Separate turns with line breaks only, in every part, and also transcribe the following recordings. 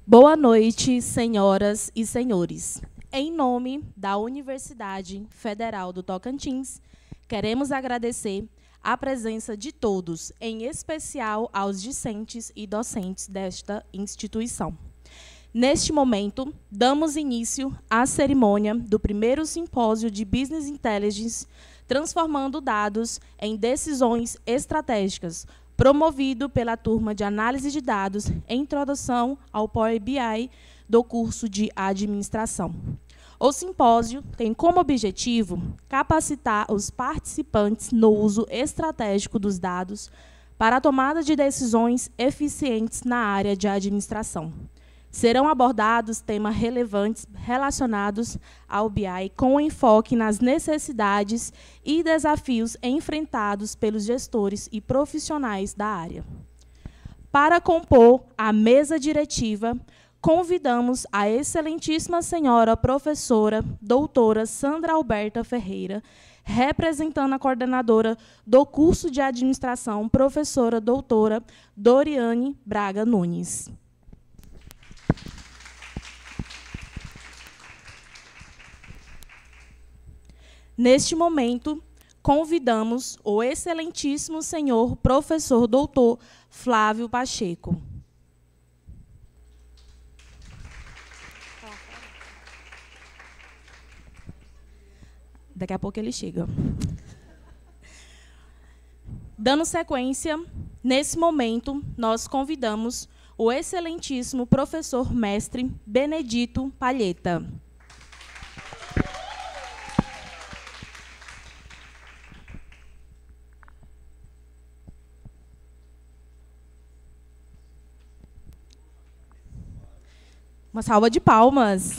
Boa noite, senhoras e senhores. Em nome da Universidade Federal do Tocantins, queremos agradecer a presença de todos, em especial aos discentes e docentes desta instituição. Neste momento, damos início à cerimônia do primeiro simpósio de Business Intelligence, transformando dados em decisões estratégicas, promovido pela turma de análise de dados em introdução ao Power BI do curso de administração. O simpósio tem como objetivo capacitar os participantes no uso estratégico dos dados para a tomada de decisões eficientes na área de administração. Serão abordados temas relevantes relacionados ao BI, com enfoque nas necessidades e desafios enfrentados pelos gestores e profissionais da área. Para compor a mesa diretiva, convidamos a excelentíssima senhora professora, doutora Sandra Alberta Ferreira, representando a coordenadora do curso de administração, professora doutora Doriane Braga Nunes. Neste momento, convidamos o excelentíssimo senhor professor doutor Flávio Pacheco. Daqui a pouco ele chega. Dando sequência, nesse momento, nós convidamos o excelentíssimo professor mestre Benedito Palheta. Uma salva de palmas.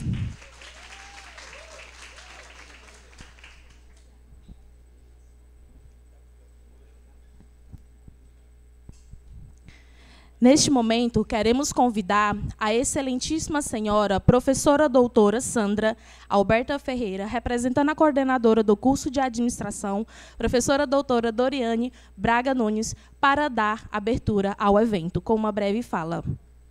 Neste momento, queremos convidar a excelentíssima senhora professora doutora Sandra Alberta Ferreira, representando a coordenadora do curso de administração, professora doutora Doriane Braga Nunes, para dar abertura ao evento, com uma breve fala.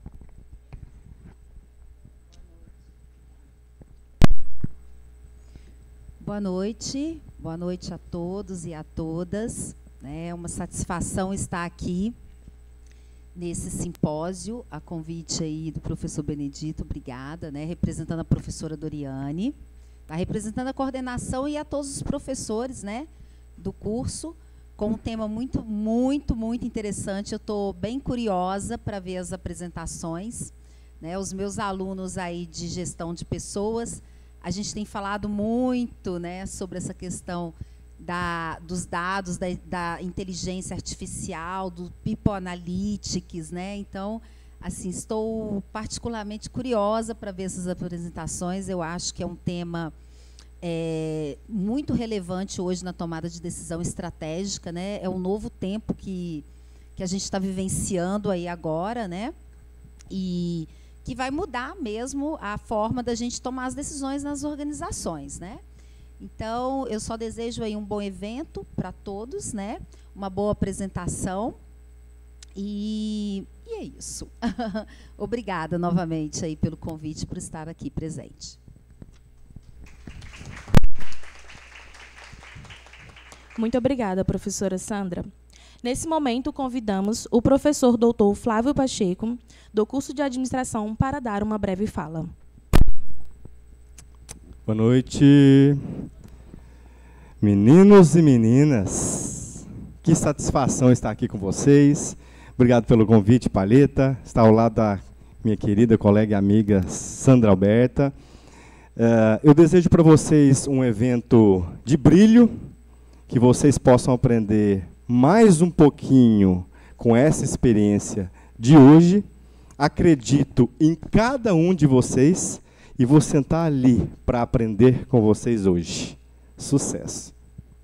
Boa noite a todos e a todas. É uma satisfação estar aqui nesse simpósio, a convite aí do professor Benedito, obrigada, representando a professora Doriane, tá representando a coordenação e a todos os professores, do curso, com um tema muito interessante. Eu estou bem curiosa para ver as apresentações, os meus alunos aí de gestão de pessoas. A gente tem falado muito, sobre essa questão dos dados, da inteligência artificial, do People Analytics, Então, assim, estou particularmente curiosa para ver essas apresentações. Eu acho que é um tema muito relevante hoje na tomada de decisão estratégica, É um novo tempo que a gente está vivenciando aí agora, E que vai mudar mesmo a forma da gente tomar as decisões nas organizações, Então, eu só desejo aí um bom evento para todos, Uma boa apresentação. E é isso. Obrigada novamente aí pelo convite, por estar aqui presente.
Muito obrigada, professora Sandra. Nesse momento, convidamos o professor doutor Flávio Pacheco, do curso de administração, para dar uma breve fala.
Boa noite, meninos e meninas. Que satisfação estar aqui com vocês. Obrigado pelo convite, Palheta. Está ao lado da minha querida colega e amiga Sandra Alberta. Eu desejo para vocês um evento de brilho, que vocês possam aprender mais um pouquinho com essa experiência de hoje. Acredito em cada um de vocês e vou sentar ali para aprender com vocês hoje. Sucesso!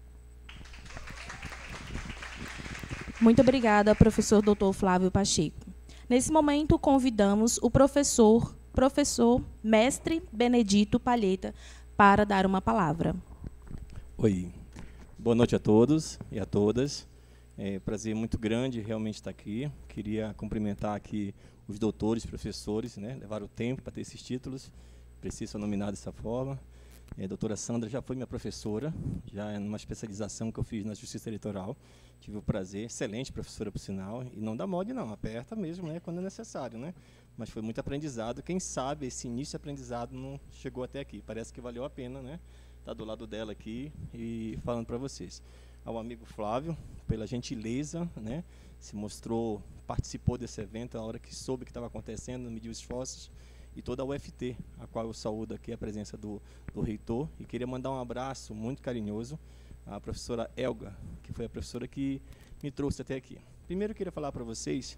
Muito obrigada, professor doutor Flávio Pacheco. Nesse momento, convidamos o professor mestre Benedito Palheta para dar uma palavra.
Oi, boa noite a todos e a todas. É um prazer muito grande realmente estar aqui. Queria cumprimentar aqui os doutores, professores, né, levaram tempo para ter esses títulos, preciso ser nominado dessa forma. A doutora Sandra já foi minha professora, já numa especialização que eu fiz na Justiça Eleitoral. Tive o prazer, excelente professora, por sinal, e não dá mole, não, aperta mesmo, né, quando é necessário, né? Mas foi muito aprendizado. Quem sabe esse início de aprendizado não chegou até aqui. Parece que valeu a pena, né, estar do lado dela aqui e falando para vocês. Ao amigo Flávio, pela gentileza, né, se mostrou, participou desse evento, a hora que soube que estava acontecendo, mediu esforços, e toda a UFT, a qual eu saúdo aqui a presença do reitor, e queria mandar um abraço muito carinhoso à professora Elga, que foi a professora que me trouxe até aqui. Primeiro eu queria falar para vocês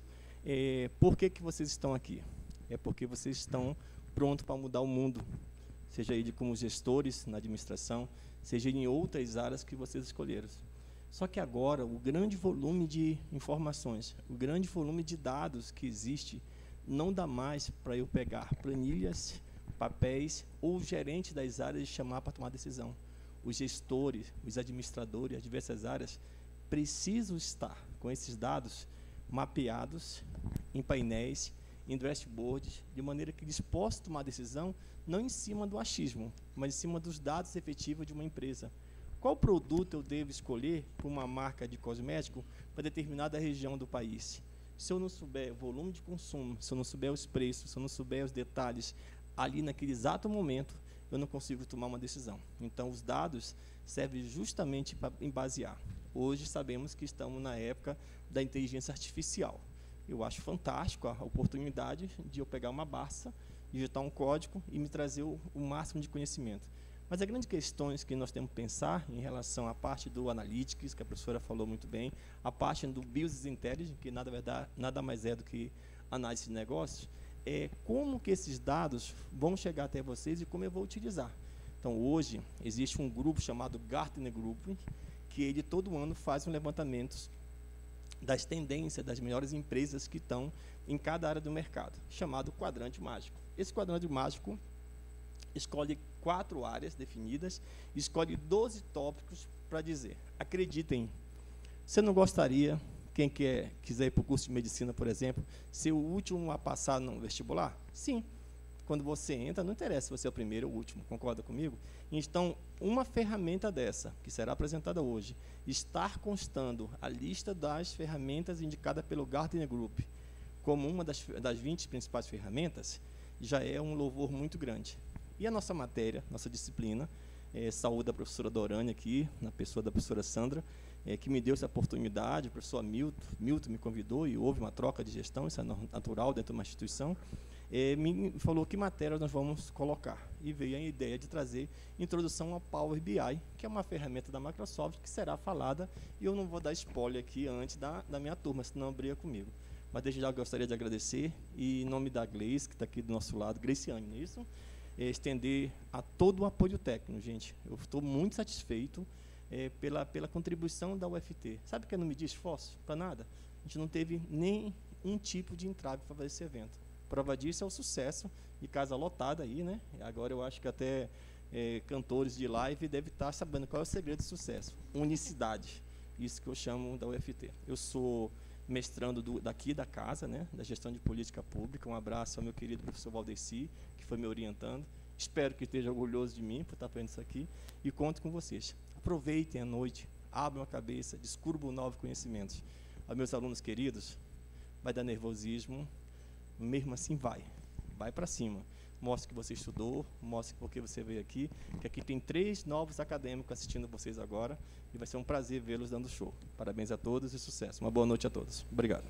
por que vocês estão aqui. É porque vocês estão prontos para mudar o mundo, seja aí como gestores na administração, seja em outras áreas que vocês escolheram. Só que agora, o grande volume de informações, o grande volume de dados que existe, não dá mais para eu pegar planilhas, papéis ou o gerente das áreas e chamar para tomar decisão. Os gestores, os administradores, as diversas áreas precisam estar com esses dados mapeados em painéis, em dashboards, de maneira que eles possam tomar decisão não em cima do achismo, mas em cima dos dados efetivos de uma empresa. Qual produto eu devo escolher para uma marca de cosmético para determinada região do país? Se eu não souber o volume de consumo, se eu não souber os preços, se eu não souber os detalhes, ali naquele exato momento, eu não consigo tomar uma decisão. Então, os dados servem justamente para embasear. Hoje, sabemos que estamos na época da inteligência artificial. Eu acho fantástico a oportunidade de eu pegar uma Barça, digitar um código e me trazer o máximo de conhecimento. Mas a grande questão que nós temos que pensar em relação à parte do Analytics, que a professora falou muito bem, a parte do Business Intelligence, que nada mais é do que análise de negócios, é como que esses dados vão chegar até vocês e como eu vou utilizar. Então, hoje, existe um grupo chamado Gartner Group, que ele todo ano faz um levantamento das tendências das melhores empresas que estão em cada área do mercado, chamado Quadrante Mágico. Esse Quadrante Mágico escolhe 4 áreas definidas, escolhe 12 tópicos para dizer. Acreditem, você não gostaria, quem quiser ir para o curso de medicina, por exemplo, ser o último a passar no vestibular? Sim. Quando você entra, não interessa se você é o primeiro ou o último, concorda comigo? Então, uma ferramenta dessa, que será apresentada hoje, estar constando a lista das ferramentas indicadas pelo Gartner Group como uma das 20 principais ferramentas, já é um louvor muito grande. E a nossa matéria, nossa disciplina, saúde da professora Dorânia aqui, na pessoa da professora Sandra, que me deu essa oportunidade, o professor Milton me convidou e houve uma troca de gestão, isso é natural dentro de uma instituição, me falou que matéria nós vamos colocar. E veio a ideia de trazer introdução ao Power BI, que é uma ferramenta da Microsoft que será falada, e eu não vou dar spoiler aqui antes da minha turma, senão briga comigo. Mas desde já eu gostaria de agradecer, e em nome da Gleice, que está aqui do nosso lado, Gleiciane, não é isso? Estender a todo o apoio técnico, gente. Eu estou muito satisfeito pela contribuição da UFT. Sabe que eu não medi esforço? Para nada. A gente não teve nem um tipo de entrave para fazer esse evento. Prova disso é o sucesso de casa lotada aí, né? Agora eu acho que até cantores de live devem estar sabendo qual é o segredo do sucesso. Unicidade. Isso que eu chamo da UFT. Eu sou mestrando daqui da casa, né, da gestão de política pública. Um abraço ao meu querido professor Valdeci, que foi me orientando. Espero que esteja orgulhoso de mim por estar aprendendo isso aqui e conto com vocês. Aproveitem a noite, abram a cabeça, descubram novos conhecimentos. Aos meus alunos queridos, vai dar nervosismo, mesmo assim vai para cima. Mostre que você estudou, mostre por que você veio aqui, que aqui tem 3 novos acadêmicos assistindo vocês agora, e vai ser um prazer vê-los dando show. Parabéns a todos e sucesso. Uma boa noite a todos. Obrigado.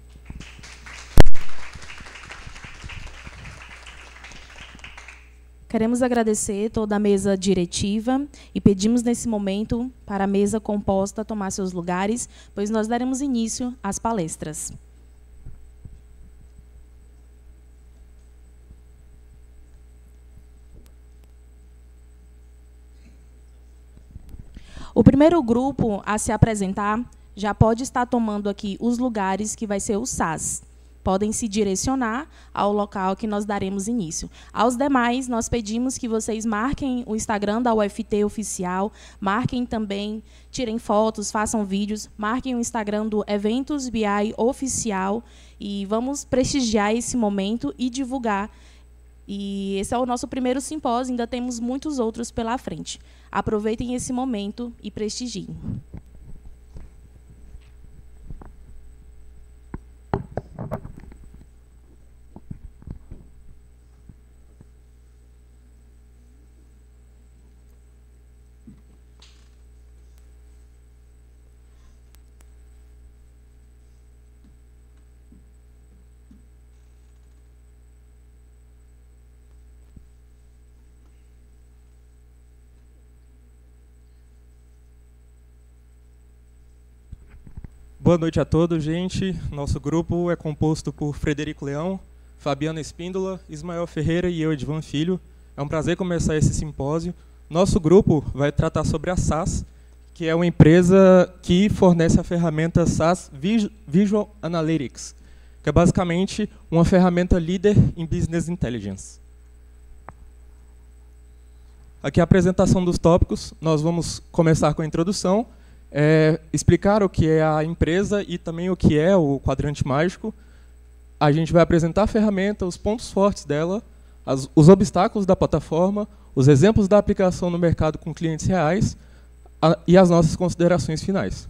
Queremos agradecer toda a mesa diretiva e pedimos nesse momento para a mesa composta tomar seus lugares, pois nós daremos início às palestras. O primeiro grupo a se apresentar já pode estar tomando aqui os lugares, que vai ser o SAS. podem se direcionar ao local que nós daremos início. Aos demais, nós pedimos que vocês marquem o Instagram da UFT Oficial, marquem também, tirem fotos, façam vídeos, marquem o Instagram do Eventos BI Oficial e vamos prestigiar esse momento e divulgar. E esse é o nosso primeiro simpósio, ainda temos muitos outros pela frente. Aproveitem esse momento e prestigiem.
Boa noite a todos, gente. Nosso grupo é composto por Frederico Leão, Fabiana Espíndola, Ismael Ferreira e eu, Edvan Filho. É um prazer começar esse simpósio. Nosso grupo vai tratar sobre a SAS, que é uma empresa que fornece a ferramenta SAS Visual Analytics, que é basicamente uma ferramenta líder em Business Intelligence. Aqui a apresentação dos tópicos. Nós vamos começar com a introdução, explicar o que é a empresa e também o que é o quadrante mágico. A gente vai apresentar a ferramenta, os pontos fortes dela, os obstáculos da plataforma, os exemplos da aplicação no mercado com clientes reais e as nossas considerações finais.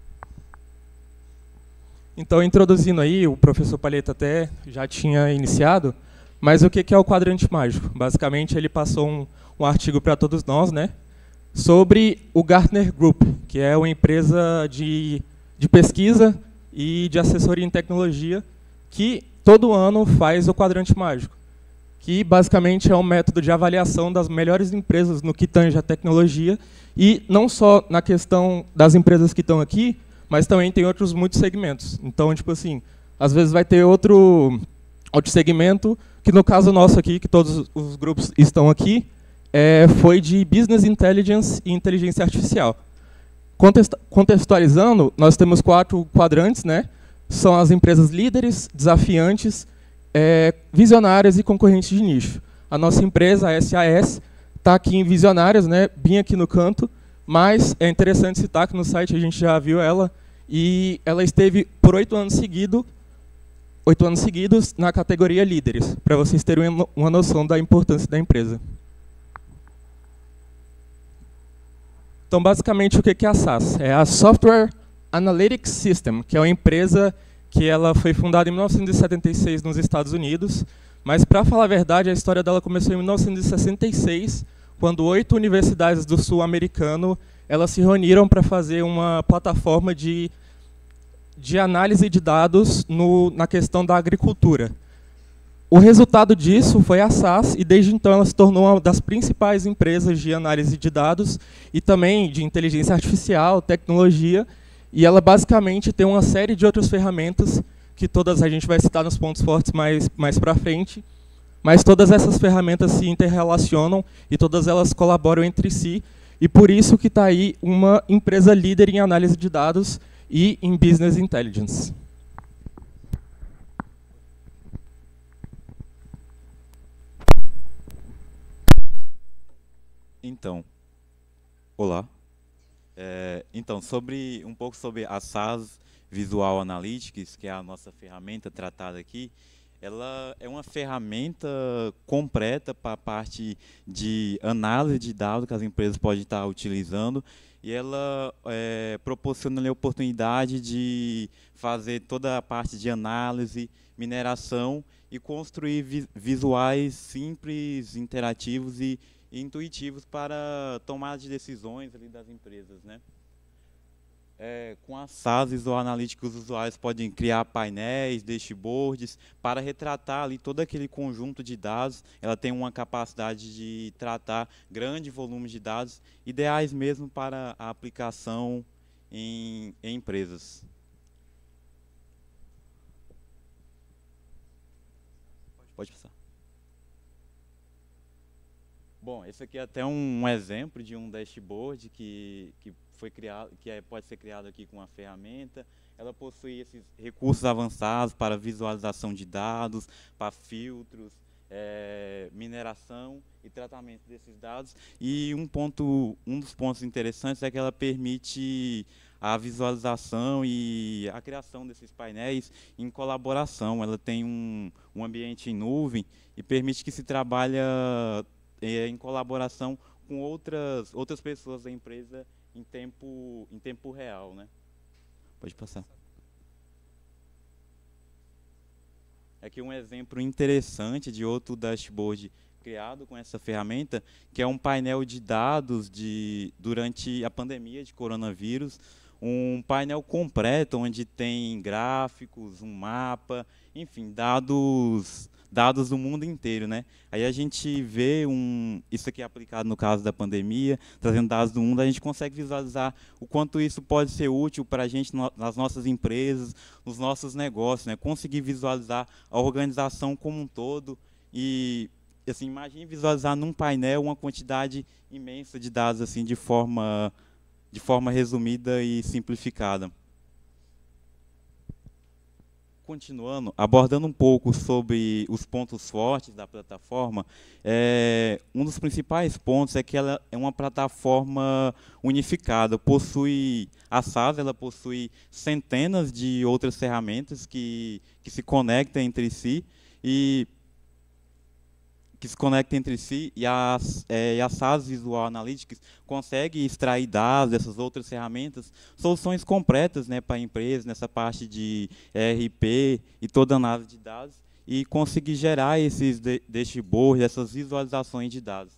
Então, introduzindo aí, o professor Palheta até já tinha iniciado, mas o que é o quadrante mágico? Basicamente, ele passou um artigo para todos nós, né, sobre o Gartner Group, que é uma empresa de pesquisa e de assessoria em tecnologia, que todo ano faz o quadrante mágico, que basicamente é um método de avaliação das melhores empresas no que tange a tecnologia, e não só na questão das empresas que estão aqui, mas também tem outros muitos segmentos. Então, tipo assim, às vezes vai ter outro segmento, que no caso nosso aqui, que todos os grupos estão aqui, foi de Business Intelligence e Inteligência Artificial. Contextualizando, nós temos 4 quadrantes, né? São as empresas líderes, desafiantes, visionárias e concorrentes de nicho. A nossa empresa, a SAS, está aqui em visionárias, né? Bem aqui no canto, mas é interessante citar que no site a gente já viu ela, e ela esteve por 8 anos seguidos na categoria líderes, para vocês terem uma noção da importância da empresa. Então, basicamente, o que é a SAS? É a Software Analytics System, que é uma empresa que ela foi fundada em 1976 nos Estados Unidos, mas, para falar a verdade, a história dela começou em 1966, quando 8 universidades do sul americano elas se reuniram para fazer uma plataforma de análise de dados na questão da agricultura. O resultado disso foi a SAS, e desde então ela se tornou uma das principais empresas de análise de dados e também de inteligência artificial, tecnologia, e ela basicamente tem uma série de outras ferramentas que todas a gente vai citar nos pontos fortes mais para frente, mas todas essas ferramentas se interrelacionam e todas elas colaboram entre si, e por isso que está aí uma empresa líder em análise de dados e em Business Intelligence.
Então, olá. Então, um pouco sobre a SAS Visual Analytics, que é a nossa ferramenta tratada aqui. Ela é uma ferramenta completa para a parte de análise de dados que as empresas podem estar utilizando, e ela proporciona a oportunidade de fazer toda a parte de análise, mineração e construir visuais simples, interativos e intuitivos para tomar de decisões ali das empresas, né? Com a SAS Visual Analytics, os usuários podem criar painéis, dashboards, para retratar ali todo aquele conjunto de dados. Ela tem uma capacidade de tratar grande volume de dados, ideais mesmo para a aplicação em empresas. Pode passar. Bom, esse aqui é até um exemplo de um dashboard que foi criado, pode ser criado aqui com uma ferramenta. ela possui esses recursos avançados para visualização de dados, para filtros, mineração e tratamento desses dados. E um dos pontos interessantes é que ela permite a visualização e a criação desses painéis em colaboração. Ela tem um ambiente em nuvem e permite que se trabalhe em colaboração com outras pessoas da empresa em tempo real, né? Pode passar. Aqui um exemplo interessante de outro dashboard criado com essa ferramenta, que é um painel de dados durante a pandemia de coronavírus, um painel completo onde tem gráficos, um mapa, enfim, dados do mundo inteiro, né? Aí a gente vê isso aqui é aplicado no caso da pandemia, trazendo dados do mundo, a gente consegue visualizar o quanto isso pode ser útil para a gente nas nossas empresas, nos nossos negócios, né? Conseguir visualizar a organização como um todo e, assim, imagine visualizar num painel uma quantidade imensa de dados assim de forma resumida e simplificada. Continuando, abordando um pouco sobre os pontos fortes da plataforma, um dos principais pontos é que ela é uma plataforma unificada. A SaaS ela possui centenas de outras ferramentas que se conectam entre si e a SaaS Visual Analytics consegue extrair dados dessas outras ferramentas, soluções completas, né, para a empresa, nessa parte de ERP e toda a análise de dados, e conseguir gerar esses dashboards, essas visualizações de dados.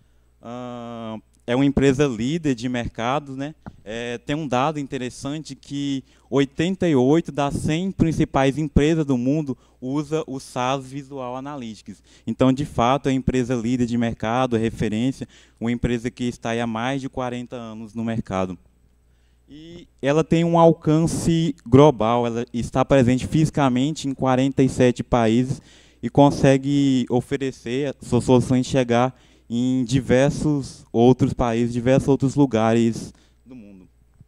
É uma empresa líder de mercado, né? Tem um dado interessante que 88 das 100 principais empresas do mundo usa o SaaS Visual Analytics. Então, de fato, é a empresa líder de mercado, é referência, uma empresa que está aí há mais de 40 anos no mercado. E ela tem um alcance global, ela está presente fisicamente em 47 países e consegue oferecer suas soluções chegar em diversos outros países, diversos outros lugares do mundo.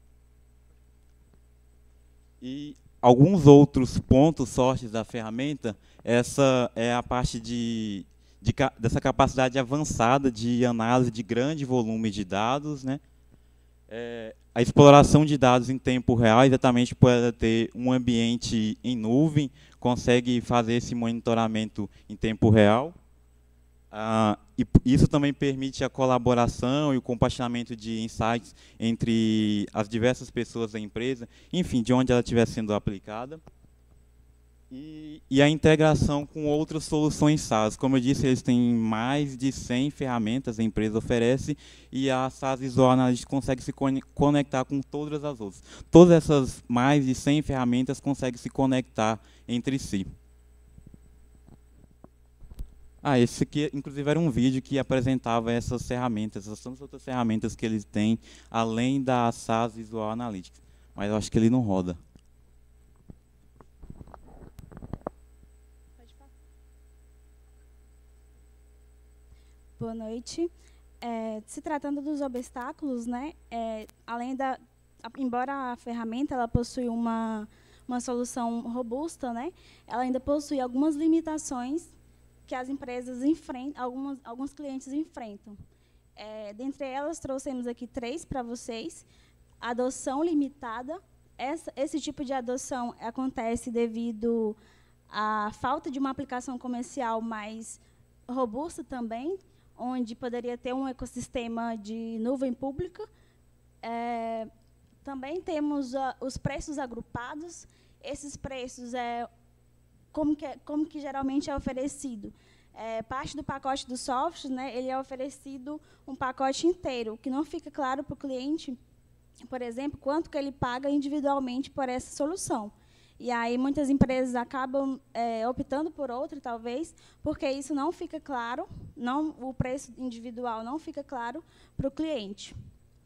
E alguns outros pontos fortes da ferramenta, essa é a parte dessa capacidade avançada de análise de grande volume de dados, né? A exploração de dados em tempo real, exatamente por ela ter um ambiente em nuvem, consegue fazer esse monitoramento em tempo real. E isso também permite a colaboração e o compartilhamento de insights entre as diversas pessoas da empresa, enfim, de onde ela estiver sendo aplicada. E a integração com outras soluções SaaS. Como eu disse, eles têm mais de 100 ferramentas, a empresa oferece, e a SaaS Visual Analytics consegue se conectar com todas as outras. Todas essas mais de 100 ferramentas conseguem se conectar entre si. Esse aqui, inclusive, era um vídeo que apresentava essas ferramentas, essas tantas outras ferramentas que eles têm, além da SaaS Visual Analytics. Mas eu acho que ele não roda.
Boa noite. Se tratando dos obstáculos, né, embora a ferramenta ela possui uma solução robusta, né, ela ainda possui algumas limitações que as empresas enfrentam, alguns clientes enfrentam. Dentre elas, trouxemos aqui 3 para vocês. Adoção limitada. Esse tipo de adoção acontece devido à falta de uma aplicação comercial mais robusta também, onde poderia ter um ecossistema de nuvem pública. Também temos os preços agrupados. Esses preços como que geralmente é oferecido. Parte do pacote do software, né, ele é oferecido um pacote inteiro, que não fica claro para o cliente, por exemplo, quanto que ele paga individualmente por essa solução. E aí muitas empresas acabam optando por outra, talvez, porque isso não fica claro, o preço individual não fica claro para o cliente.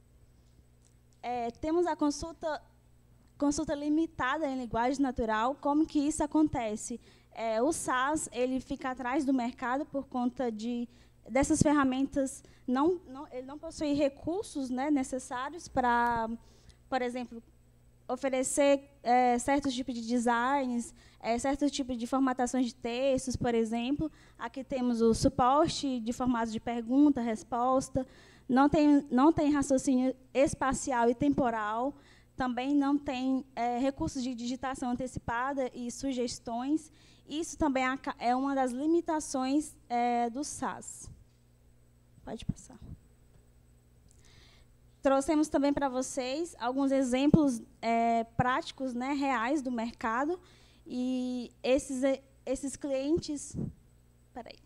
Temos a consulta limitada em linguagem natural. Como que isso acontece? O SaaS ele fica atrás do mercado por conta dessas ferramentas, ele não possui recursos, né, necessários para, por exemplo, oferecer certos tipos de designs, certos tipos de formatações de textos, por exemplo. Aqui temos o suporte de formato de pergunta, resposta. Não tem raciocínio espacial e temporal. Também não tem recursos de digitação antecipada e sugestões. Isso também é uma das limitações do SaaS. Pode passar. Trouxemos também para vocês alguns exemplos práticos, né, reais do mercado. E esses clientes... Peraí.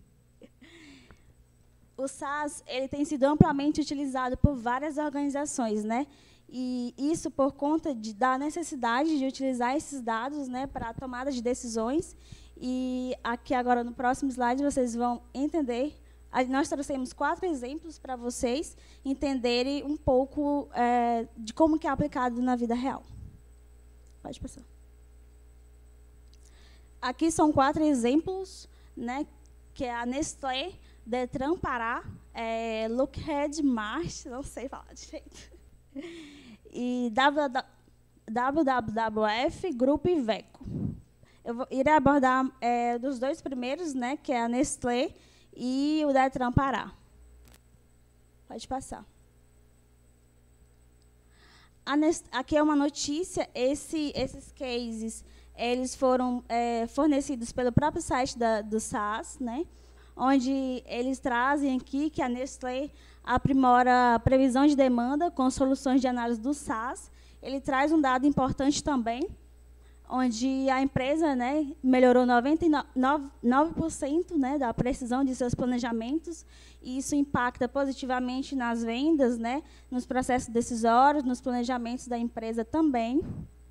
O SaaS ele tem sido amplamente utilizado por várias organizações, né? E isso por conta da necessidade de utilizar esses dados, né, para a tomada de decisões. E aqui agora, no próximo slide, vocês vão entender. Nós trouxemos 4 exemplos para vocês entenderem um pouco de como que é aplicado na vida real. Pode passar. Aqui são 4 exemplos, né, que é a Nestlé, Detran Pará, Lockheed Martin, não sei falar direito, e WWF, Grupo Iveco. Eu irei abordar dos 2 primeiros, né, que é a Nestlé e o Detran Pará. Pode passar. Aqui é uma notícia. Esses cases eles foram fornecidos pelo próprio site do SaaS, né, onde eles trazem aqui que a Nestlé aprimora a previsão de demanda com soluções de análise do SaaS. Ele traz um dado importante também, onde a empresa, né, melhorou 99%, né, da precisão de seus planejamentos, e isso impacta positivamente nas vendas, né, nos processos decisórios, nos planejamentos da empresa também.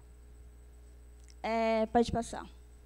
Pode passar.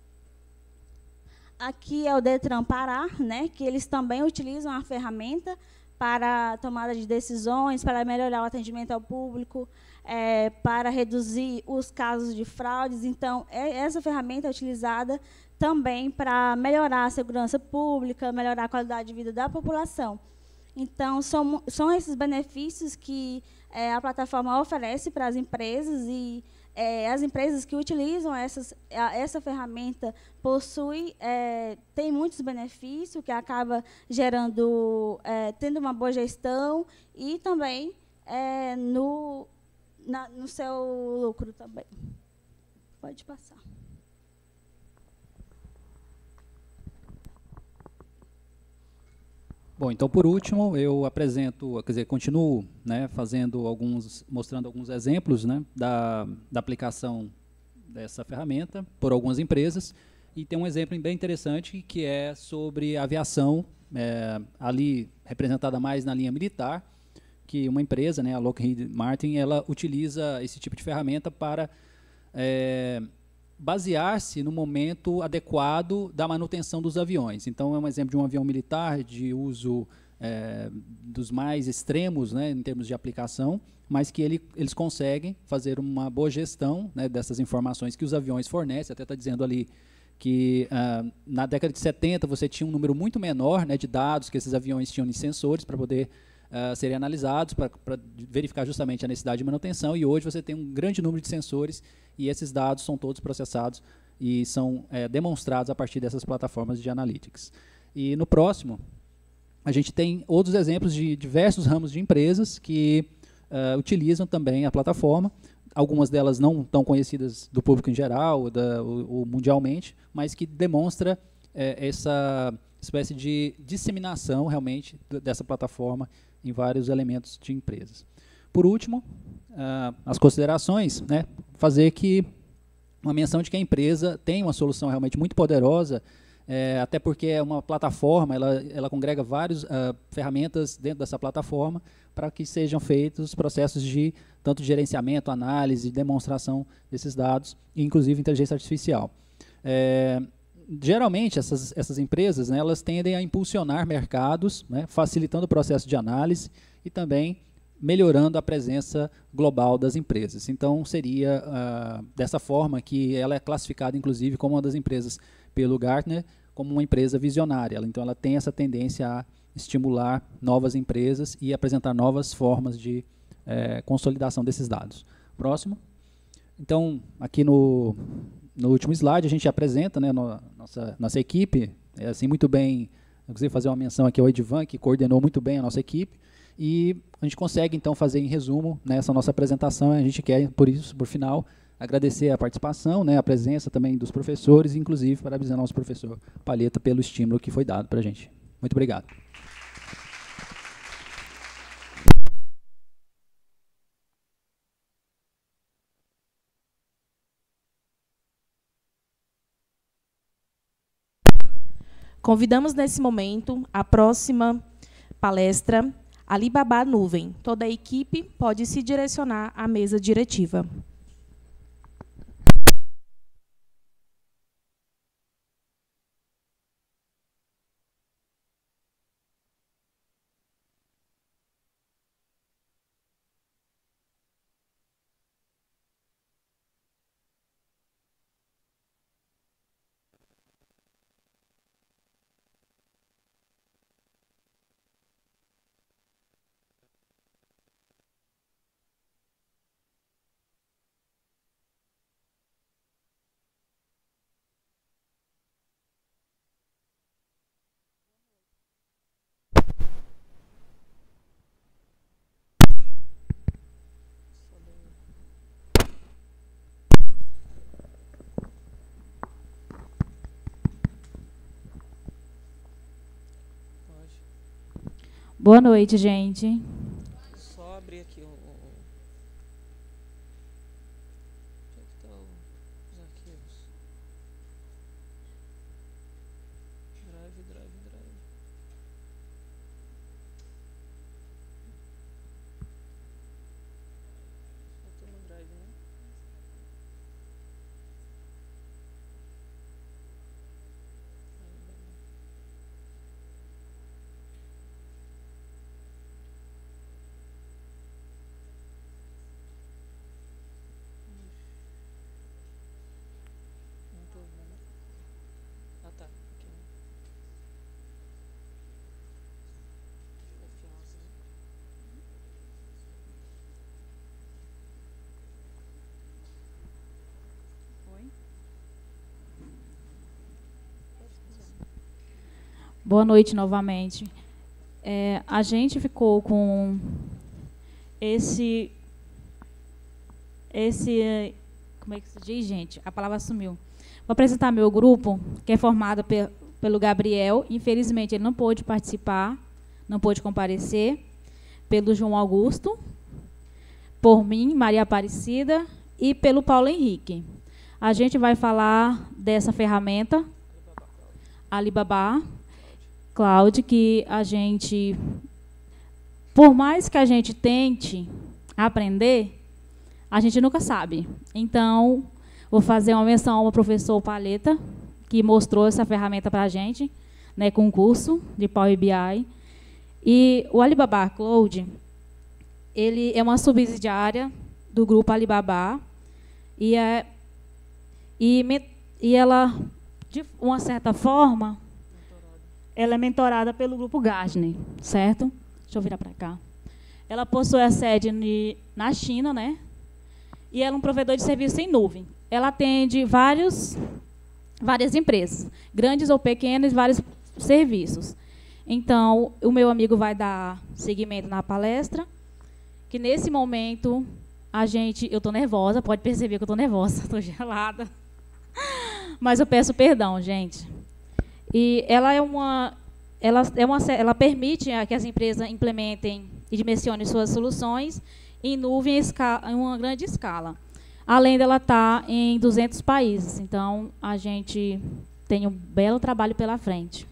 Aqui é o Detran Pará, né, que eles também utilizam a ferramenta para a tomada de decisões, para melhorar o atendimento ao público, para reduzir os casos de fraudes. Então, essa ferramenta é utilizada também para melhorar a segurança pública, melhorar a qualidade de vida da população. Então, são esses benefícios que a plataforma oferece para as empresas, e as empresas que utilizam essa ferramenta têm muitos benefícios, que acaba gerando, tendo uma boa gestão e também no seu lucro também. Pode passar.
Bom, então, por último, eu apresento, quer dizer, continuo, né, mostrando alguns exemplos, né, da aplicação dessa ferramenta por algumas empresas. E tem um exemplo bem interessante, que é sobre aviação, ali representada mais na linha militar, que uma empresa, né, a Lockheed Martin, ela utiliza esse tipo de ferramenta para basear-se no momento adequado da manutenção dos aviões. Então, é um exemplo de um avião militar de uso dos mais extremos, né, em termos de aplicação, mas que eles conseguem fazer uma boa gestão, né, dessas informações que os aviões fornecem. Até está dizendo ali que na década de 70 você tinha um número muito menor, né, de dados que esses aviões tinham em sensores para poder serem analisados, para verificar justamente a necessidade de manutenção, e hoje você tem um grande número de sensores, e esses dados são todos processados e são demonstrados a partir dessas plataformas de analytics. E no próximo, a gente tem outros exemplos de diversos ramos de empresas que utilizam também a plataforma, algumas delas não tão conhecidas do público em geral ou mundialmente, mas que demonstra essa espécie de disseminação realmente dessa plataforma em vários elementos de empresas. Por último, as considerações, né, fazer uma menção de que a empresa tem uma solução realmente muito poderosa, até porque é uma plataforma, ela congrega várias ferramentas dentro dessa plataforma para que sejam feitos processos de tanto de gerenciamento, análise, demonstração desses dados, e inclusive inteligência artificial. Geralmente, essas empresas, né, elas tendem a impulsionar mercados, né, facilitando o processo de análise e também melhorando a presença global das empresas. Então, seria dessa forma que ela é classificada, inclusive, como uma das empresas pelo Gartner, como uma empresa visionária. Então, ela tem essa tendência a estimular novas empresas e apresentar novas formas de consolidação desses dados. Próximo. Então, aqui no último slide, a gente apresenta, né, nossa equipe, assim, muito bem. Eu queria fazer uma menção aqui ao Edvan, que coordenou muito bem a nossa equipe, e a gente consegue, então, fazer em resumo nessa nossa apresentação. A gente quer, por isso, por final, agradecer a participação, né, a presença também dos professores, inclusive parabenizar nosso professor Palheta pelo estímulo que foi dado para a gente. Muito obrigado.
Convidamos nesse momento a próxima palestra, Alibaba Nuvem. Toda a equipe pode se direcionar à mesa diretiva.
Boa noite, gente.
Só abrir aqui o... Onde é que estão os arquivos? Drive. Só tô no Drive, né? Ah, tá. Aqui, né? Confiança, né?
Oi? Boa noite novamente. A gente ficou com como é que se diz, gente? A palavra sumiu. Vou apresentar meu grupo, que é formado pelo Gabriel. Infelizmente, ele não pôde participar, não pôde comparecer. Pelo João Augusto, por mim, Maria Aparecida, e pelo Paulo Henrique. A gente vai falar dessa ferramenta, Alibaba Cloud, que a gente, por mais que a gente tente aprender, a gente nunca sabe. Então, vou fazer uma menção ao professor Palheta, que mostrou essa ferramenta para a gente, né, com um curso de Power BI. E o Alibaba Cloud, ele é uma subsidiária do grupo Alibaba, e ela, de uma certa forma, ela é mentorada pelo grupo Gartner, certo? Deixa eu virar para cá. Ela possui a sede na China, né? E ela é um provedor de serviço em nuvem. Ela atende várias empresas, grandes ou pequenas, vários serviços. Então, o meu amigo vai dar seguimento na palestra, que nesse momento, eu estou nervosa, pode perceber que eu estou nervosa, estou gelada. Mas eu peço perdão, gente. E ela permite que as empresas implementem e dimensionem suas soluções em nuvem em uma grande escala. Além dela estar em 200 países. Então, a gente tem um belo trabalho pela frente.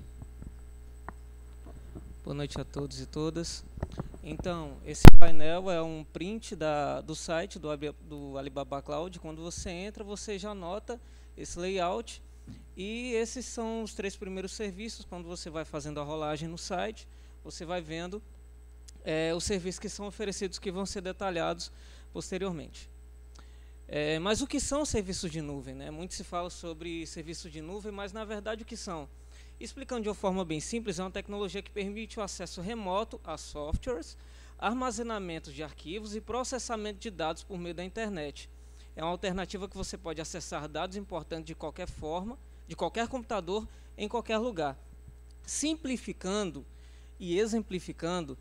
Boa noite a todos e todas. Então, esse painel é um print do site do Alibaba Cloud. Quando você entra, você já nota esse layout. E esses são os 3 primeiros serviços. Quando você vai fazendo a rolagem no site, você vai vendo os serviços que são oferecidos, que vão ser detalhados posteriormente. Mas o que são serviços de nuvem, né? Muito se fala sobre serviços de nuvem, mas, na verdade, o que são? Explicando de uma forma bem simples, é uma tecnologia que permite o acesso remoto a softwares, armazenamento de arquivos e processamento de dados por meio da internet. é uma alternativa que você pode acessar dados importantes de qualquer forma, de qualquer computador, em qualquer lugar. Simplificando e exemplificando,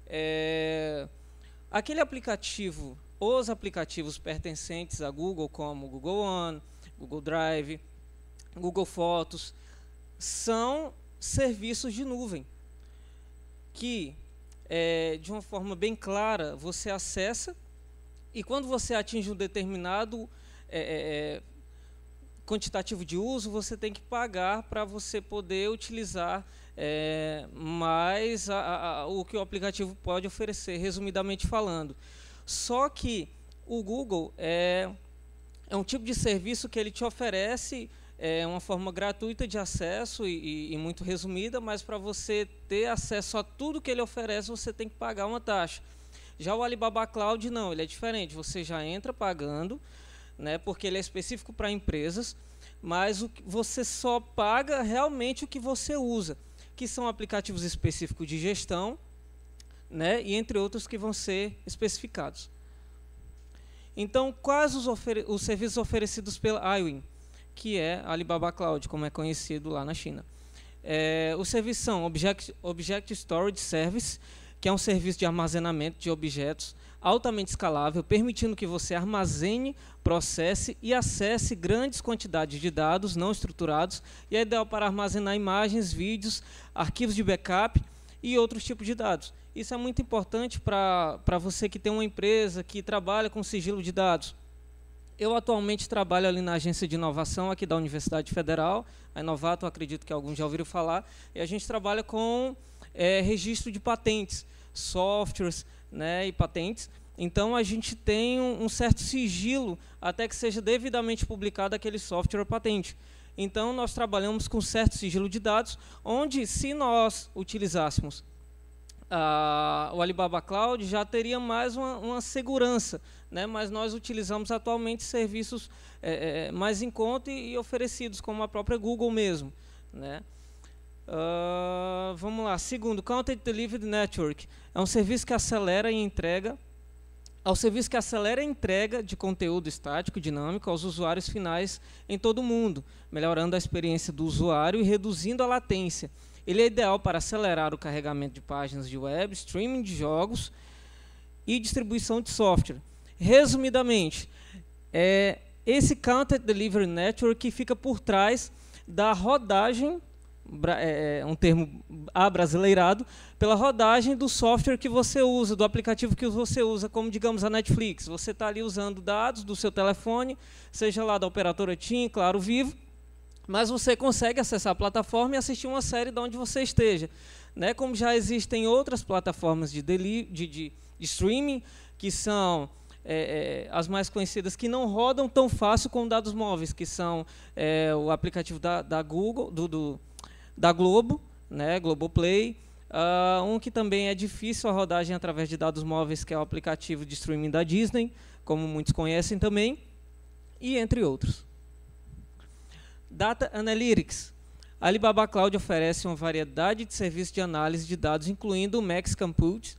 aquele aplicativo, os aplicativos pertencentes a Google, como Google One, Google Drive, Google Fotos, são serviços de nuvem que, de uma forma bem clara, você acessa, e quando você atinge um determinado quantitativo de uso, você tem que pagar para você poder utilizar mais o que o aplicativo pode oferecer, resumidamente falando. Só que o Google é um tipo de serviço que ele te oferece uma forma gratuita de acesso e muito resumida, mas para você ter acesso a tudo que ele oferece, você tem que pagar uma taxa. Já o Alibaba Cloud, não, ele é diferente. Você já entra pagando, né, porque ele é específico para empresas, mas você só paga realmente o que você usa, que são aplicativos específicos de gestão, né, e entre outros que vão ser especificados. Então, quais os serviços oferecidos pela iWin, que é a Alibaba Cloud, como é conhecido lá na China? Os serviços são Object Storage Service, que é um serviço de armazenamento de objetos altamente escalável, permitindo que você armazene, processe e acesse grandes quantidades de dados não estruturados, e é ideal para armazenar imagens, vídeos, arquivos de backup e outros tipos de dados. Isso é muito importante para você que tem uma empresa que trabalha com sigilo de dados. Eu atualmente trabalho ali na agência de inovação aqui da Universidade Federal, a Inovato, acredito que alguns já ouviram falar, e a gente trabalha com registro de patentes, softwares, né, e patentes. Então, a gente tem um certo sigilo até que seja devidamente publicado aquele software ou patente. Então, nós trabalhamos com certo sigilo de dados, onde, se nós utilizássemos o Alibaba Cloud, já teria mais uma segurança, né? Mas nós utilizamos atualmente serviços mais em conta e oferecidos, como a própria Google mesmo, né? Vamos lá. Segundo, Content Delivery Network. É um serviço que acelera e entrega. A entrega de conteúdo estático e dinâmico aos usuários finais em todo o mundo, melhorando a experiência do usuário e reduzindo a latência. Ele é ideal para acelerar o carregamento de páginas de web, streaming de jogos e distribuição de software. Resumidamente, esse Content Delivery Network que fica por trás da rodagem, um termo abrasileirado, pela rodagem do software que você usa, do aplicativo que você usa, como, digamos, a Netflix. Você está ali usando dados do seu telefone, seja lá da operadora TIM, Claro, Vivo, mas você consegue acessar a plataforma e assistir uma série de onde você esteja, né? Como já existem outras plataformas de streaming, que são as mais conhecidas, que não rodam tão fácil com dados móveis, que são o aplicativo da Google, da Globo, né, Globoplay, um que também é difícil a rodagem através de dados móveis, que é o aplicativo de streaming da Disney, como muitos conhecem também, e entre outros. Data Analytics. A Alibaba Cloud oferece uma variedade de serviços de análise de dados, incluindo o Max Compute,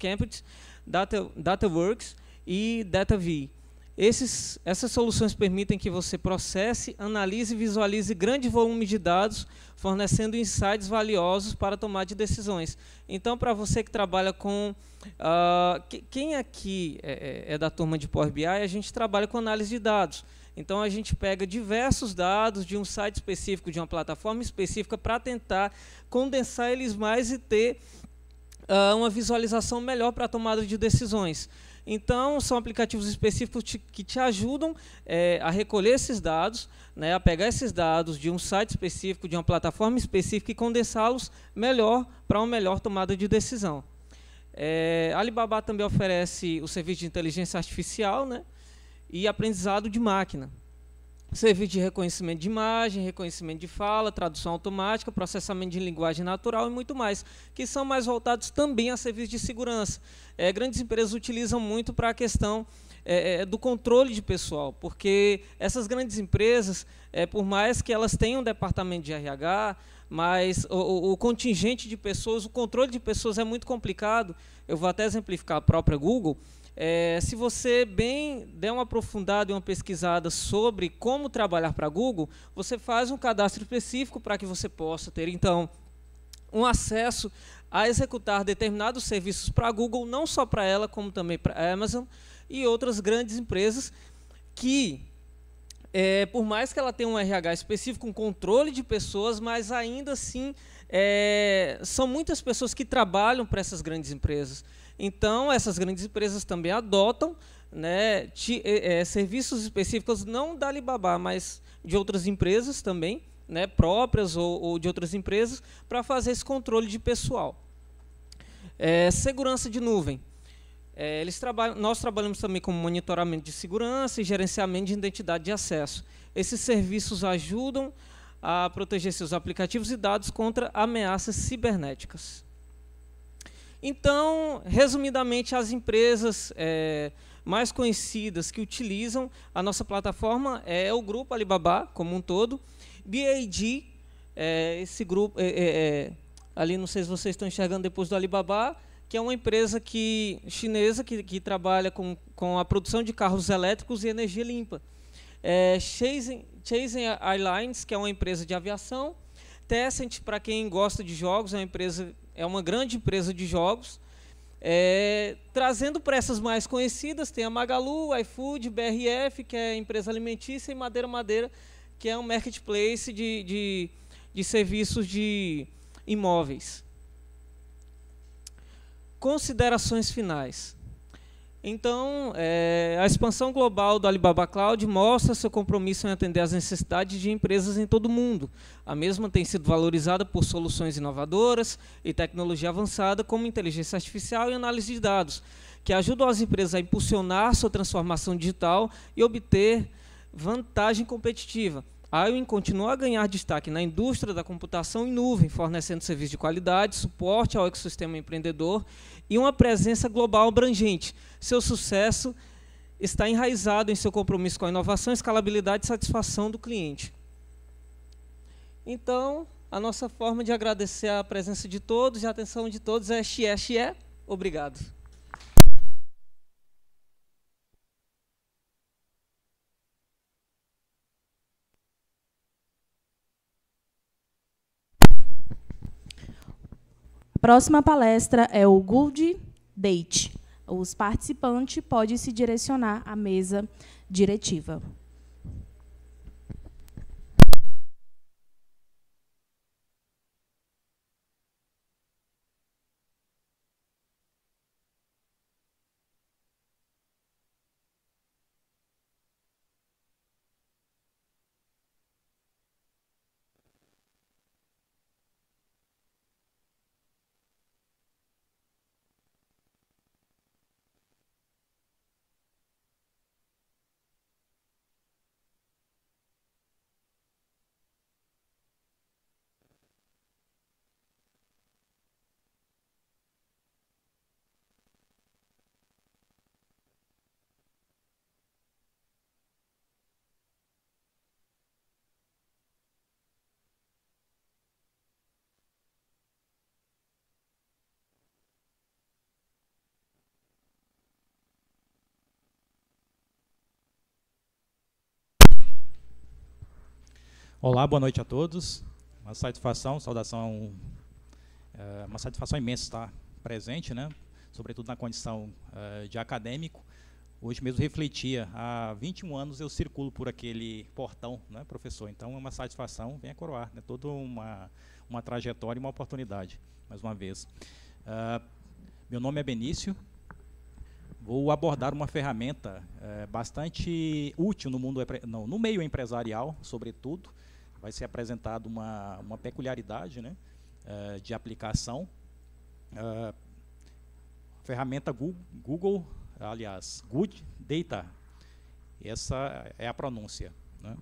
DataWorks e DataV. Essas soluções permitem que você processe, analise e visualize grande volume de dados, fornecendo insights valiosos para tomar de decisões. Então, para você que trabalha com... quem aqui é da turma de Power BI, a gente trabalha com análise de dados. Então, a gente pega diversos dados de um site específico, de uma plataforma específica, para tentar condensar eles mais e ter uma visualização melhor para a tomada de decisões. Então, são aplicativos específicos que te ajudam a recolher esses dados, né, a pegar esses dados de um site específico, de uma plataforma específica e condensá-los melhor para uma melhor tomada de decisão. A Alibaba também oferece o serviço de inteligência artificial, né, e aprendizado de máquina. Serviço de reconhecimento de imagem, reconhecimento de fala, tradução automática, processamento de linguagem natural e muito mais, que são mais voltados também a serviços de segurança. Grandes empresas utilizam muito para a questão do controle de pessoal, porque essas grandes empresas, por mais que elas tenham um departamento de RH, mas o contingente de pessoas, o controle de pessoas é muito complicado. Eu vou até exemplificar a própria Google. Se você der uma aprofundada e uma pesquisada sobre como trabalhar para a Google, você faz um cadastro específico para que você possa ter, então, um acesso a executar determinados serviços para a Google, não só para ela, como também para a Amazon e outras grandes empresas que, por mais que ela tenha um RH específico, um controle de pessoas, mas ainda assim são muitas pessoas que trabalham para essas grandes empresas. Então, essas grandes empresas também adotam, né, serviços específicos, não da Alibaba, mas de outras empresas também, né, próprias ou de outras empresas, para fazer esse controle de pessoal. Segurança de nuvem. Nós trabalhamos também com monitoramento de segurança e gerenciamento de identidade de acesso. Esses serviços ajudam a proteger seus aplicativos e dados contra ameaças cibernéticas. Então, resumidamente, as empresas mais conhecidas que utilizam a nossa plataforma é o grupo Alibaba, como um todo. BAD, esse grupo, ali não sei se vocês estão enxergando depois do Alibaba, que é uma empresa chinesa que trabalha com a produção de carros elétricos e energia limpa. Chasing Airlines, que é uma empresa de aviação. Tencent, para quem gosta de jogos, é uma grande empresa de jogos. Trazendo para essas mais conhecidas, tem a Magalu, iFood, BRF, que é a empresa alimentícia, e Madeira, que é um marketplace de serviços de imóveis. Considerações finais. Então, a expansão global do Alibaba Cloud mostra seu compromisso em atender às necessidades de empresas em todo o mundo. A mesma tem sido valorizada por soluções inovadoras e tecnologia avançada, como inteligência artificial e análise de dados, que ajudam as empresas a impulsionar sua transformação digital e obter vantagem competitiva. A IWIN continua a ganhar destaque na indústria da computação em nuvem, fornecendo serviços de qualidade, suporte ao ecossistema empreendedor e uma presença global abrangente. Seu sucesso está enraizado em seu compromisso com a inovação, escalabilidade e satisfação do cliente. Então, a nossa forma de agradecer a presença de todos e a atenção de todos é xie. Obrigado.
Próxima palestra é o Good Date. Os participantes podem se direcionar à mesa diretiva.
Olá, boa noite a todos. Uma satisfação imensa estar presente, né? Sobretudo na condição de acadêmico. Hoje mesmo refletia, há 21 anos eu circulo por aquele portão, né, professor? Então é uma satisfação, venha coroar, né? Toda uma trajetória e uma oportunidade, mais uma vez. Meu nome é Benício. Vou abordar uma ferramenta bastante útil no meio empresarial, sobretudo. Vai ser apresentado uma peculiaridade, né, de aplicação. Ferramenta Google, aliás, Good Data. Essa é a pronúncia, né?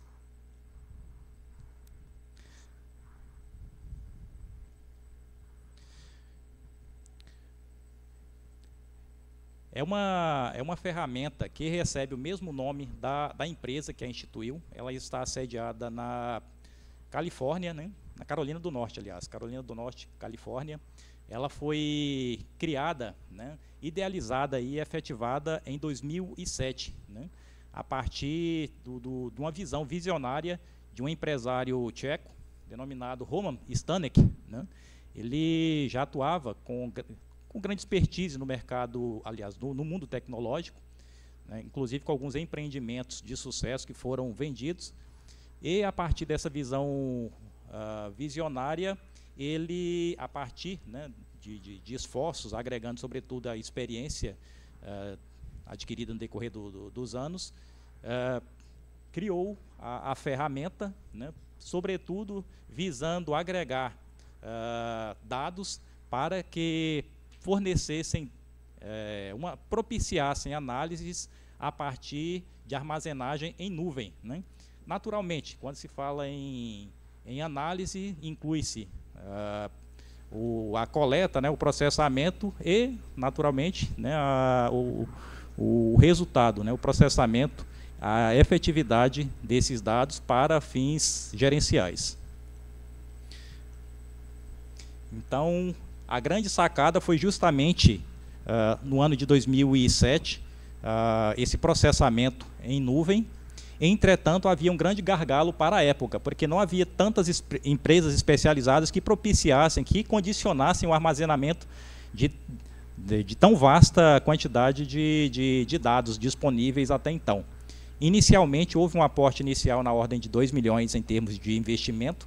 É uma ferramenta que recebe o mesmo nome da empresa que a instituiu. Ela está sediada na Califórnia, né, na Carolina do Norte, aliás, Carolina do Norte, Califórnia. Ela foi criada, né, idealizada e efetivada em 2007, né, a partir de uma visão visionária de um empresário tcheco, denominado Roman Stanek, né. Ele já atuava com grande expertise no mercado, aliás, no mundo tecnológico, né, inclusive com alguns empreendimentos de sucesso que foram vendidos, e a partir dessa visão visionária, ele, a partir, né, de esforços, agregando sobretudo a experiência adquirida no decorrer dos anos, criou a ferramenta, né, sobretudo visando agregar dados para que fornecessem, propiciassem análises a partir de armazenagem em nuvem, né? Naturalmente, quando se fala em análise, inclui-se a coleta, né, o processamento e, naturalmente, né, o resultado, né, o processamento, a efetividade desses dados para fins gerenciais. Então, a grande sacada foi justamente, no ano de 2007, esse processamento em nuvem. Entretanto, havia um grande gargalo para a época, porque não havia tantas empresas especializadas que propiciassem, que condicionassem o armazenamento de tão vasta quantidade de dados disponíveis até então. Inicialmente, houve um aporte inicial na ordem de 2 milhões em termos de investimento,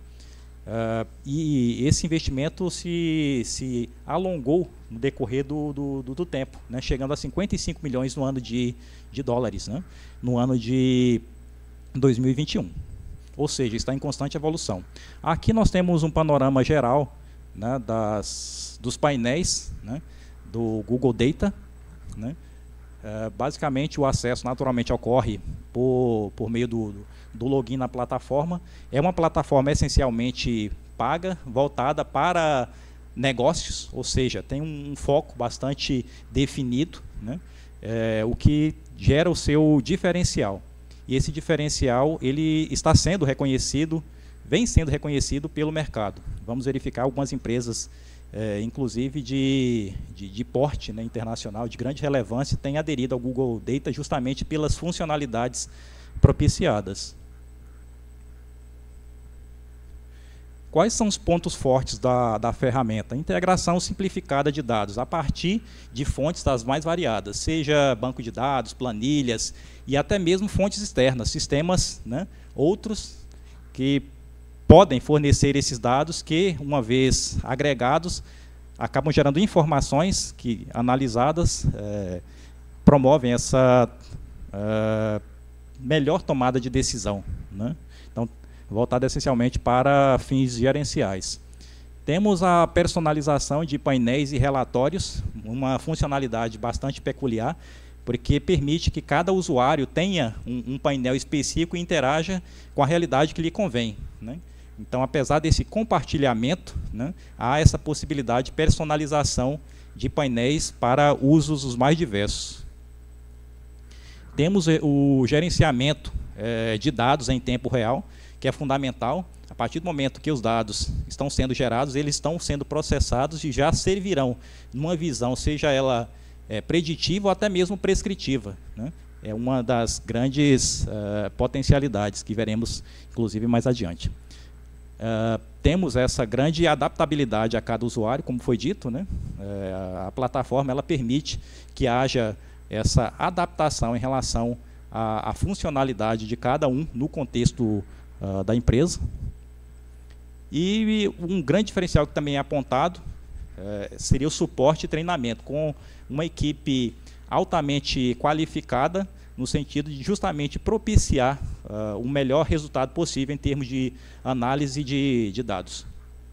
e esse investimento se alongou no decorrer do tempo, né, chegando a 55 milhões no ano de dólares, né, no ano de 2021. Ou seja, está em constante evolução. Aqui nós temos um panorama geral, né, dos painéis, né, do Google Data, né. Basicamente, o acesso naturalmente ocorre por meio do login na plataforma. É uma plataforma essencialmente paga, voltada para negócios, ou seja, tem um foco bastante definido, né, o que gera o seu diferencial. E esse diferencial ele está sendo reconhecido, vem sendo reconhecido pelo mercado. Vamos verificar algumas empresas, inclusive de porte, né, internacional, de grande relevância, têm aderido ao Google Data justamente pelas funcionalidades propiciadas. Quais são os pontos fortes da ferramenta? Integração simplificada de dados a partir de fontes das mais variadas, seja banco de dados, planilhas e até mesmo fontes externas, sistemas, né, outros que podem fornecer esses dados que, uma vez agregados, acabam gerando informações que, analisadas, promovem essa melhor tomada de decisão, né? Então, voltada essencialmente para fins gerenciais. Temos a personalização de painéis e relatórios, uma funcionalidade bastante peculiar, porque permite que cada usuário tenha um painel específico e interaja com a realidade que lhe convém, né? Então, apesar desse compartilhamento, né, há essa possibilidade de personalização de painéis para usos os mais diversos. Temos o gerenciamento de dados em tempo real, que é fundamental. A partir do momento que os dados estão sendo gerados, eles estão sendo processados e já servirão numa visão, seja ela preditiva ou até mesmo prescritiva, né? É uma das grandes potencialidades que veremos, inclusive, mais adiante. Temos essa grande adaptabilidade a cada usuário, como foi dito, né? A plataforma ela permite que haja essa adaptação em relação à funcionalidade de cada um no contexto da empresa. E um grande diferencial que também é apontado seria o suporte e treinamento, com uma equipe altamente qualificada, no sentido de justamente propiciar o melhor resultado possível em termos de análise de dados.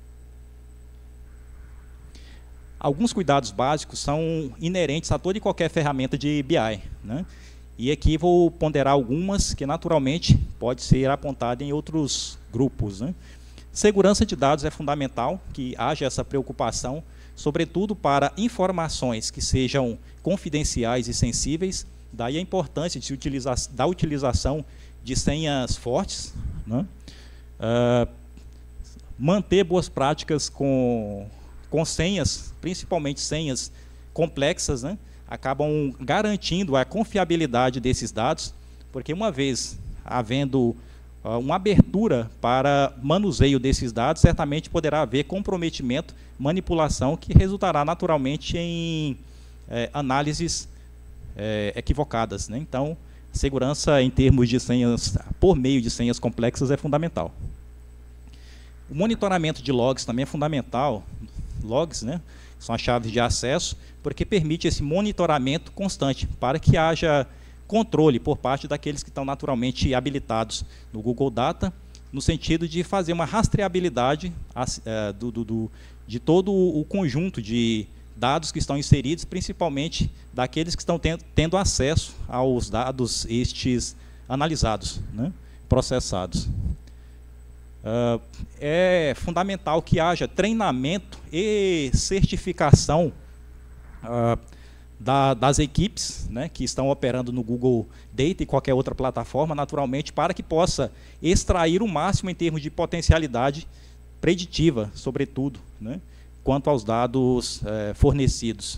Alguns cuidados básicos são inerentes a toda e qualquer ferramenta de BI, né? E aqui vou ponderar algumas que naturalmente pode ser apontada em outros grupos, né? Segurança de dados é fundamental, que haja essa preocupação, sobretudo para informações que sejam confidenciais e sensíveis. Daí a importância da utilização de senhas fortes, né? manter boas práticas com senhas, principalmente senhas complexas, né, acabam garantindo a confiabilidade desses dados, porque uma vez havendo uma abertura para manuseio desses dados, certamente poderá haver comprometimento, manipulação, que resultará naturalmente em análises equivocadas, né? Então, segurança em termos de senhas, por meio de senhas complexas, é fundamental. O monitoramento de logs também é fundamental. Logs, né, são as chaves de acesso, porque permite esse monitoramento constante, para que haja controle por parte daqueles que estão naturalmente habilitados no Google Data, no sentido de fazer uma rastreabilidade de todo o conjunto de dados que estão inseridos, principalmente daqueles que estão tendo acesso aos dados estes analisados, né, processados. É fundamental que haja treinamento e certificação das equipes, né, que estão operando no Google Data e qualquer outra plataforma, naturalmente, para que possa extrair o máximo em termos de potencialidade preditiva, sobretudo, né, quanto aos dados fornecidos.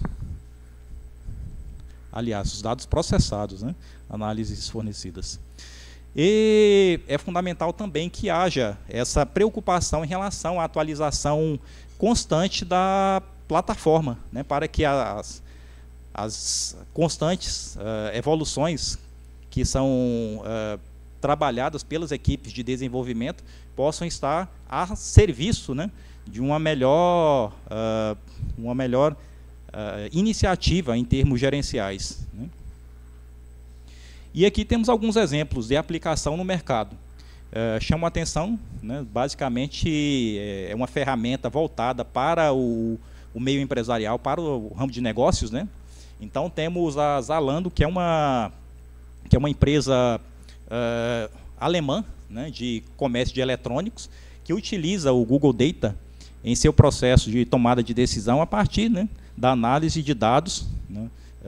Aliás, os dados processados, né, análises fornecidas. E é fundamental também que haja essa preocupação em relação à atualização constante da plataforma, né, para que as constantes evoluções que são trabalhadas pelas equipes de desenvolvimento possam estar a serviço, né, de uma melhor iniciativa em termos gerenciais, né. E aqui temos alguns exemplos de aplicação no mercado. Chamo a atenção, né, basicamente é uma ferramenta voltada para o meio empresarial, para o ramo de negócios, né. Então temos a Zalando, que é uma empresa alemã, né, de comércio de eletrônicos, que utiliza o Google Data em seu processo de tomada de decisão a partir, né, da análise de dados, né.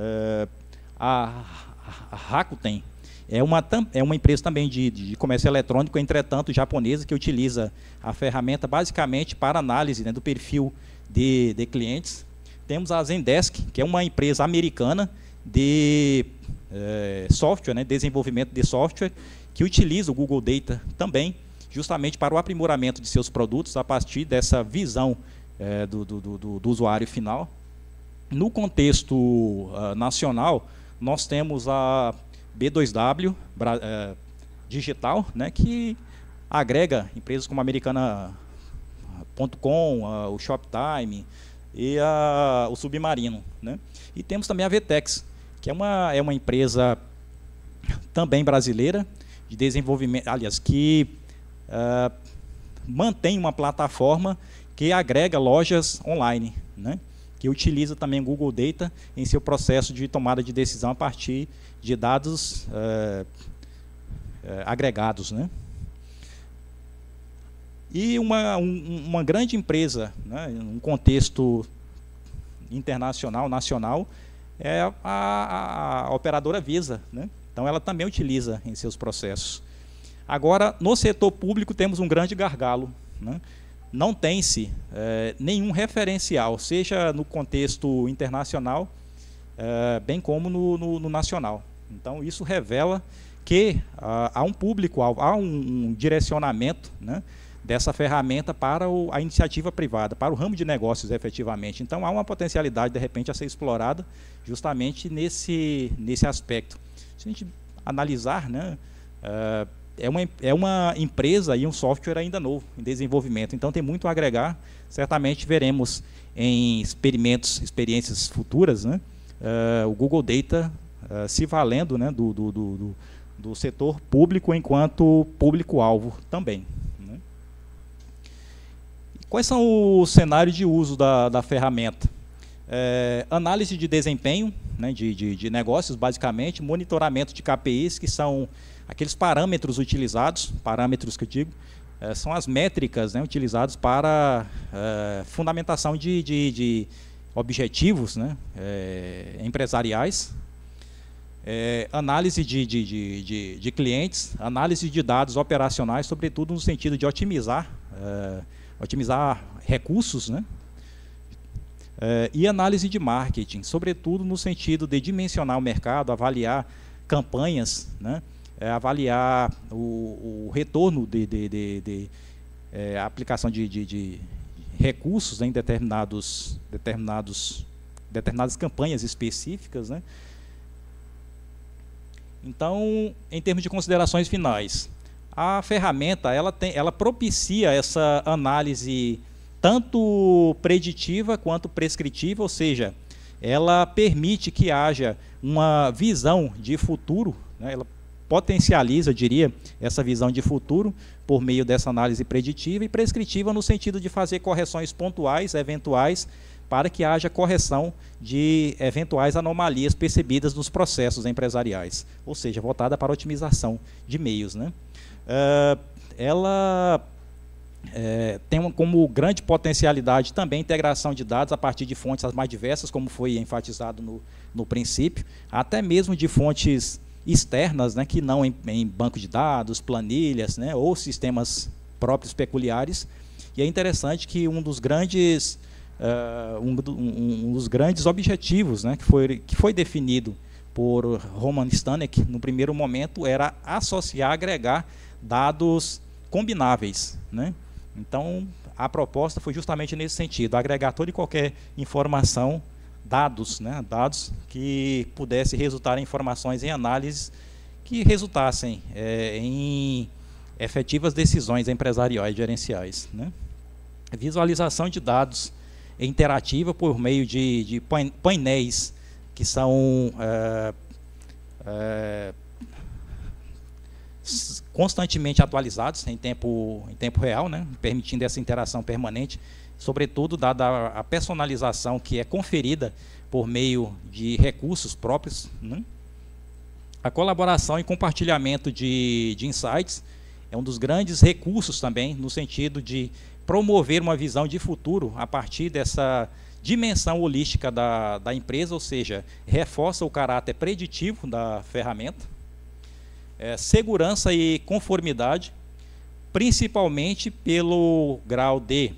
A Rakuten é uma empresa também de comércio eletrônico, entretanto japonesa, que utiliza a ferramenta basicamente para análise, né, do perfil de clientes. Temos a Zendesk, que é uma empresa americana de software, né, desenvolvimento de software, que utiliza o Google Data também, justamente para o aprimoramento de seus produtos a partir dessa visão do usuário final. No contexto nacional, nós temos a B2W Digital, né, que agrega empresas como a Americana.com, o Shoptime e o Submarino, né. E temos também a Vtex, que é uma empresa também brasileira de desenvolvimento, aliás, que mantém uma plataforma que agrega lojas online, né, que utiliza também o Google Data em seu processo de tomada de decisão a partir de dados agregados, né. E uma grande empresa, né, um contexto internacional, nacional, é a operadora Visa, né. Então ela também utiliza em seus processos. Agora, no setor público temos um grande gargalo, né. Não tem-se nenhum referencial, seja no contexto internacional, bem como no nacional. Então, isso revela que há um público-alvo, há um direcionamento, né, dessa ferramenta para a iniciativa privada, para o ramo de negócios, efetivamente. Então, há uma potencialidade, de repente, a ser explorada justamente nesse aspecto. Se a gente analisar, né, é uma empresa e um software ainda novo, em desenvolvimento. Então, tem muito a agregar. Certamente veremos em experiências futuras, né, o Google Data se valendo, né, do setor público enquanto público-alvo também, né. Quais são os cenários de uso da ferramenta? Análise de desempenho, né, de negócios, basicamente, monitoramento de KPIs, que são aqueles parâmetros utilizados, parâmetros que eu digo, são as métricas, né, utilizadas para fundamentação de objetivos, né, empresariais, análise de clientes, análise de dados operacionais, sobretudo no sentido de otimizar otimizar recursos, né? E análise de marketing, sobretudo no sentido de dimensionar o mercado, avaliar campanhas, né? Avaliar o retorno de aplicação de recursos em determinadas campanhas específicas, né? Então, em termos de considerações finais, a ferramenta ela propicia essa análise tanto preditiva quanto prescritiva, ou seja, ela permite que haja uma visão de futuro, né? Ela potencializa, diria, essa visão de futuro por meio dessa análise preditiva e prescritiva no sentido de fazer correções pontuais, eventuais, para que haja correção de eventuais anomalias percebidas nos processos empresariais, ou seja, voltada para a otimização de meios, né? Ela tem como grande potencialidade também a integração de dados a partir de fontes as mais diversas, como foi enfatizado no princípio, até mesmo de fontes externas, né, que não em banco de dados, planilhas, né, ou sistemas próprios peculiares. E é interessante que um dos grandes objetivos, né, que foi definido por Roman Stanek no primeiro momento era associar, agregar dados combináveis, né? Então, a proposta foi justamente nesse sentido, agregar toda e qualquer informação, dados, né, dados que pudessem resultar em informações em análises que resultassem em efetivas decisões empresariais e gerenciais, né? Visualização de dados interativa por meio de painéis que são constantemente atualizados em tempo real, né, permitindo essa interação permanente, sobretudo dada a personalização que é conferida por meio de recursos próprios, né? A colaboração e compartilhamento de insights é um dos grandes recursos também, no sentido de promover uma visão de futuro a partir dessa dimensão holística da empresa, ou seja, reforça o caráter preditivo da ferramenta, segurança e conformidade, principalmente pelo grau de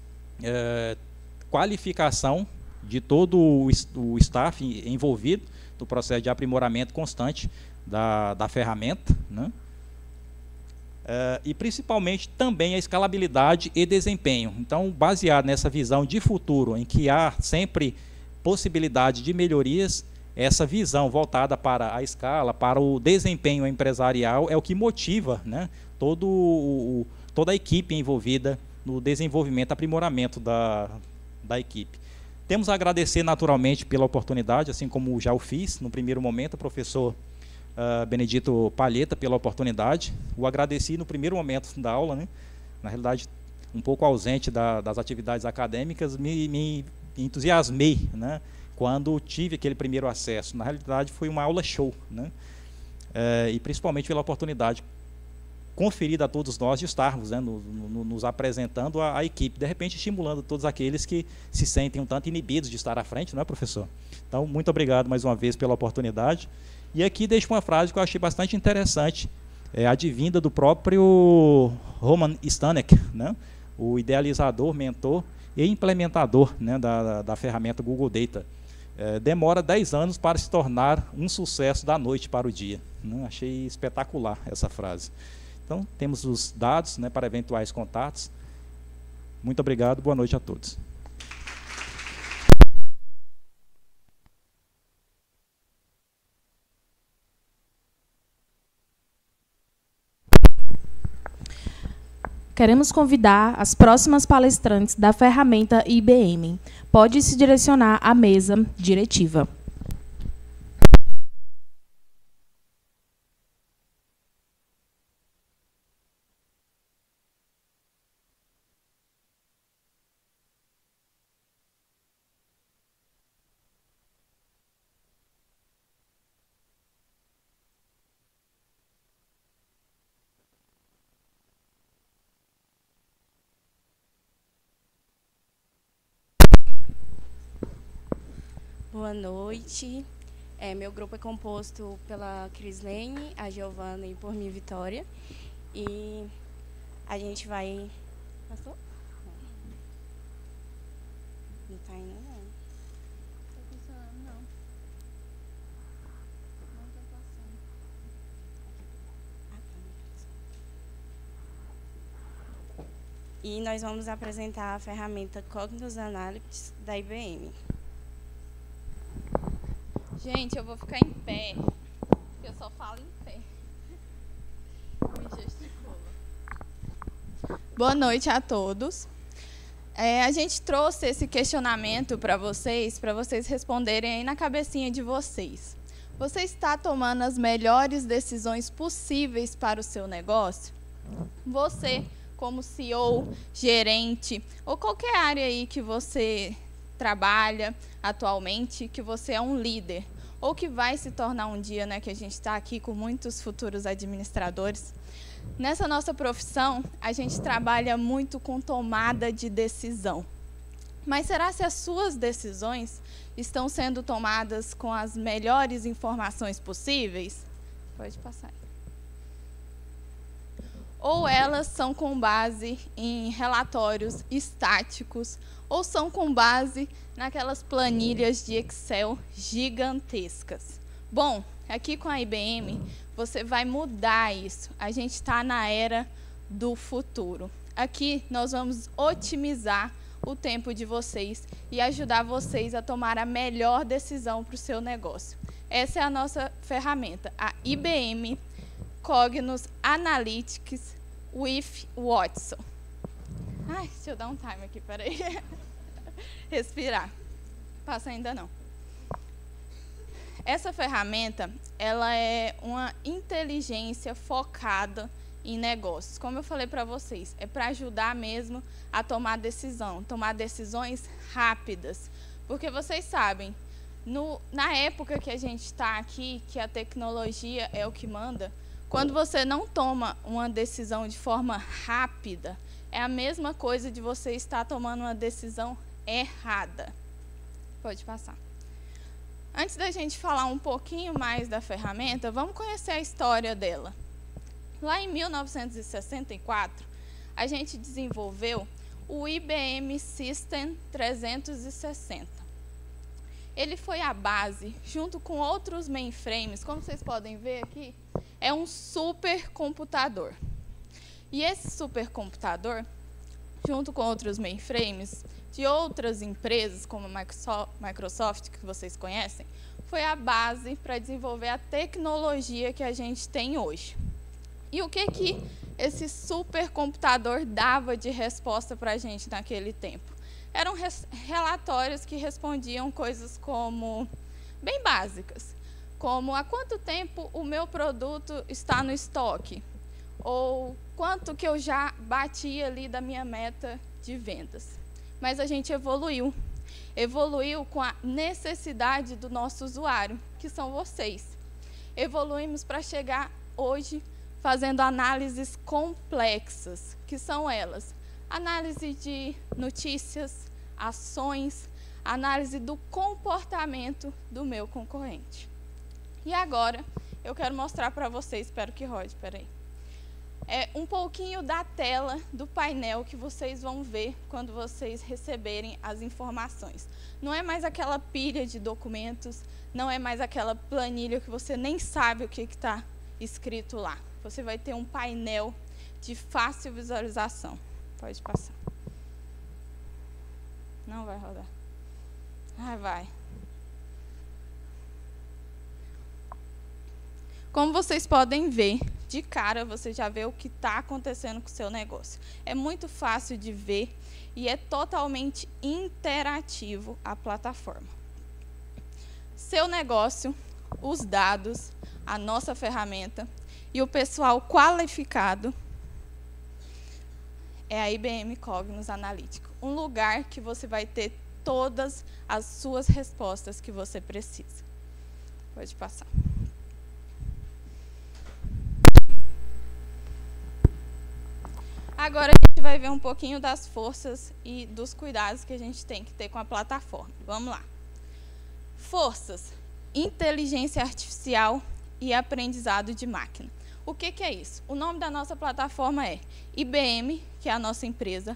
qualificação de todo o staff envolvido no processo de aprimoramento constante da ferramenta, né? E principalmente também a escalabilidade e desempenho. Então, baseado nessa visão de futuro, em que há sempre possibilidade de melhorias, essa visão voltada para a escala, para o desempenho empresarial, é o que motiva, né, toda a equipe envolvida no desenvolvimento e aprimoramento da equipe. Temos a agradecer naturalmente pela oportunidade, assim como já o fiz no primeiro momento, o professor Benedito Palheta, pela oportunidade. O agradeci no primeiro momento da aula, né? Na realidade, um pouco ausente das atividades acadêmicas, me entusiasmei, né, quando tive aquele primeiro acesso. Na realidade, foi uma aula show, né? E principalmente pela oportunidade conferida a todos nós de estarmos, né, nos apresentando à equipe, de repente estimulando todos aqueles que se sentem um tanto inibidos de estar à frente, não é, professor? Então, muito obrigado mais uma vez pela oportunidade. E aqui deixo uma frase que eu achei bastante interessante, advinda do próprio Roman Stanek, né, o idealizador, mentor e implementador, né, da ferramenta Google Data. Demora 10 anos para se tornar um sucesso da noite para o dia, né? Achei espetacular essa frase. Então, temos os dados, né, para eventuais contatos. Muito obrigado, boa noite a todos.
Queremos convidar as próximas palestrantes da ferramenta IBM. Pode se direcionar à mesa diretiva.
Boa noite. Meu grupo é composto pela Crislene, a Giovana e por mim, Vitória. E a gente vai... Passou? Não está indo, não. Não está funcionando, não. Não está passando. E nós vamos apresentar a ferramenta Cognos Analytics da IBM.
Gente, eu vou ficar em pé, porque eu só falo em pé. Me gesticula. Boa noite a todos. A gente trouxe esse questionamento para vocês responderem aí na cabecinha de vocês. Você está tomando as melhores decisões possíveis para o seu negócio? Você, como CEO, gerente, ou qualquer área aí que você trabalha atualmente, que você é um líder, ou que vai se tornar um dia, né, que a gente está aqui com muitos futuros administradores. Nessa nossa profissão, a gente trabalha muito com tomada de decisão. Mas será que as suas decisões estão sendo tomadas com as melhores informações possíveis? Pode passar. Ou elas são com base em relatórios estáticos, ou são com base naquelas planilhas de Excel gigantescas. Bom, aqui com a IBM, você vai mudar isso. A gente está na era do futuro. Aqui nós vamos otimizar o tempo de vocês e ajudar vocês a tomar a melhor decisão para o seu negócio. Essa é a nossa ferramenta, a IBM Cognos Analytics with Watson. Ai, deixa eu dar um time aqui, peraí. Respirar. Passa ainda não. Essa ferramenta, ela é uma inteligência focada em negócios. Como eu falei para vocês, é para ajudar mesmo a tomar decisão, tomar decisões rápidas. Porque vocês sabem, na época que a gente está aqui, que a tecnologia é o que manda, quando você não toma uma decisão de forma rápida, é a mesma coisa de você estar tomando uma decisão errada. Pode passar. Antes da gente falar um pouquinho mais da ferramenta, vamos conhecer a história dela. Lá em 1964, a gente desenvolveu o IBM System 360. Ele foi a base, junto com outros mainframes, como vocês podem ver aqui, é um supercomputador. E esse supercomputador, junto com outros mainframes de outras empresas, como a Microsoft, que vocês conhecem, foi a base para desenvolver a tecnologia que a gente tem hoje. E o que esse supercomputador dava de resposta para a gente naquele tempo? Eram relatórios que respondiam coisas como, bem básicas, como há quanto tempo o meu produto está no estoque, ou quanto que eu já bati ali da minha meta de vendas. Mas a gente evoluiu com a necessidade do nosso usuário, que são vocês. Evoluímos para chegar hoje fazendo análises complexas, que são elas: análise de notícias, ações, análise do comportamento do meu concorrente. E agora, eu quero mostrar para vocês, espero que rode, peraí, um pouquinho da tela do painel que vocês vão ver quando vocês receberem as informações. Não é mais aquela pilha de documentos, não é mais aquela planilha que você nem sabe o que está escrito lá. Você vai ter um painel de fácil visualização. Pode passar. Não vai rodar. Ah, vai. Como vocês podem ver, de cara você já vê o que está acontecendo com o seu negócio. É muito fácil de ver e é totalmente interativo a plataforma. Seu negócio, os dados, a nossa ferramenta e o pessoal qualificado é a IBM Cognos Analytics, um lugar que você vai ter todas as suas respostas que você precisa. Pode passar. Agora a gente vai ver um pouquinho das forças e dos cuidados que a gente tem que ter com a plataforma. Vamos lá. Forças: inteligência artificial e aprendizado de máquina. O que é isso? O nome da nossa plataforma é IBM, que é a nossa empresa,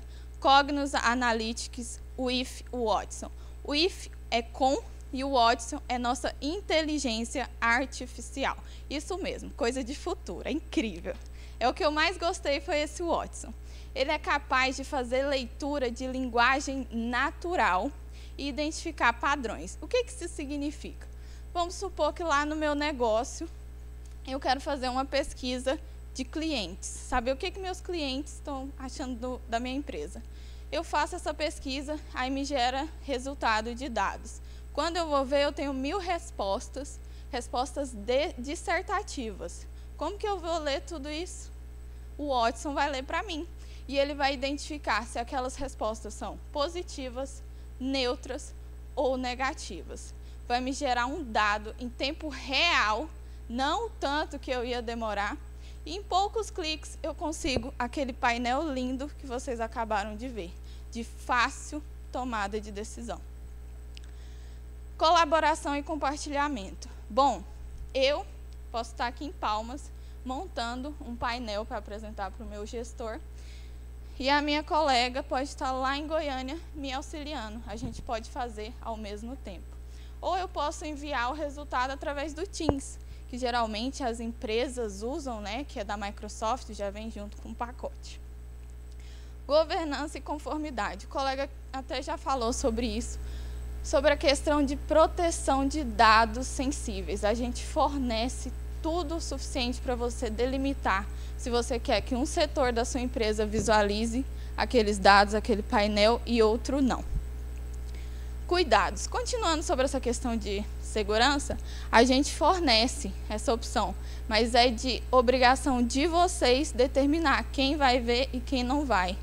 Cognos Analytics with Watson. O if é com e o Watson é nossa inteligência artificial. Isso mesmo, coisa de futuro, é incrível. É o que eu mais gostei, foi esse Watson. Ele é capaz de fazer leitura de linguagem natural e identificar padrões. O que isso significa? Vamos supor que lá no meu negócio eu quero fazer uma pesquisa de clientes, saber o que meus clientes estão achando da minha empresa. Eu faço essa pesquisa, aí me gera resultado de dados. Quando eu vou ver, eu tenho 1000 respostas dissertativas. Como que eu vou ler tudo isso? O Watson vai ler para mim. E ele vai identificar se aquelas respostas são positivas, neutras ou negativas. Vai me gerar um dado em tempo real, não o tanto que eu ia demorar. E em poucos cliques eu consigo aquele painel lindo que vocês acabaram de ver, de fácil tomada de decisão. Colaboração e compartilhamento. Bom, eu posso estar aqui em Palmas, montando um painel para apresentar para o meu gestor, e a minha colega pode estar lá em Goiânia me auxiliando. A gente pode fazer ao mesmo tempo. Ou eu posso enviar o resultado através do Teams, que geralmente as empresas usam, né, que é da Microsoft, já vem junto com o pacote. Governança e conformidade. O colega até já falou sobre isso, sobre a questão de proteção de dados sensíveis. A gente fornece tudo o suficiente para você delimitar se você quer que um setor da sua empresa visualize aqueles dados, aquele painel, e outro não. Cuidados. Continuando sobre essa questão de segurança, a gente fornece essa opção, mas é de obrigação de vocês determinar quem vai ver e quem não vai.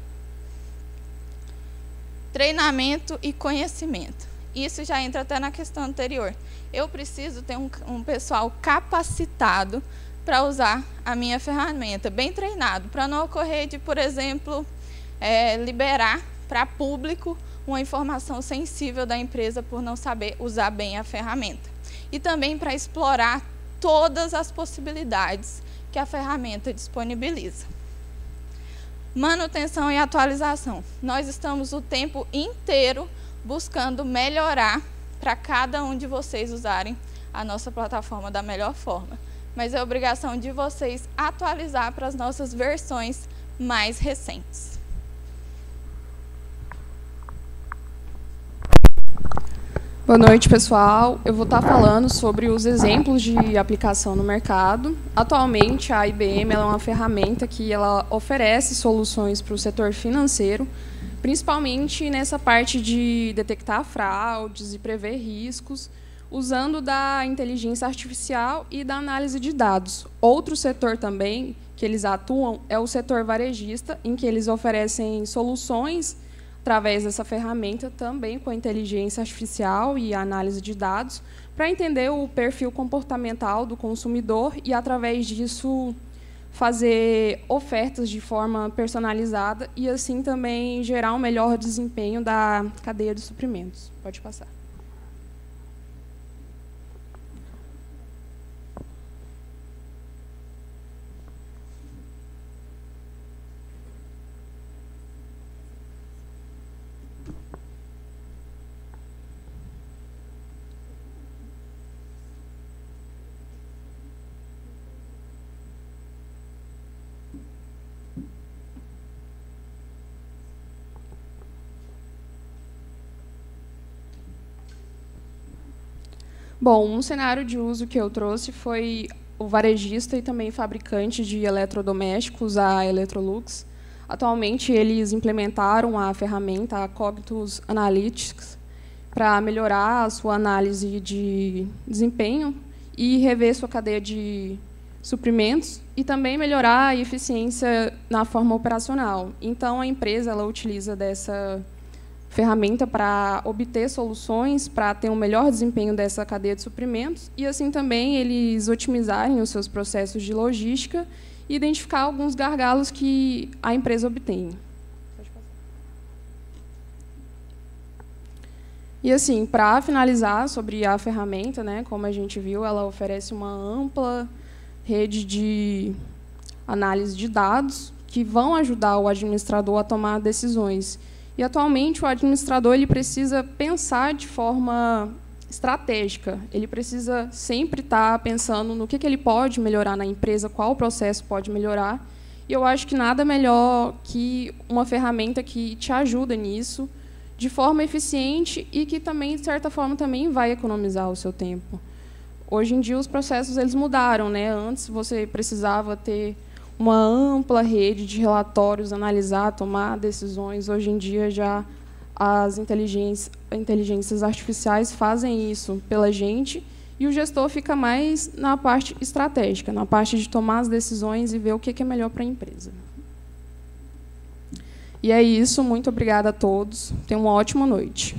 Treinamento e conhecimento. Isso já entra até na questão anterior. Eu preciso ter um pessoal capacitado para usar a minha ferramenta, bem treinado, para não ocorrer de, por exemplo, liberar para público uma informação sensível da empresa por não saber usar bem a ferramenta. E também para explorar todas as possibilidades que a ferramenta disponibiliza. Manutenção e atualização. Nós estamos o tempo inteiro buscando melhorar para cada um de vocês usarem a nossa plataforma da melhor forma. Mas é obrigação de vocês atualizar para as nossas versões mais recentes.
Boa noite, pessoal. Eu vou estar falando sobre os exemplos de aplicação no mercado. Atualmente, a IBM ela é uma ferramenta que ela oferece soluções para o setor financeiro, principalmente nessa parte de detectar fraudes e prever riscos, usando da inteligência artificial e da análise de dados. Outro setor também que eles atuam é o setor varejista, em que eles oferecem soluções através dessa ferramenta, também com a inteligência artificial e a análise de dados, para entender o perfil comportamental do consumidor e, através disso, fazer ofertas de forma personalizada e, assim, também gerar um melhor desempenho da cadeia de suprimentos. Pode passar. Bom, um cenário de uso que eu trouxe foi o varejista e também fabricante de eletrodomésticos, a Electrolux. Atualmente, eles implementaram a ferramenta, a Cognos Analytics, para melhorar a sua análise de desempenho e rever sua cadeia de suprimentos e também melhorar a eficiência na forma operacional. Então, a empresa ela utiliza dessa ferramenta para obter soluções, para ter um melhor desempenho dessa cadeia de suprimentos e, assim, também eles otimizarem os seus processos de logística e identificar alguns gargalos que a empresa obtém. E, assim, para finalizar sobre a ferramenta, né, como a gente viu, ela oferece uma ampla rede de análise de dados, que vão ajudar o administrador a tomar decisões. E, atualmente, o administrador ele precisa pensar de forma estratégica. Ele precisa sempre estar pensando no que ele pode melhorar na empresa, qual processo pode melhorar. E eu acho que nada melhor que uma ferramenta que te ajuda nisso, de forma eficiente e que também, de certa forma, também vai economizar o seu tempo. Hoje em dia, os processos eles mudaram, né? Antes, você precisava ter uma ampla rede de relatórios, analisar, tomar decisões. Hoje em dia, já as inteligências artificiais fazem isso pela gente e o gestor fica mais na parte estratégica, na parte de tomar as decisões e ver o que é melhor para a empresa. E é isso. Muito obrigada a todos. Tenham uma ótima noite.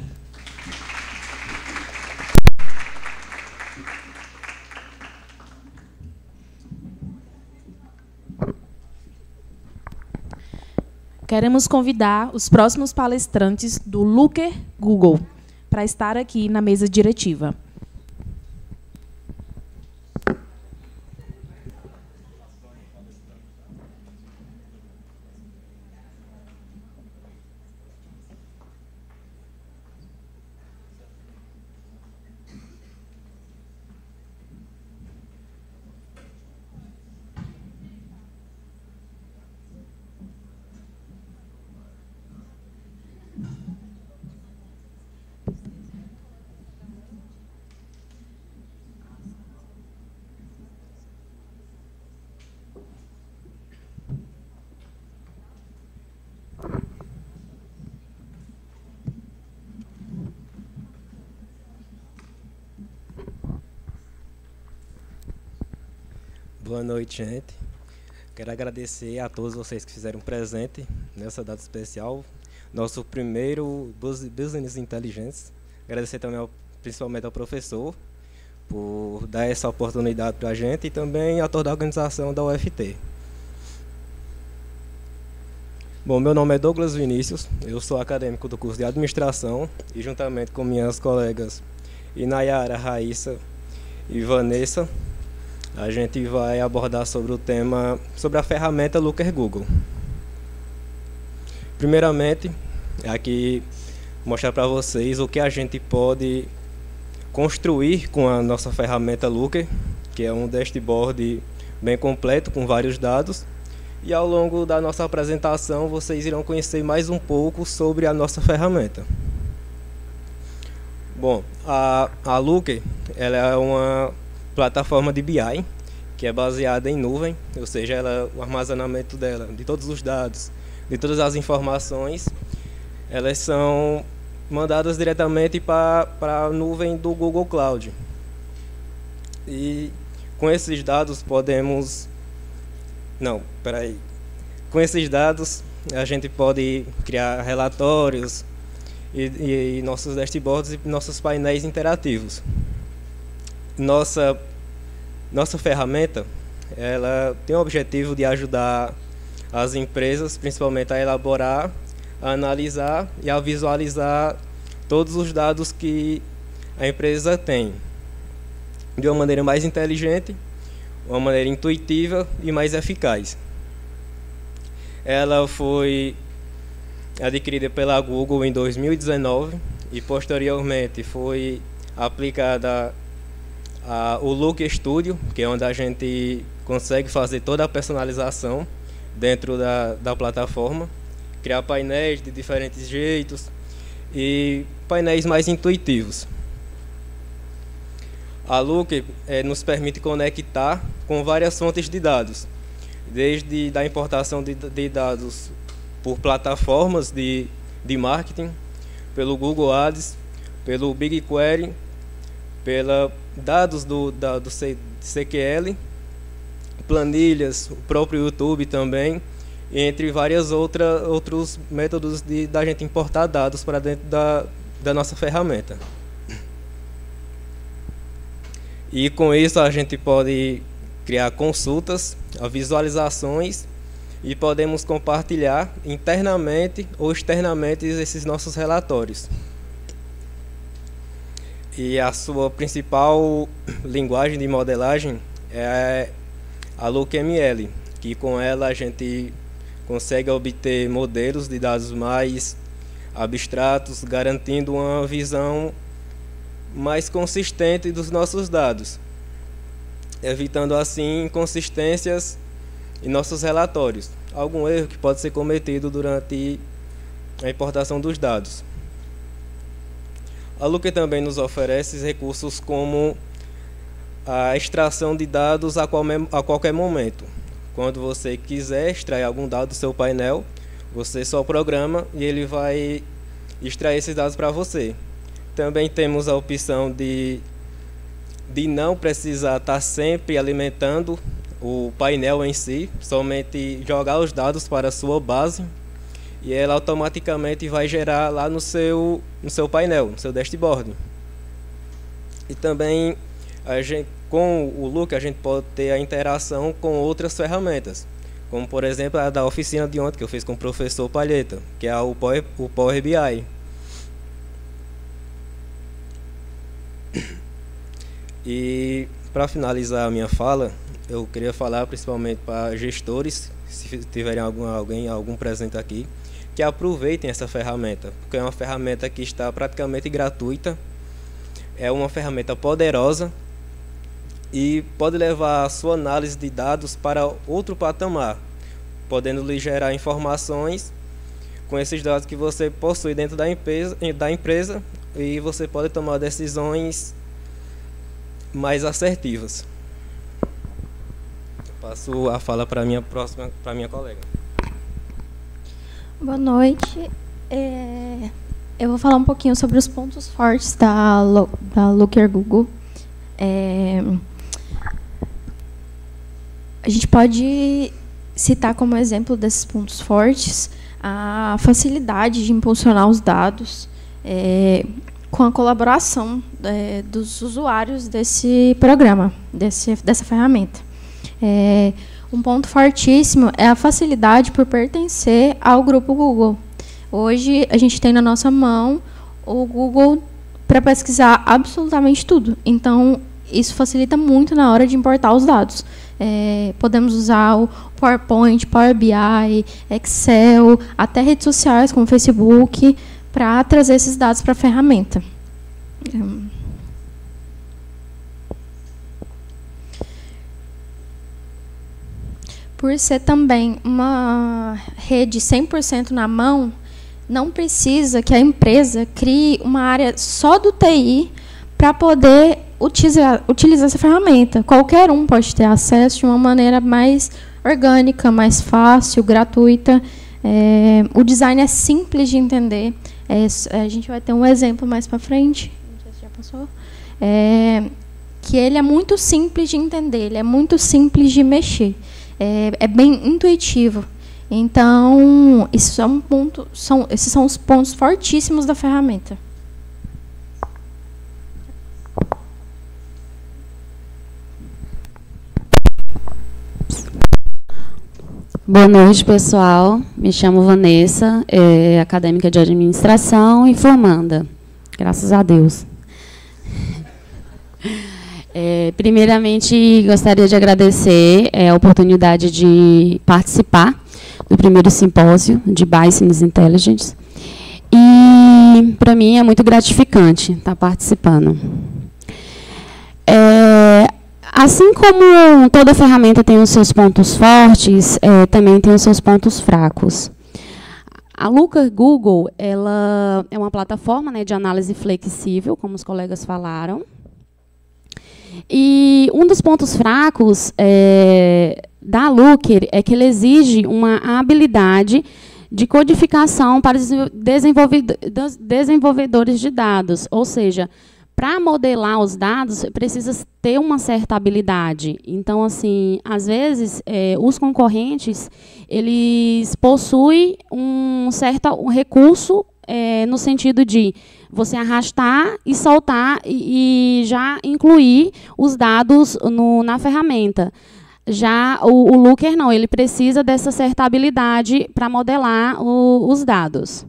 Queremos convidar os próximos palestrantes do Looker Google para estar aqui na mesa diretiva.
Boa noite, gente. Quero agradecer a todos vocês que fizeram presente nessa data especial, nosso primeiro Business Intelligence. Agradecer também principalmente ao professor por dar essa oportunidade para a gente e também a toda a organização da UFT. Bom, meu nome é Douglas Vinícius, eu sou acadêmico do curso de Administração e juntamente com minhas colegas Inayara, Raíssa e Vanessa, a gente vai abordar sobre o tema, sobre a ferramenta Looker Google. Primeiramente, aqui mostrar para vocês o que a gente pode construir com a nossa ferramenta Looker, que é um dashboard bem completo com vários dados. E ao longo da nossa apresentação, vocês irão conhecer mais um pouco sobre a nossa ferramenta. Bom, a Looker ela é uma plataforma de BI, que é baseada em nuvem, ou seja, o armazenamento dela, de todos os dados, de todas as informações, elas são mandadas diretamente para a nuvem do Google Cloud. E com esses dados podemos... Com esses dados a gente pode criar relatórios e nossos dashboards e nossos painéis interativos. Nossa ferramenta, ela tem o objetivo de ajudar as empresas, principalmente a elaborar, a analisar e a visualizar todos os dados que a empresa tem, de uma maneira mais inteligente, uma maneira intuitiva e mais eficaz. Ela foi adquirida pela Google em 2019 e posteriormente foi aplicada o Looker Studio, que é onde a gente consegue fazer toda a personalização dentro da plataforma, criar painéis de diferentes jeitos e painéis mais intuitivos. A Looker nos permite conectar com várias fontes de dados, desde a importação de dados por plataformas de marketing, pelo Google Ads, pelo BigQuery, pela dados do CQL, planilhas, o próprio YouTube também, entre vários outros métodos da gente importar dados para dentro da nossa ferramenta. E com isso a gente pode criar consultas, visualizações e podemos compartilhar internamente ou externamente esses nossos relatórios. E a sua principal linguagem de modelagem é a LookML, que com ela a gente consegue obter modelos de dados mais abstratos, garantindo uma visão mais consistente dos nossos dados, evitando assim inconsistências em nossos relatórios, algum erro que pode ser cometido durante a importação dos dados. A Looker também nos oferece recursos como a extração de dados a qualquer momento. Quando você quiser extrair algum dado do seu painel, você só programa e ele vai extrair esses dados para você. Também temos a opção de não precisar estar sempre alimentando o painel em si, somente jogar os dados para a sua base e ela automaticamente vai gerar lá no seu painel, no seu dashboard. E também com o Looker a gente pode ter a interação com outras ferramentas, como por exemplo a da oficina de ontem que eu fiz com o professor Palheta, que é o Power BI. E para finalizar a minha fala, eu queria falar principalmente para gestores, se tiverem algum presente aqui, que aproveitem essa ferramenta, porque é uma ferramenta que está praticamente gratuita, é uma ferramenta poderosa e pode levar a sua análise de dados para outro patamar, podendo lhe gerar informações com esses dados que você possui dentro da empresa e você pode tomar decisões mais assertivas. Passo a fala para a minha colega.
Boa noite. Eu vou falar um pouquinho sobre os pontos fortes da Looker Google. A gente pode citar como exemplo desses pontos fortes a facilidade de impulsionar os dados com a colaboração dos usuários desse programa, dessa ferramenta. Um ponto fortíssimo é a facilidade por pertencer ao grupo Google. Hoje, a gente tem na nossa mão o Google para pesquisar absolutamente tudo. Então, isso facilita muito na hora de importar os dados. Podemos usar o PowerPoint, Power BI, Excel, até redes sociais como Facebook, para trazer esses dados para a ferramenta. Por ser também uma rede 100% na mão, não precisa que a empresa crie uma área só do TI para poder utilizar essa ferramenta. Qualquer um pode ter acesso de uma maneira mais orgânica, mais fácil, gratuita. O design é simples de entender. A gente vai ter um exemplo mais para frente, não sei se já passou, que ele é muito simples de entender, ele é muito simples de mexer. É bem intuitivo. Então, esses são os pontos fortíssimos da ferramenta.
Boa noite, pessoal. Me chamo Vanessa, acadêmica de administração e formanda, graças a Deus. Primeiramente, gostaria de agradecer a oportunidade de participar do primeiro simpósio de Business Intelligence. E, para mim, é muito gratificante estar participando. Assim como toda ferramenta tem os seus pontos fortes, também tem os seus pontos fracos. A Looker Google ela é uma plataforma, né, de análise flexível, como os colegas falaram. E um dos pontos fracos da Looker é que ele exige uma habilidade de codificação para os desenvolvedores de dados, ou seja, para modelar os dados, precisa ter uma certa habilidade. Então, assim, às vezes, os concorrentes, eles possuem um certo recurso no sentido de você arrastar e soltar e já incluir os dados na ferramenta. Já o Looker não, ele precisa dessa certa habilidade para modelar os dados.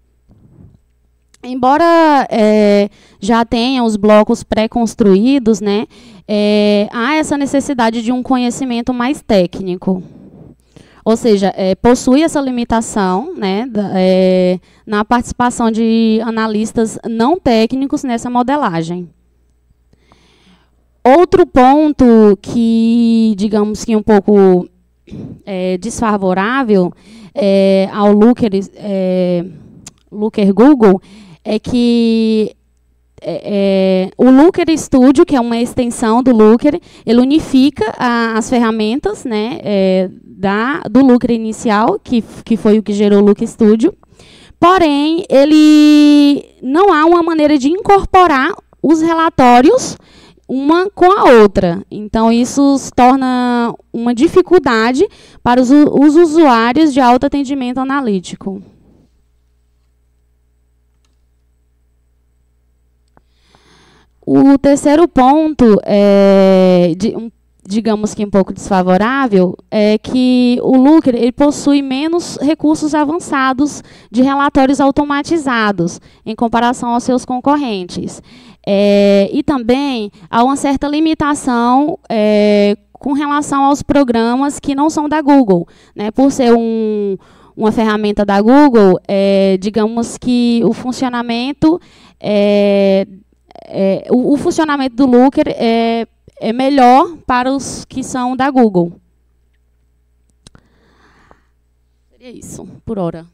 Embora já tenha os blocos pré-construídos, né, há essa necessidade de um conhecimento mais técnico. ou seja, possui essa limitação, né, na participação de analistas não técnicos nessa modelagem. Outro ponto que, digamos que um pouco desfavorável ao Looker Google é que o Looker Studio, que é uma extensão do Looker, ele unifica as ferramentas, né, do Looker inicial, que foi o que gerou o Looker Studio. Porém, ele não há uma maneira de incorporar os relatórios uma com a outra. Então, isso torna uma dificuldade para os usuários de autoatendimento analítico. O terceiro ponto, digamos que um pouco desfavorável, é que o Looker ele possui menos recursos avançados de relatórios automatizados em comparação aos seus concorrentes. E também há uma certa limitação com relação aos programas que não são da Google, né? Por ser uma ferramenta da Google, digamos que o funcionamento do Looker é melhor para os que são da Google. Seria isso, por hora.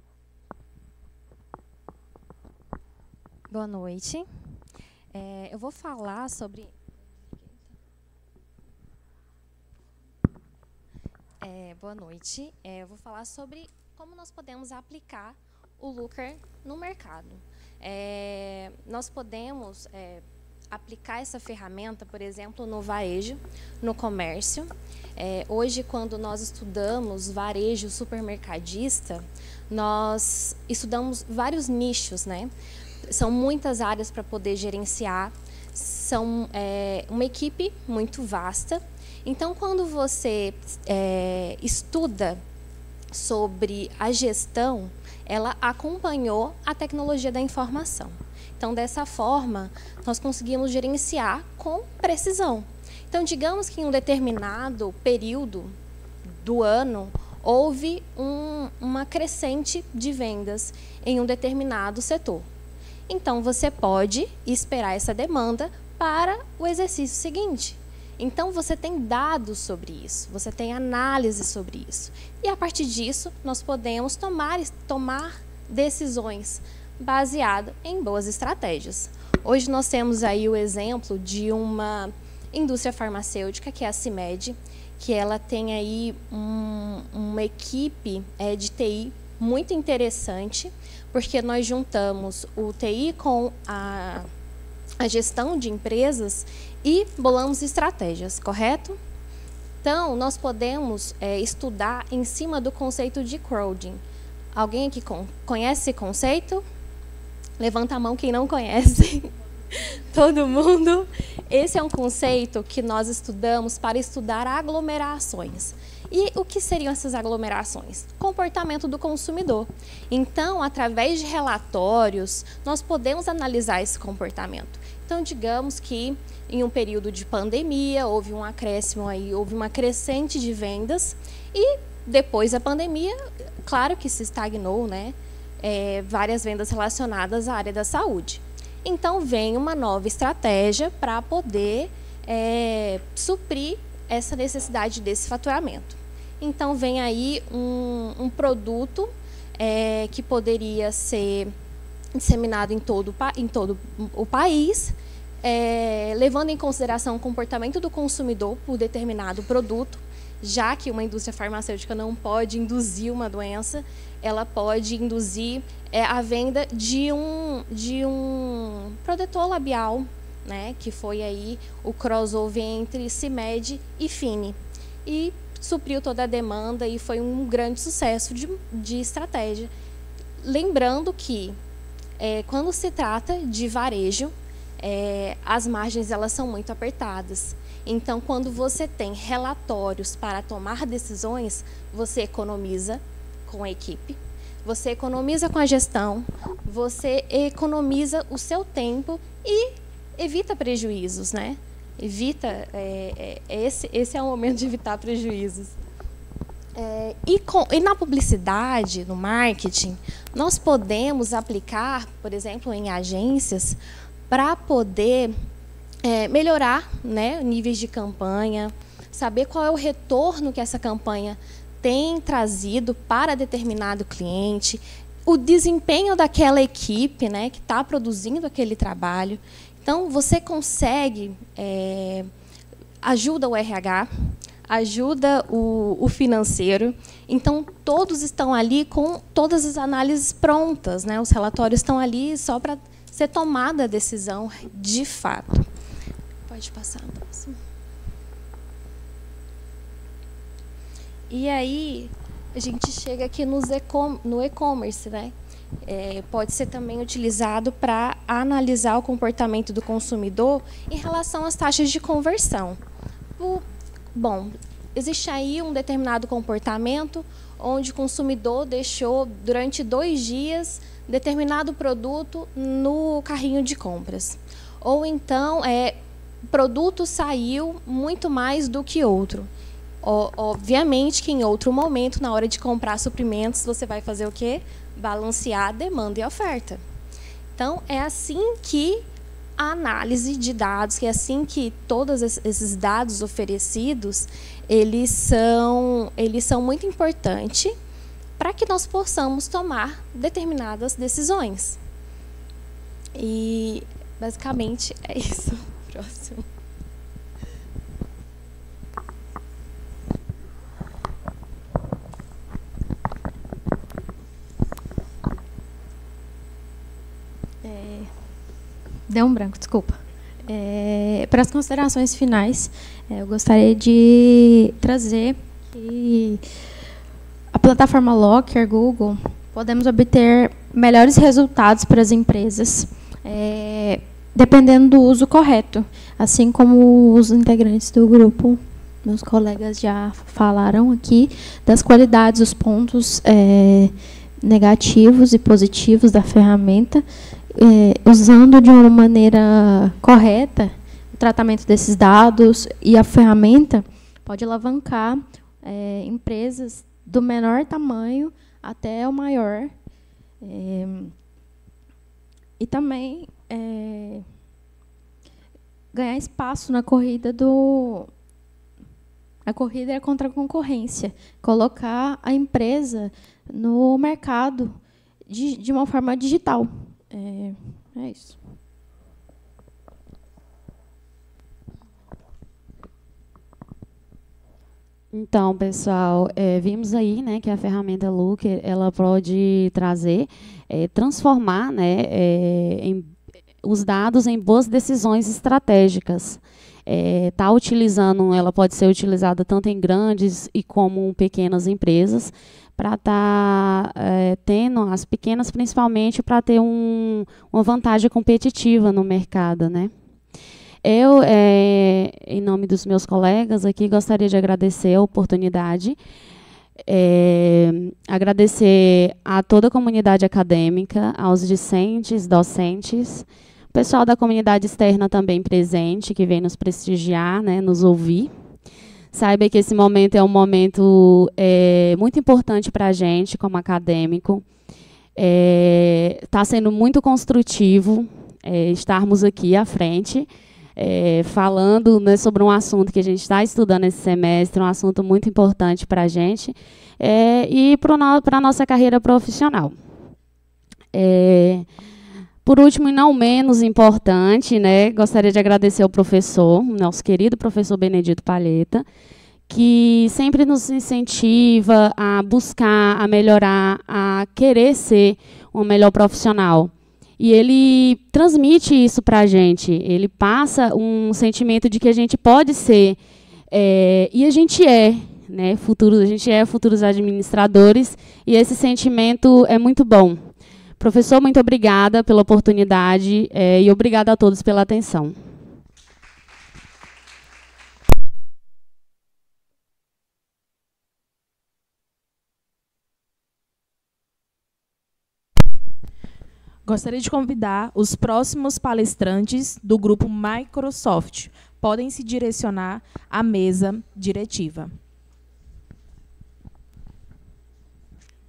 Boa noite. Eu vou falar sobre... boa noite. Eu vou falar sobre como nós podemos aplicar o Looker no mercado. Nós podemos aplicar essa ferramenta, por exemplo, no varejo, no comércio. Hoje, quando nós estudamos varejo supermercadista, nós estudamos vários nichos, né? São muitas áreas para poder gerenciar, são uma equipe muito vasta. Então, quando você estuda sobre a gestão, ela acompanhou a tecnologia da informação. Então, dessa forma, nós conseguimos gerenciar com precisão. Então, digamos que em um determinado período do ano, houve uma crescente de vendas em um determinado setor. Então, você pode esperar essa demanda para o exercício seguinte. Então, você tem dados sobre isso, você tem análise sobre isso. E, a partir disso, nós podemos tomar decisões baseadas em boas estratégias. Hoje, nós temos aí o exemplo de uma indústria farmacêutica, que é a CIMED, que ela tem aí uma equipe de TI muito interessante, porque nós juntamos o TI com a gestão de empresas e bolamos estratégias, correto? Então, nós podemos estudar em cima do conceito de crowding. Alguém aqui conhece esse conceito? Levanta a mão quem não conhece. Todo mundo? Esse é um conceito que nós estudamos para estudar aglomerações. E o que seriam essas aglomerações? Comportamento do consumidor. Então, através de relatórios, nós podemos analisar esse comportamento. Então, digamos que em um período de pandemia, houve um acréscimo aí, houve uma crescente de vendas e depois da pandemia, claro que se estagnou, né? Várias vendas relacionadas à área da saúde. Então, vem uma nova estratégia para poder suprir essa necessidade desse faturamento. Então, vem aí um produto que poderia ser disseminado em todo o país, levando em consideração o comportamento do consumidor por determinado produto, já que uma indústria farmacêutica não pode induzir uma doença, ela pode induzir a venda de um protetor labial, né, que foi aí o crossover entre CIMED e Fine. E supriu toda a demanda e foi um grande sucesso de estratégia. Lembrando que, quando se trata de varejo, as margens elas são muito apertadas. Então, quando você tem relatórios para tomar decisões, você economiza com a equipe, você economiza com a gestão, você economiza o seu tempo e evita prejuízos, né? Esse é o momento de evitar prejuízos. E na publicidade, no marketing, nós podemos aplicar, por exemplo, em agências, para poder melhorar, né, níveis de campanha, saber qual é o retorno que essa campanha tem trazido para determinado cliente, o desempenho daquela equipe, né, que está produzindo aquele trabalho. Então, você consegue, ajuda o RH, ajuda o financeiro. Então, todos estão ali com todas as análises prontas, né? Os relatórios estão ali só para ser tomada a decisão de fato. Pode passar a próxima. E aí, a gente chega aqui no e-commerce, né? Pode ser também utilizado para analisar o comportamento do consumidor em relação às taxas de conversão. Bom, existe aí um determinado comportamento onde o consumidor deixou durante 2 dias determinado produto no carrinho de compras. Ou então, o produto saiu muito mais do que outro. Obviamente que em outro momento, na hora de comprar suprimentos, você vai fazer o quê? Balancear a demanda e a oferta. Então, é assim que a análise de dados, que é assim que todos esses dados oferecidos, eles são muito importantes para que nós possamos tomar determinadas decisões. E, basicamente, é isso. Próximo.
Deu um branco, desculpa. Para as considerações finais, eu gostaria de trazer que a plataforma Locker, Google, podemos obter melhores resultados para as empresas, dependendo do uso correto, assim como os integrantes do grupo, meus colegas já falaram aqui, das qualidades, os pontos negativos e positivos da ferramenta, usando de uma maneira correta o tratamento desses dados, e a ferramenta pode alavancar empresas do menor tamanho até o maior. E também ganhar espaço na corrida a corrida é contra a concorrência, colocar a empresa no mercado de uma forma digital. É isso.
Então, pessoal, vimos aí, né, que a ferramenta Looker, ela pode trazer, transformar, né, os dados em boas decisões estratégicas. Ela pode ser utilizada tanto em grandes e como pequenas empresas, para estar tendo, as pequenas principalmente, para ter uma vantagem competitiva no mercado, né? Eu, em nome dos meus colegas aqui, gostaria de agradecer a oportunidade, agradecer a toda a comunidade acadêmica, aos discentes, docentes, o pessoal da comunidade externa também presente, que vem nos prestigiar, né, nos ouvir. Saiba que esse momento é um momento muito importante para a gente, como acadêmico. Está sendo muito construtivo estarmos aqui à frente, falando, né, sobre um assunto que a gente está estudando esse semestre, um assunto muito importante para a gente e para a nossa carreira profissional. Por último, e não menos importante, né, gostaria de agradecer ao professor, nosso querido professor Benedito Palheta, que sempre nos incentiva a buscar, a melhorar, a querer ser um melhor profissional. E ele transmite isso para a gente, ele passa um sentimento de que a gente pode ser, e a gente né, a gente é futuros administradores, e esse sentimento é muito bom. Professor, muito obrigada pela oportunidade e obrigada a todos pela atenção.
Gostaria de convidar os próximos palestrantes do grupo Microsoft. Podem se direcionar à mesa diretiva.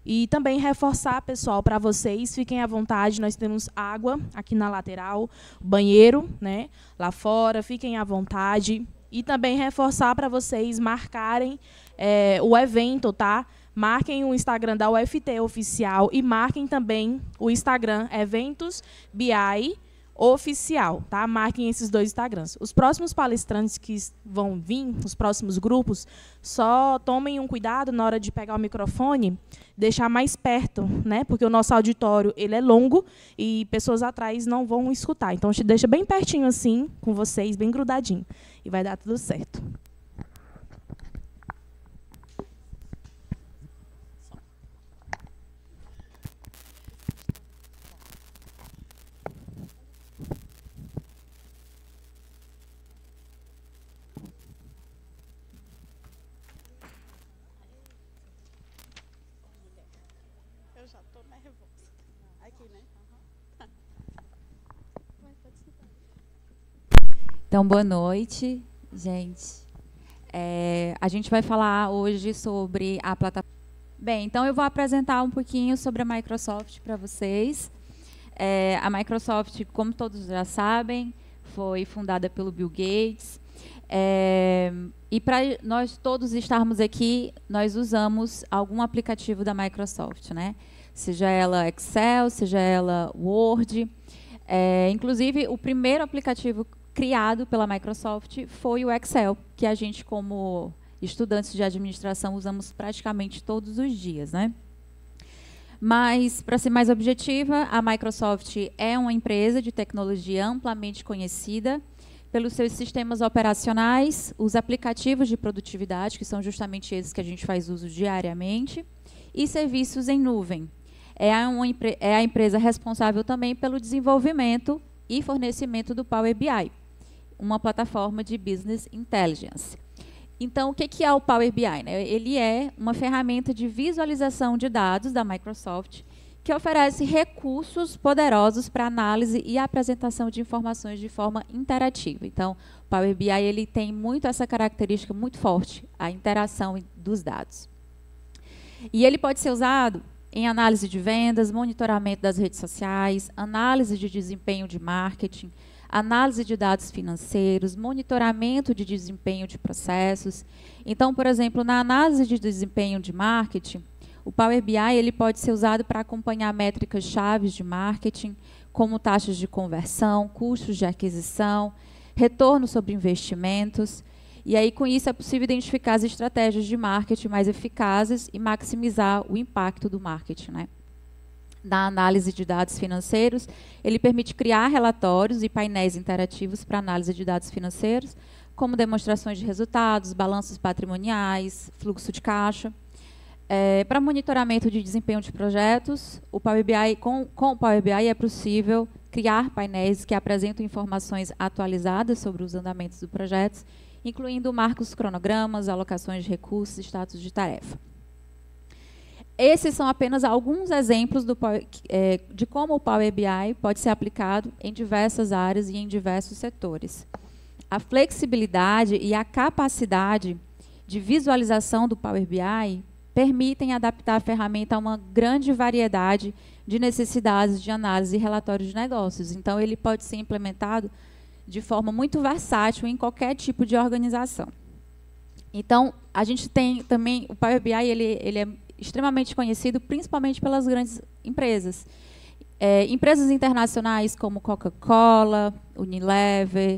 E também reforçar, pessoal, para vocês, fiquem à vontade, nós temos água aqui na lateral, banheiro, né, lá fora, fiquem à vontade. E também reforçar para vocês marcarem o evento, tá? Marquem o Instagram da UFT Oficial e marquem também o Instagram Eventos BI Oficial, tá? Marquem esses 2 Instagrams. Os próximos palestrantes que vão vir, os próximos grupos, só tomem um cuidado na hora de pegar o microfone, deixar mais perto, né? Porque o nosso auditório ele é longo e pessoas atrás não vão escutar. Então, deixa bem pertinho assim, com vocês, bem grudadinho. E vai dar tudo certo.
Eu já estou nervosa. Aqui, né?
Então, boa noite, gente. A gente vai falar hoje sobre a plataforma. Bem, então eu vou apresentar um pouquinho sobre a Microsoft para vocês. A Microsoft, como todos já sabem, foi fundada pelo Bill Gates. E para nós todos estarmos aqui, nós usamos algum aplicativo da Microsoft, né? Seja ela Excel, seja ela Word. Inclusive, o primeiro aplicativo criado pela Microsoft foi o Excel, que a gente, como estudantes de administração, usamos praticamente todos os dias, né? Mas, para ser mais objetiva, a Microsoft é uma empresa de tecnologia amplamente conhecida pelos seus sistemas operacionais, os aplicativos de produtividade, que são justamente esses que a gente faz uso diariamente, e serviços em nuvem. É a empresa responsável também pelo desenvolvimento e fornecimento do Power BI, uma plataforma de Business Intelligence. Então, o que é o Power BI, né? Ele é uma ferramenta de visualização de dados da Microsoft que oferece recursos poderosos para análise e apresentação de informações de forma interativa. Então, o Power BI ele tem muito essa característica muito forte, a interação dos dados. E ele pode ser usado em análise de vendas, monitoramento das redes sociais, análise de desempenho de marketing, análise de dados financeiros, monitoramento de desempenho de processos. Então, por exemplo, na análise de desempenho de marketing, o Power BI ele pode ser usado para acompanhar métricas chaves de marketing, como taxas de conversão, custos de aquisição, retorno sobre investimentos. E aí, com isso, é possível identificar as estratégias de marketing mais eficazes e maximizar o impacto do marketing, né? Na análise de dados financeiros, ele permite criar relatórios e painéis interativos para análise de dados financeiros, como demonstrações de resultados, balanços patrimoniais, fluxo de caixa. Para monitoramento de desempenho de projetos, o Power BI, com o Power BI é possível criar painéis que apresentam informações atualizadas sobre os andamentos dos projetos, incluindo marcos cronogramas, alocações de recursos e status de tarefa. Esses são apenas alguns exemplos de como o Power BI pode ser aplicado em diversas áreas e em diversos setores. A flexibilidade e a capacidade de visualização do Power BI permitem adaptar a ferramenta a uma grande variedade de necessidades de análise e relatórios de negócios. Então, ele pode ser implementado de forma muito versátil em qualquer tipo de organização. Então, a gente tem também, o Power BI ele é extremamente conhecido, principalmente pelas grandes empresas. Empresas internacionais como Coca-Cola, Unilever,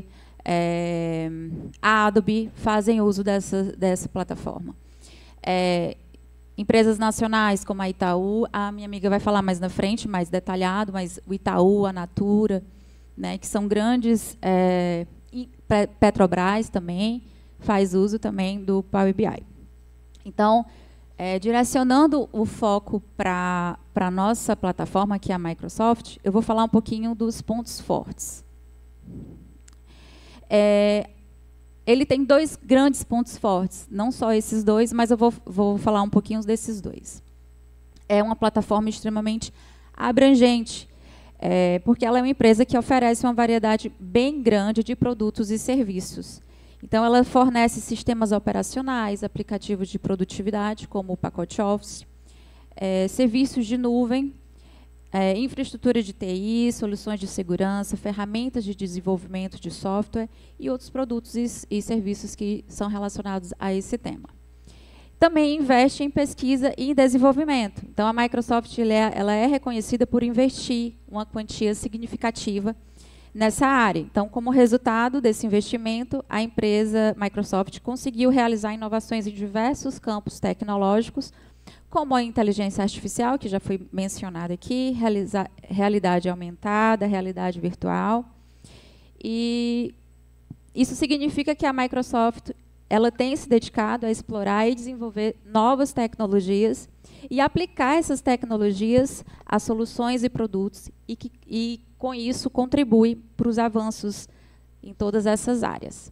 Adobe fazem uso dessa plataforma. Empresas nacionais como a Itaú, a minha amiga vai falar mais na frente, mais detalhado, mas o Itaú, a Natura, né, que são grandes, Petrobras também faz uso também do Power BI. Então, direcionando o foco para a nossa plataforma, que é a Microsoft, eu vou falar um pouquinho dos pontos fortes. Ele tem dois grandes pontos fortes, não só esses dois, mas eu vou falar um pouquinho desses dois. É uma plataforma extremamente abrangente, porque ela é uma empresa que oferece uma variedade bem grande de produtos e serviços. Então, ela fornece sistemas operacionais, aplicativos de produtividade, como o pacote Office, serviços de nuvem, infraestrutura de TI, soluções de segurança, ferramentas de desenvolvimento de software e outros produtos e serviços que são relacionados a esse tema. Também investe em pesquisa e em desenvolvimento. Então, a Microsoft ela é reconhecida por investir uma quantia significativa nessa área. Então, como resultado desse investimento, a empresa Microsoft conseguiu realizar inovações em diversos campos tecnológicos, como a inteligência artificial, que já foi mencionada aqui, realidade aumentada, realidade virtual. E isso significa que a Microsoft ela tem se dedicado a explorar e desenvolver novas tecnologias e aplicar essas tecnologias a soluções e produtos e com isso, contribui para os avanços em todas essas áreas.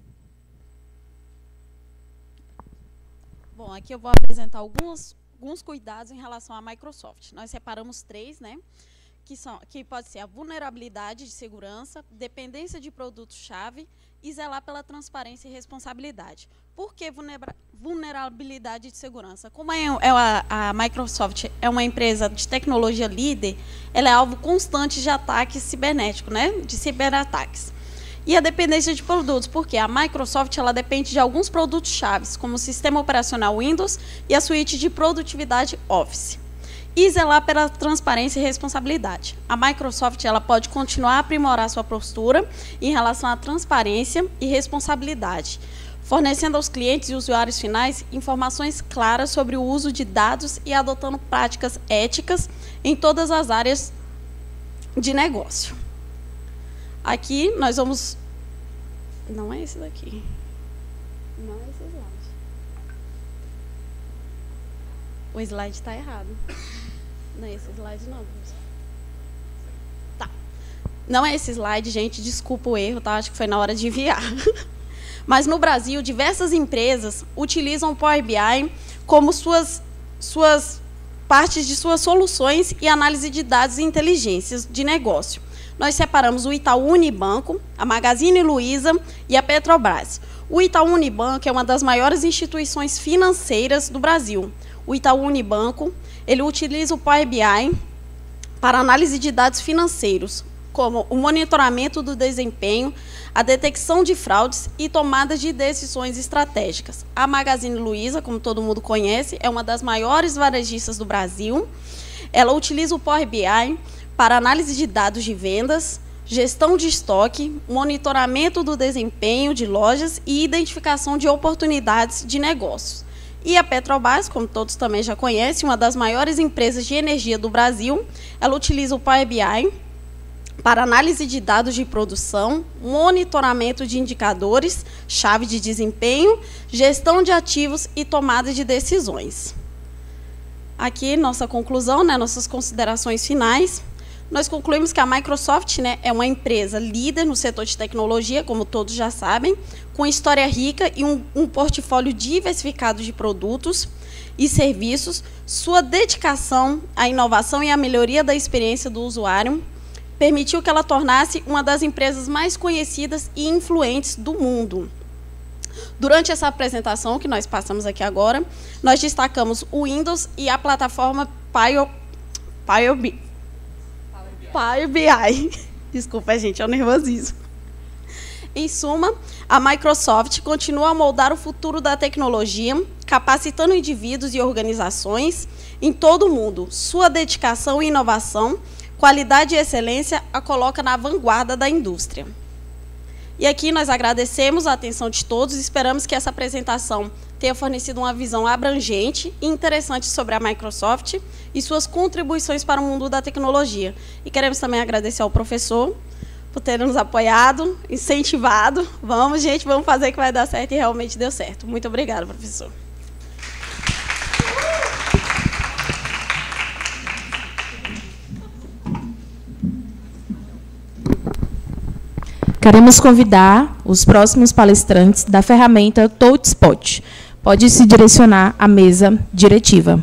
Bom, aqui eu vou apresentar alguns cuidados em relação à Microsoft. Nós separamos 3, né? Que pode ser a vulnerabilidade de segurança, dependência de produtos-chave e zelar pela transparência e responsabilidade. Por que vulnerabilidade de segurança? Como a Microsoft é uma empresa de tecnologia líder, ela é alvo constante de ataques cibernéticos, né? De ciberataques. E a dependência de produtos, porque a Microsoft ela depende de alguns produtos-chave, como o sistema operacional Windows e a suíte de produtividade Office. E zelar pela transparência e responsabilidade. A Microsoft ela pode continuar a aprimorar sua postura em relação à transparência e responsabilidade, fornecendo aos clientes e usuários finais informações claras sobre o uso de dados e adotando práticas éticas em todas as áreas de negócio. Aqui nós vamos... Não é esse daqui. Não é esse slide. O slide está errado. Não é esse slide, não. Tá. Não é esse slide, gente. Desculpa o erro, tá? Acho que foi na hora de enviar. Mas no Brasil, diversas empresas utilizam o Power BI como suas partes de suas soluções e análise de dados e inteligências de negócio. Nós separamos o Itaú Unibanco, a Magazine Luiza e a Petrobras. O Itaú Unibanco é uma das maiores instituições financeiras do Brasil. O Itaú Unibanco, ele utiliza o Power BI para análise de dados financeiros, como o monitoramento do desempenho, a detecção de fraudes e tomada de decisões estratégicas. A Magazine Luiza, como todo mundo conhece, é uma das maiores varejistas do Brasil. Ela utiliza o Power BI para análise de dados de vendas, gestão de estoque, monitoramento do desempenho de lojas e identificação de oportunidades de negócios. E a Petrobras, como todos também já conhecem, uma das maiores empresas de energia do Brasil, ela utiliza o Power BI para análise de dados de produção, monitoramento de indicadores, chave de desempenho, gestão de ativos e tomada de decisões. Aqui, nossa conclusão, né, nossas considerações finais. Nós concluímos que a Microsoft, né, é uma empresa líder no setor de tecnologia, como todos já sabem, com história rica e um portfólio diversificado de produtos e serviços. Sua dedicação à inovação e à melhoria da experiência do usuário permitiu que ela tornasse uma das empresas mais conhecidas e influentes do mundo. Durante essa apresentação que nós passamos aqui agora, nós destacamos o Windows e a plataforma Power BI. Desculpa, gente, é o nervosismo. Em suma, a Microsoft continua a moldar o futuro da tecnologia, capacitando indivíduos e organizações em todo o mundo. Sua dedicação e inovação, qualidade e excelência a coloca na vanguarda da indústria. E aqui nós agradecemos a atenção de todos e esperamos que essa apresentação tenha fornecido uma visão abrangente e interessante sobre a Microsoft e suas contribuições para o mundo da tecnologia. E queremos também agradecer ao professor por ter nos apoiado, incentivado. Vamos, gente, vamos fazer que vai dar certo e realmente deu certo. Muito obrigada, professor.
Queremos convidar os próximos palestrantes da ferramenta TouchSpot. Pode se direcionar à mesa diretiva.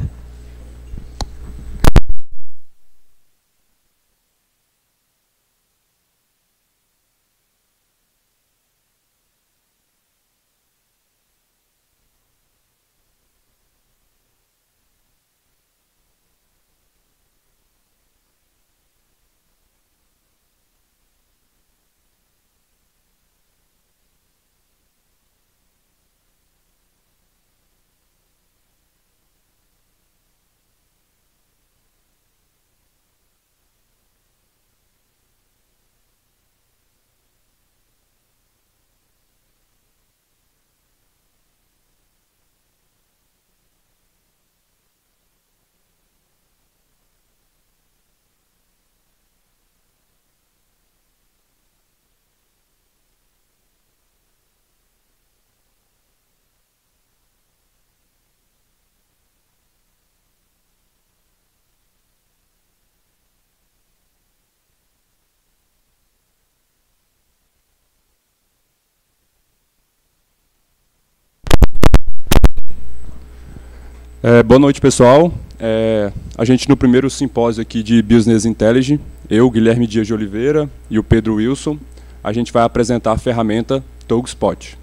Boa noite, pessoal. A gente no primeiro simpósio aqui de Business Intelligence, eu, Guilherme Dias de Oliveira e o Pedro Wilson, a gente vai apresentar a ferramenta ToggSpot.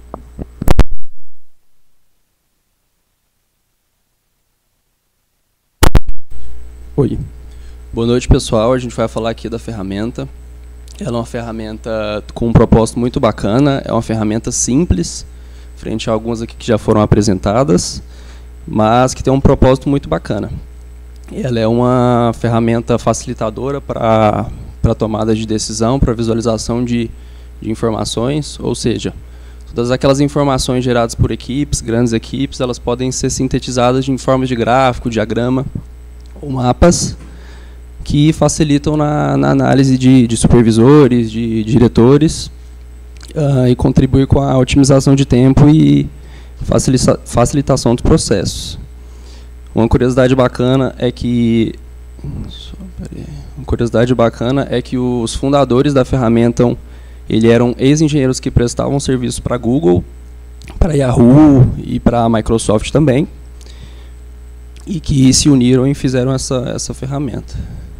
Oi. Boa noite, pessoal. A gente vai falar aqui da ferramenta. Ela é uma ferramenta com um propósito muito bacana, é uma ferramenta simples, frente a algumas aqui que já foram apresentadas, mas que tem um propósito muito bacana. Ela é uma ferramenta facilitadora para tomada de decisão, para visualização de informações, ou seja, todas aquelas informações geradas por equipes, grandes equipes, elas podem ser sintetizadas em forma de gráfico, diagrama ou mapas, que facilitam na análise de supervisores, de diretores, e contribuem com a otimização de tempo e facilitação dos processos. Uma curiosidade bacana é que os fundadores da ferramenta eram ex-engenheiros que prestavam serviço para a Google, para a Yahoo e para a Microsoft também, e que se uniram e fizeram essa ferramenta.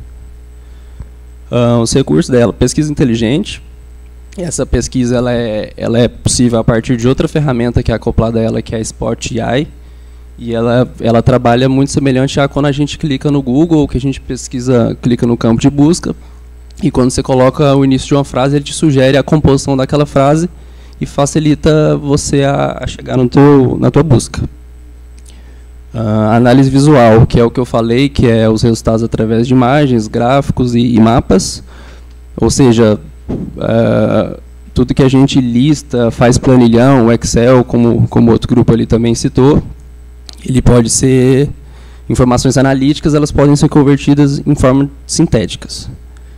Os recursos dela: pesquisa inteligente. Essa pesquisa ela é possível a partir de outra ferramenta que é acoplada a ela, que é a Spot AI, e ela trabalha muito semelhante a quando a gente clica no Google, que a gente clica no campo de busca, e quando você coloca o início de uma frase, ele te sugere a composição daquela frase e facilita você a chegar na tua busca. Análise visual, que é o que eu falei, que é os resultados através de imagens, gráficos e mapas, ou seja, tudo que a gente lista, faz planilhão, Excel, como outro grupo ali também citou, ele pode ser, informações analíticas, elas podem ser convertidas em formas sintéticas.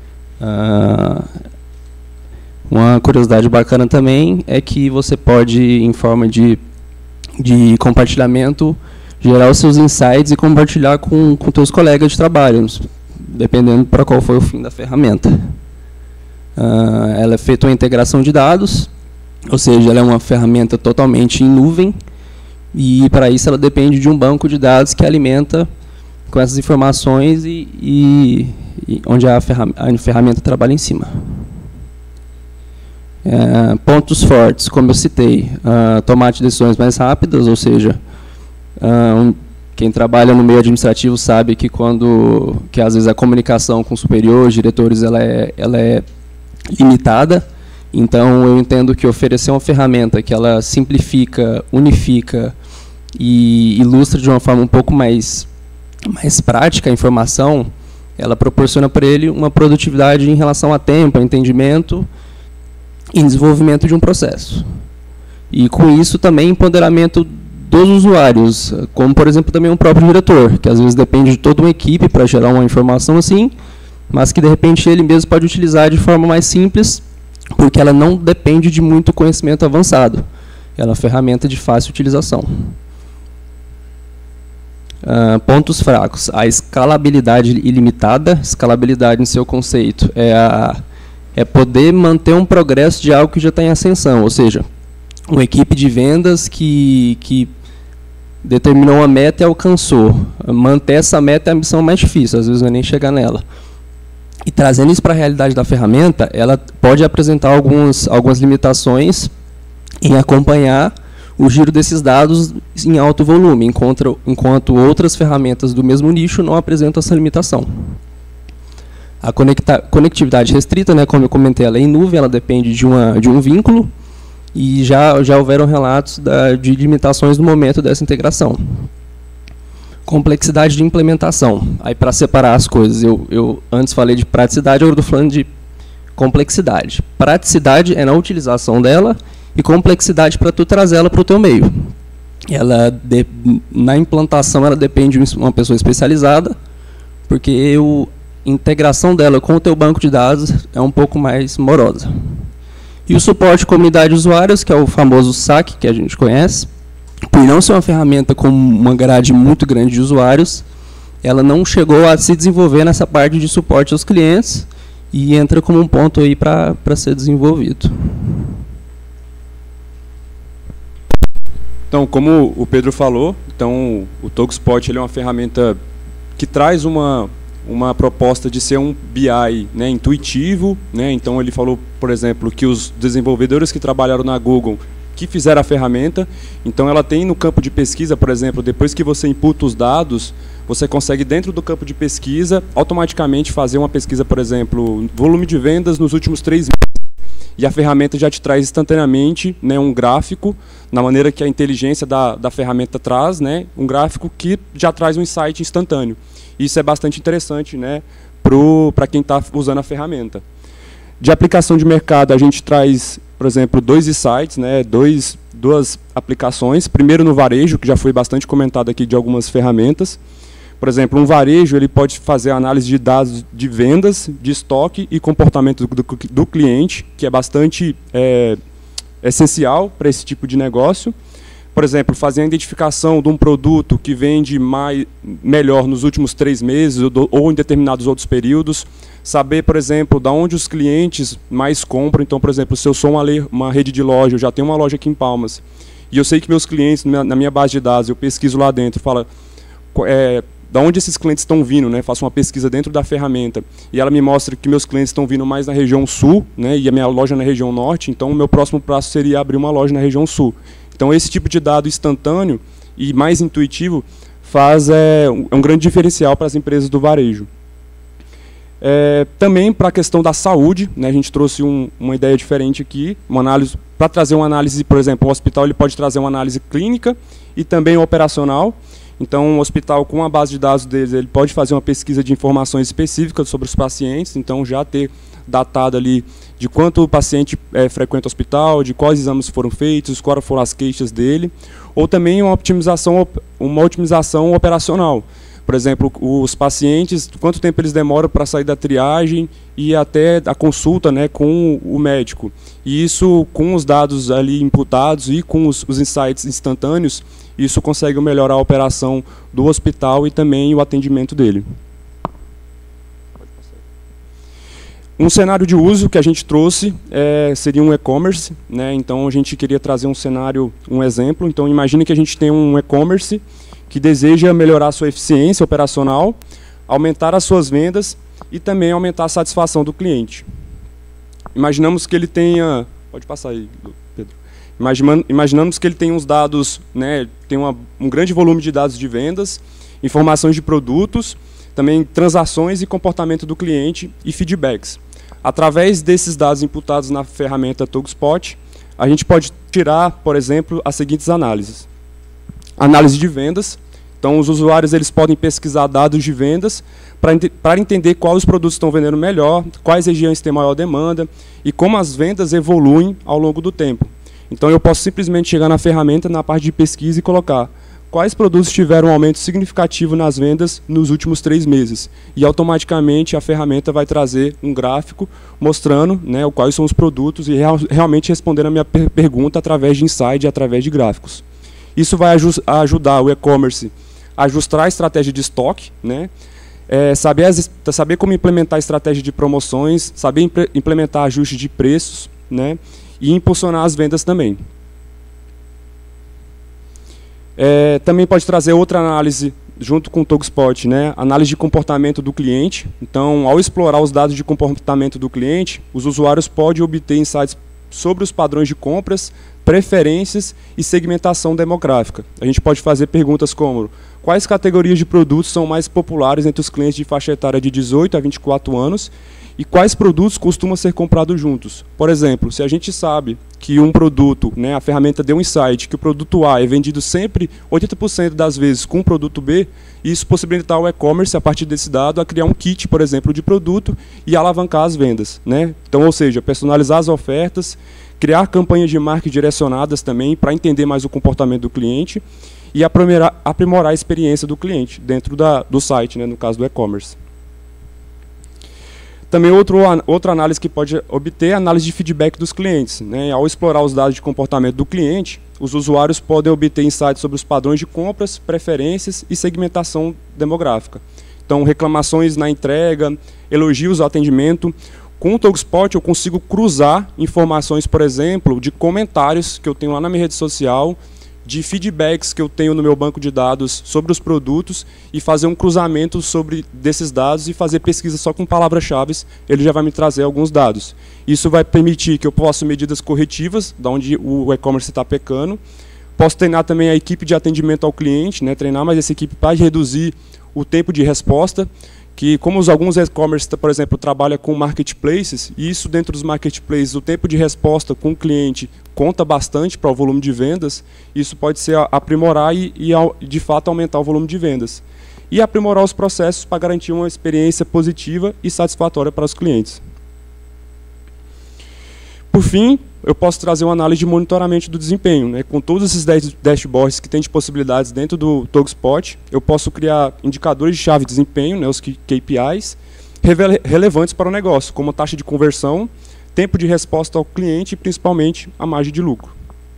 Uma curiosidade bacana também é que você pode, em forma de compartilhamento, gerar os seus insights e compartilhar com teus colegas de trabalho, dependendo para qual foi o fim da ferramenta. Ela é feita uma integração de dados, ou seja, ela é uma ferramenta totalmente em nuvem, e para isso ela depende de um banco de dados que alimenta com essas informações e onde a ferramenta trabalha em cima. Pontos fortes, como eu citei: tomar decisões mais rápidas, ou seja, quem trabalha no meio administrativo sabe que que às vezes a comunicação com superiores, diretores, ela é limitada. Então eu entendo que oferecer uma ferramenta que ela simplifica, unifica e ilustra de uma forma um pouco mais prática a informação, ela proporciona para ele uma produtividade em relação a tempo, a entendimento e desenvolvimento de um processo. E com isso também empoderamento dos usuários, como por exemplo também o próprio diretor, que às vezes depende de toda uma equipe para gerar uma informação assim, mas que de repente ele mesmo pode utilizar de forma mais simples, porque ela não depende de muito conhecimento avançado. Ela é uma ferramenta de fácil utilização. Pontos fracos: a escalabilidade ilimitada. Escalabilidade, em seu conceito, é poder manter um progresso de algo que já está em ascensão, ou seja, uma equipe de vendas que determinou uma meta e alcançou. Manter essa meta é a missão mais difícil, às vezes não é nem chegar nela. E trazendo isso para a realidade da ferramenta, ela pode apresentar algumas limitações em acompanhar o giro desses dados em alto volume, enquanto outras ferramentas do mesmo nicho não apresentam essa limitação. A conectividade restrita, né, como eu comentei, ela é em nuvem, ela depende de um vínculo, e já houveram relatos de limitações no momento dessa integração. Complexidade de implementação. Aí, para separar as coisas, eu antes falei de praticidade, agora estou falando de complexidade. Praticidade é na utilização dela, e complexidade para tu trazer ela para o teu meio. Na implantação, ela depende de uma pessoa especializada, porque a integração dela com o teu banco de dados é um pouco mais morosa. E o suporte comunidade de usuários, que é o famoso SAC, que a gente conhece, por não ser uma ferramenta com uma grade muito grande de usuários, ela não chegou a se desenvolver nessa parte de suporte aos clientes, e entra como um ponto aí para ser desenvolvido.
Então, como o Pedro falou, então, o TogoSpot ele é uma ferramenta que traz uma proposta de ser um BI, né, intuitivo, né? Então ele falou, por exemplo, que os desenvolvedores que trabalharam na Google que fizeram a ferramenta, então ela tem no campo de pesquisa, por exemplo, depois que você imputa os dados, você consegue dentro do campo de pesquisa automaticamente fazer uma pesquisa, por exemplo, volume de vendas nos últimos 3 meses. E a ferramenta já te traz instantaneamente, né, um gráfico, na maneira que a inteligência da ferramenta traz, né, um gráfico que já traz um insight instantâneo. Isso é bastante interessante, né, para quem está usando a ferramenta. De aplicação de mercado, a gente traz, por exemplo, 2 insights, né, duas aplicações. Primeiro no varejo, que já foi bastante comentado aqui de algumas ferramentas. Por exemplo, um varejo ele pode fazer análise de dados de vendas, de estoque e comportamento do cliente, que é bastante essencial para esse tipo de negócio. Por exemplo, fazer a identificação de um produto que vende melhor nos últimos 3 meses ou em determinados outros períodos. Saber, por exemplo, de onde os clientes mais compram. Então, por exemplo, se eu sou uma rede de loja, eu já tenho uma loja aqui em Palmas, e eu sei que meus clientes, na minha base de dados, eu pesquiso lá dentro, falo da onde esses clientes estão vindo, né? Faço uma pesquisa dentro da ferramenta e ela me mostra que meus clientes estão vindo mais na região sul, né? E a minha loja na região norte, então o meu próximo passo seria abrir uma loja na região sul. Então esse tipo de dado instantâneo e mais intuitivo faz um grande diferencial para as empresas do varejo. Também para a questão da saúde, né? A gente trouxe uma ideia diferente aqui, uma análise para trazer uma análise, por exemplo, o hospital ele pode trazer uma análise clínica e também operacional. Então, o hospital, com a base de dados deles, ele pode fazer uma pesquisa de informações específicas sobre os pacientes, então já ter datado ali de quanto o paciente frequenta o hospital, de quais exames foram feitos, quais foram as queixas dele, ou também uma otimização operacional. Por exemplo, os pacientes, quanto tempo eles demoram para sair da triagem e até a consulta, né, com o médico. E isso, com os dados ali imputados e com os insights instantâneos, isso consegue melhorar a operação do hospital e também o atendimento dele. Um cenário de uso que a gente trouxe seria um e-commerce, né? Então a gente queria trazer um exemplo. Então imagine que a gente tem um e-commerce que deseja melhorar a sua eficiência operacional, aumentar as suas vendas e também aumentar a satisfação do cliente. Imaginamos que ele tenha... Pode passar aí, Pedro. Imaginamos que ele tem uns dados, né, tem um grande volume de dados de vendas, informações de produtos, também transações e comportamento do cliente e feedbacks. Através desses dados imputados na ferramenta TogoSpot, a gente pode tirar, por exemplo, as seguintes análises. Análise de vendas. Então, os usuários eles podem pesquisar dados de vendas para entender quais os produtos estão vendendo melhor, quais regiões têm maior demanda e como as vendas evoluem ao longo do tempo. Então, eu posso simplesmente chegar na ferramenta, na parte de pesquisa e colocar quais produtos tiveram um aumento significativo nas vendas nos últimos 3 meses. E, automaticamente, a ferramenta vai trazer um gráfico mostrando, né, quais são os produtos e realmente respondendo a minha pergunta através de insight, através de gráficos. Isso vai ajudar o e-commerce a ajustar a estratégia de estoque, né, saber como implementar a estratégia de promoções, saber implementar ajustes de preços, né, e impulsionar as vendas também. Também pode trazer outra análise junto com o TogoSpot, né? Análise de comportamento do cliente. Então, ao explorar os dados de comportamento do cliente, os usuários podem obter insights sobre os padrões de compras, preferências e segmentação demográfica. A gente pode fazer perguntas como: quais categorias de produtos são mais populares entre os clientes de faixa etária de 18 a 24 anos e quais produtos costumam ser comprados juntos. Por exemplo, se a gente sabe que um produto, né, a ferramenta deu um insight, que o produto A é vendido sempre 80% das vezes com o produto B, isso possibilitar o e-commerce, a partir desse dado, a criar um kit, por exemplo, de produto e alavancar as vendas, né? Então, ou seja, personalizar as ofertas, criar campanhas de marketing direcionadas também para entender mais o comportamento do cliente e aprimorar a experiência do cliente dentro do site, né, no caso do e-commerce. Também outra análise que pode obter é a análise de feedback dos clientes, né? Ao explorar os dados de comportamento do cliente, os usuários podem obter insights sobre os padrões de compras, preferências e segmentação demográfica. Então, reclamações na entrega, elogios ao atendimento. Com o TogoSpot eu consigo cruzar informações, por exemplo, de comentários que eu tenho lá na minha rede social de feedbacks que eu tenho no meu banco de dados sobre os produtos e fazer um cruzamento desses dados e fazer pesquisa só com palavras-chave, ele já vai me trazer alguns dados. Isso vai permitir que eu possa medidas corretivas, de onde o e-commerce está pecando. Posso treinar também a equipe de atendimento ao cliente, né, treinar mais essa equipe para reduzir o tempo de resposta, que como alguns e-commerce, por exemplo, trabalham com marketplaces, e isso dentro dos marketplaces, o tempo de resposta com o cliente conta bastante para o volume de vendas, isso pode ser aprimorar e de fato aumentar o volume de vendas. E aprimorar os processos para garantir uma experiência positiva e satisfatória para os clientes. Por fim, eu posso trazer uma análise de monitoramento do desempenho, né? Com todos esses dashboards que tem de possibilidades dentro do TogSpot, eu posso criar indicadores de chave de desempenho, né, os KPIs, relevantes para o negócio, como taxa de conversão, tempo de resposta ao cliente e, principalmente, a margem de lucro.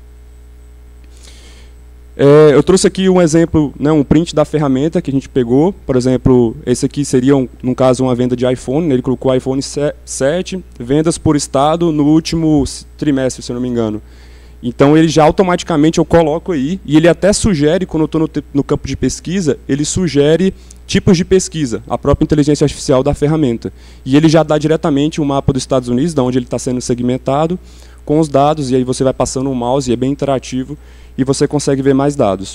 Eu trouxe aqui um exemplo, né, um print da ferramenta que a gente pegou. Por exemplo, esse aqui seria, no caso, uma venda de iPhone. Né, ele colocou iPhone 7, vendas por estado no último trimestre, se eu não me engano. Então, ele já automaticamente eu coloco aí, e ele até sugere, quando eu estou no campo de pesquisa, ele sugere tipos de pesquisa, a própria inteligência artificial da ferramenta. E ele já dá diretamente um mapa dos Estados Unidos, de onde ele está sendo segmentado, com os dados, e aí você vai passando o mouse, e é bem interativo, e você consegue ver mais dados.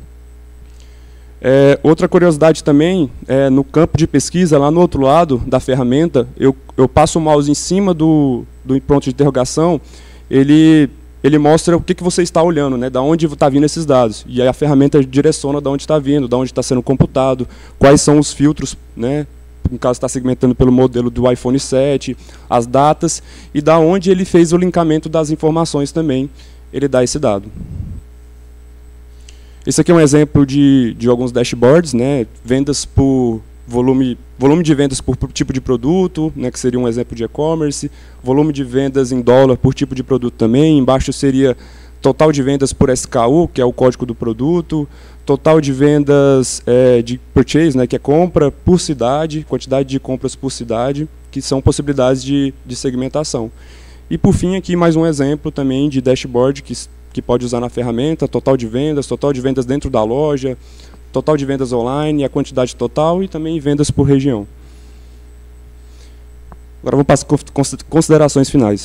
Outra curiosidade também, no campo de pesquisa, lá no outro lado da ferramenta, eu passo o mouse em cima do ponto de interrogação, ele mostra o que você está olhando, né, da onde está vindo esses dados. E aí a ferramenta direciona de onde está vindo, de onde está sendo computado, quais são os filtros, né, no caso está segmentando pelo modelo do iPhone 7, as datas, e da onde ele fez o linkamento das informações também, ele dá esse dado. Esse aqui é um exemplo de alguns dashboards, né, vendas por volume de vendas por tipo de produto, né, que seria um exemplo de e-commerce, volume de vendas em dólar por tipo de produto também, embaixo seria total de vendas por SKU, que é o código do produto, total de vendas de purchase, né, que é compra por cidade, quantidade de compras por cidade, que são possibilidades de segmentação. E por fim aqui mais um exemplo também de dashboard que pode usar na ferramenta, total de vendas dentro da loja, total de vendas online, a quantidade total e também vendas por região. Agora vamos para as considerações finais.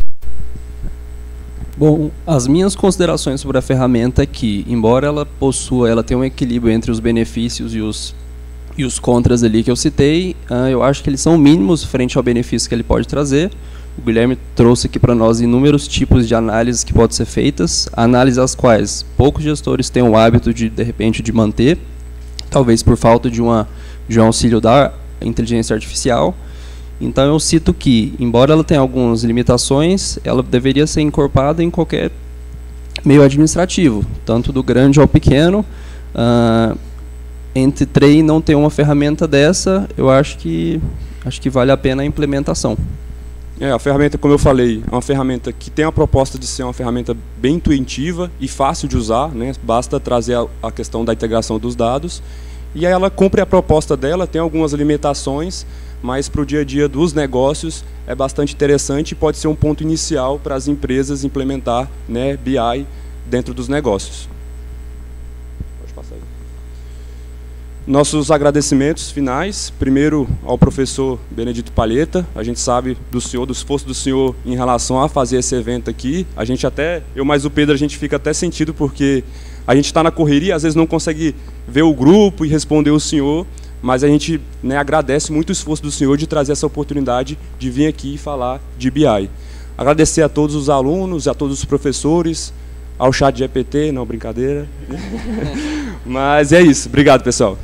Bom, as minhas considerações sobre a ferramenta é que, embora ela tenha um equilíbrio entre os benefícios e os contras ali que eu citei, eu acho que eles são mínimos frente ao benefício que ele pode trazer. O Guilherme trouxe aqui para nós inúmeros tipos de análises que podem ser feitas, análises as quais poucos gestores têm o hábito de repente, de manter, talvez por falta de um auxílio da inteligência artificial. Então eu cito que, embora ela tenha algumas limitações, ela deveria ser incorporada em qualquer meio administrativo, tanto do grande ao pequeno. Entre TREI não ter uma ferramenta dessa, eu acho que vale a pena a implementação.
A ferramenta, como eu falei, é uma ferramenta que tem a proposta de ser uma ferramenta bem intuitiva e fácil de usar, né? Basta trazer a questão da integração dos dados, e aí ela cumpre a proposta dela, tem algumas limitações, mas para o dia a dia dos negócios é bastante interessante e pode ser um ponto inicial para as empresas implementar, né, BI dentro dos negócios. Pode passar aí. Nossos agradecimentos finais, primeiro ao professor Benedito Palheta. A gente sabe do esforço do senhor em relação a fazer esse evento aqui. A gente até, eu mais o Pedro, a gente fica até sentido porque a gente está na correria, às vezes não consegue ver o grupo e responder o senhor, mas a gente, né, agradece muito o esforço do senhor de trazer essa oportunidade de vir aqui e falar de BI. Agradecer a todos os alunos, a todos os professores, ao chat GPT, não, brincadeira. Mas é isso. Obrigado, pessoal.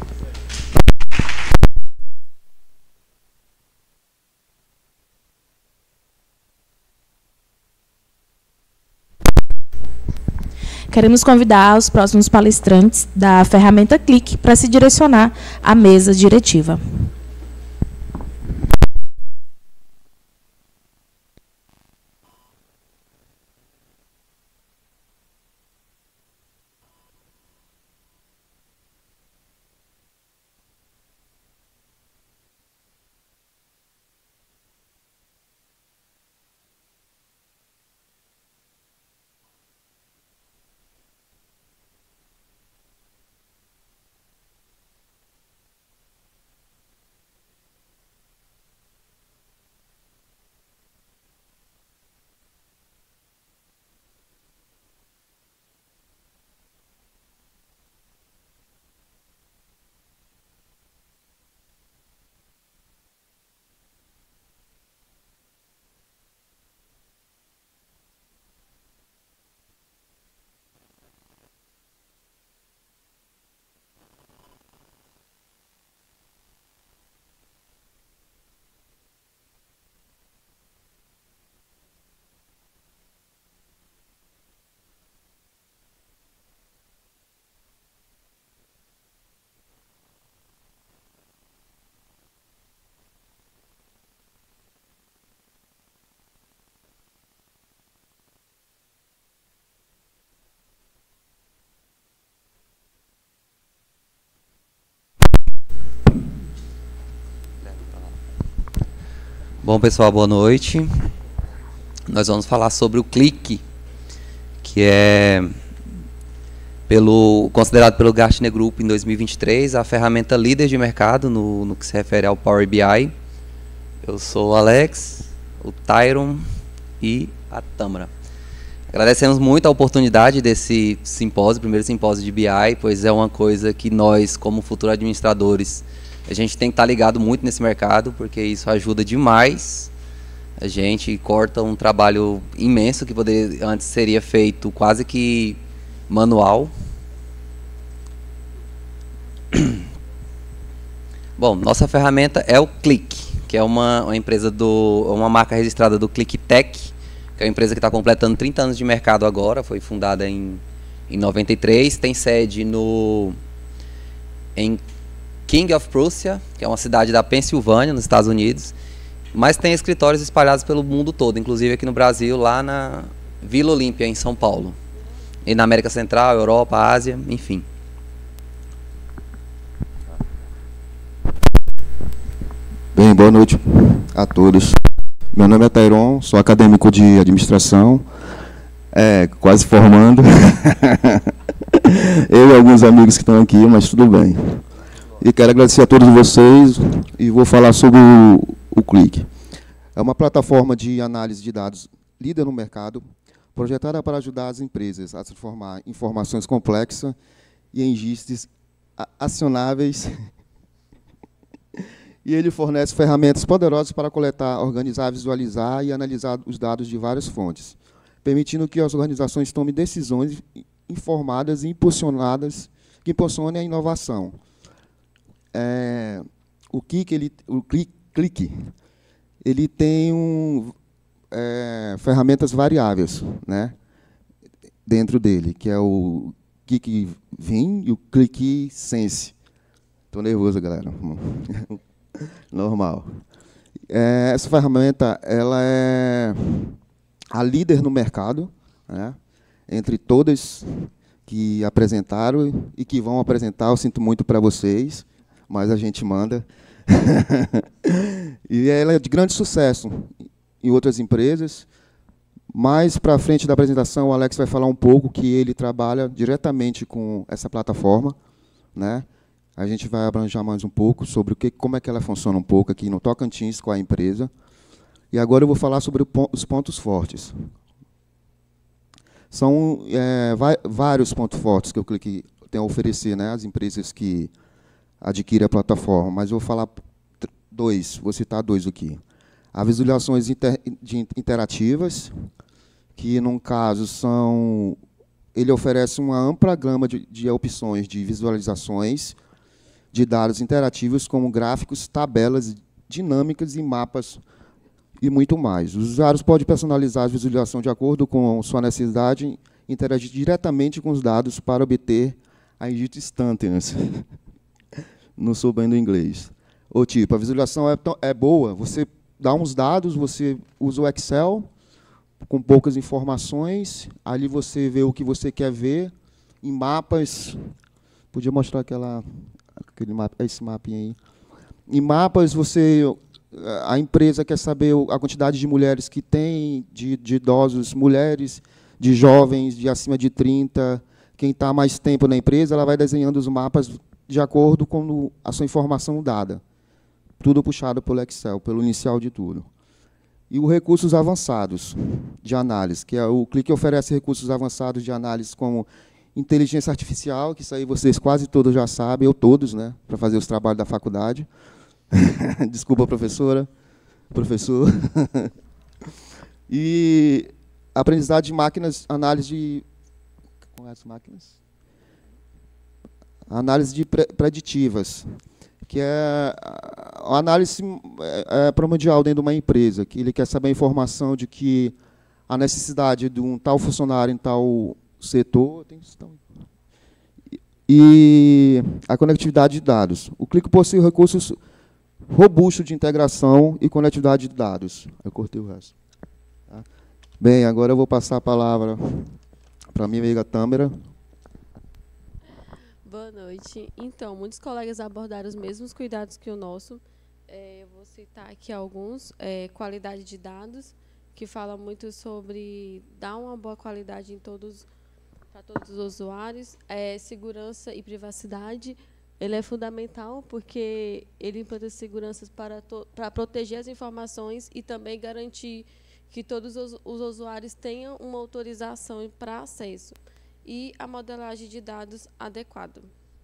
Queremos convidar os próximos palestrantes da ferramenta Click para se direcionar à mesa diretiva.
Bom, pessoal, boa noite. Nós vamos falar sobre o Qlik, que é considerado pelo Gartner Group em 2023 a ferramenta líder de mercado no que se refere ao Power BI. Eu sou o Alex, o Tyron e a Tâmara. Agradecemos muito a oportunidade desse simpósio, primeiro simpósio de BI, pois é uma coisa que nós, como futuros administradores, a gente tem que estar ligado muito nesse mercado, porque isso ajuda demais. A gente corta um trabalho imenso que antes seria feito quase que manual. Bom, nossa ferramenta é o Qlik, que é uma empresa uma marca registrada do QlikTech, que é uma empresa que está completando 30 anos de mercado agora, foi fundada em 93, tem sede em King of Prussia, que é uma cidade da Pensilvânia, nos Estados Unidos, mas tem escritórios espalhados pelo mundo todo, inclusive aqui no Brasil, lá na Vila Olímpia, em São Paulo, e na América Central, Europa, Ásia, enfim.
Bem, boa noite a todos. Meu nome é Tyron, sou acadêmico de administração, quase formando. Eu e alguns amigos que estão aqui, mas tudo bem. E quero agradecer a todos vocês e vou falar sobre o Qlik. É uma plataforma de análise de dados líder no mercado, projetada para ajudar as empresas a transformar informações complexas e em registros acionáveis. E ele fornece ferramentas poderosas para coletar, organizar, visualizar e analisar os dados de várias fontes, permitindo que as organizações tomem decisões informadas e impulsionadas que impulsionem a inovação. O Qlik, ele tem ferramentas variáveis, né, dentro dele, que é o Qlik Vim e o Qlik Sense. Estou nervoso, galera. Normal. Essa ferramenta ela é a líder no mercado, né, entre todas que apresentaram e que vão apresentar. Eu sinto muito para vocês, mas a gente manda. E ela é de grande sucesso em outras empresas. Mais para frente da apresentação, o Alex vai falar um pouco que ele trabalha diretamente com essa plataforma, né? A gente vai abranger mais um pouco sobre como é que ela funciona um pouco aqui no Tocantins com a empresa. E agora eu vou falar sobre os pontos fortes. São vários pontos fortes que o Qlik tem a oferecer, né, às empresas que adquirem a plataforma, mas eu vou falar vou citar dois aqui. As visualizações interativas, que, num caso, ele oferece uma ampla gama de opções de visualizações de dados interativos, como gráficos, tabelas dinâmicas e mapas, e muito mais. Os usuários podem personalizar a visualização de acordo com sua necessidade e interagir diretamente com os dados para obter a edit instantaneous. Não sou bem do inglês. Ou tipo, a visualização é boa, você dá uns dados, você usa o Excel com poucas informações, ali você vê o que você quer ver, em mapas, podia mostrar aquele mapa, esse mapinha aí. Em mapas, a empresa quer saber a quantidade de mulheres que tem, de idosos, mulheres, de jovens, de acima de 30, quem está mais tempo na empresa, ela vai desenhando os mapas de acordo com a sua informação dada. Tudo puxado pelo Excel, pelo inicial de tudo. E os recursos avançados de análise, que o Qlik oferece recursos avançados de análise como inteligência artificial, que isso aí vocês quase todos já sabem, todos, né, para fazer os trabalhos da faculdade. Desculpa, professor. E aprendizagem de máquinas, análise de preditivas, que é a análise primordial dentro de uma empresa, que ele quer saber a informação de que a necessidade de um tal funcionário em tal setor, e a conectividade de dados. O Qlik possui recursos robustos de integração e conectividade de dados. Eu cortei o resto. Tá? Bem, agora eu vou passar a palavra para a minha amiga Tâmara.
Boa noite. Então, muitos colegas abordaram os mesmos cuidados que o nosso,
Eu vou citar aqui alguns. Qualidade de dados, que fala muito sobre dar uma boa qualidade para todos os usuários. Segurança e privacidade, ele é fundamental porque ele implanta seguranças para proteger as informações e também garantir que todos os usuários tenham uma autorização para acesso. E a modelagem de dados adequada.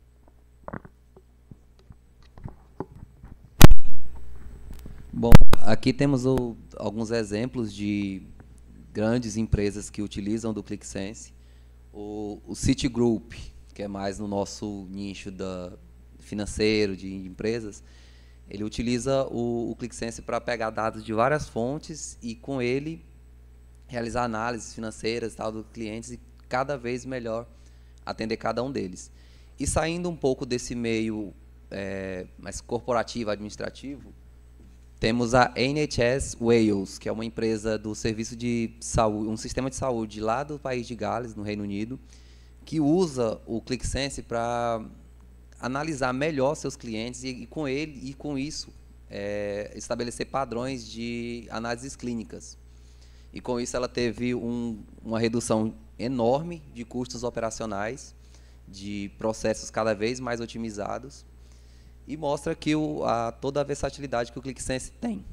Bom, aqui temos alguns exemplos de grandes empresas que utilizam do ClickSense. O Citigroup, que é mais no nosso nicho financeiro, de empresas, ele utiliza o ClickSense para pegar dados de várias fontes e, com ele, realizar análises financeiras dos clientes e cada vez melhor atender cada um deles. E saindo um pouco desse meio mais corporativo, administrativo, temos a NHS Wales, que é uma empresa do serviço de saúde, um sistema de saúde lá do país de Gales, no Reino Unido, que usa o ClickSense para analisar melhor seus clientes e com isso estabelecer padrões de análises clínicas. E com isso ela teve uma redução enorme de custos operacionais, de processos cada vez mais otimizados, e mostra que toda a versatilidade que o ClickSense tem.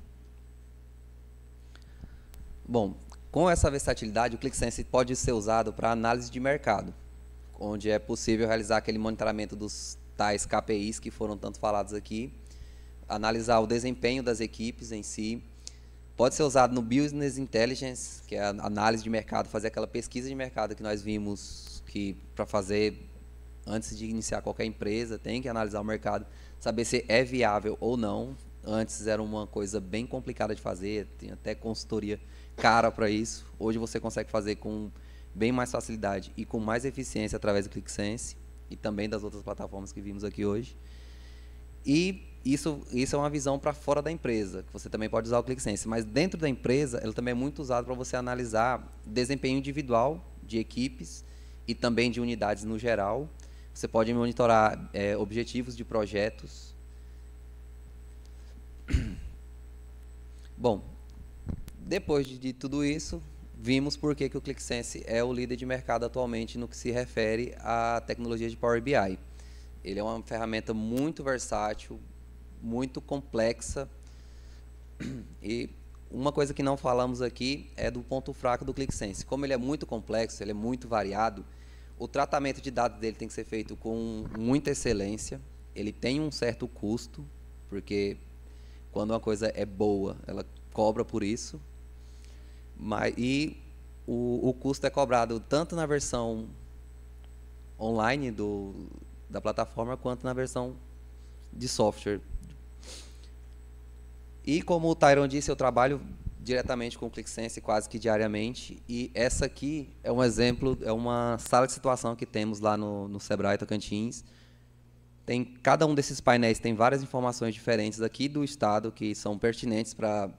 Bom, com essa versatilidade, o ClickSense pode ser usado para análise de mercado, onde é possível realizar aquele monitoramento dos tais KPIs que foram tanto falados aqui, analisar o desempenho das equipes em si. Pode ser usado no Business Intelligence, que é a análise de mercado, fazer aquela pesquisa de mercado que nós vimos que, para fazer, antes de iniciar qualquer empresa, tem que analisar o mercado, saber se é viável ou não. Antes era uma coisa bem complicada de fazer, tem até consultoria cara para isso. Hoje você consegue fazer com bem mais facilidade e com mais eficiência através do ClickSense e também das outras plataformas que vimos aqui hoje. E isso é uma visão para fora da empresa, que você também pode usar o ClickSense, mas dentro da empresa ele também é muito usado para você analisar desempenho individual de equipes e também de unidades no geral. Você pode monitorar objetivos de projetos. Bom, depois de tudo isso, vimos por que o ClickSense é o líder de mercado atualmente no que se refere à tecnologia de Power BI. Ele é uma ferramenta muito versátil, muito complexa. E uma coisa que não falamos aqui é do ponto fraco do ClickSense. Como ele é muito complexo, ele é muito variado, o tratamento de dados dele tem que ser feito com muita excelência. Ele tem um certo custo, porque quando uma coisa é boa, ela cobra por isso. E o custo é cobrado tanto na versão online da plataforma, quanto na versão de software. E como o Tyron disse, eu trabalho diretamente com o ClickSense quase que diariamente, e essa aqui é um exemplo, é uma sala de situação que temos lá no Sebrae Tocantins. Cada um desses painéis tem várias informações diferentes aqui do estado que são pertinentes para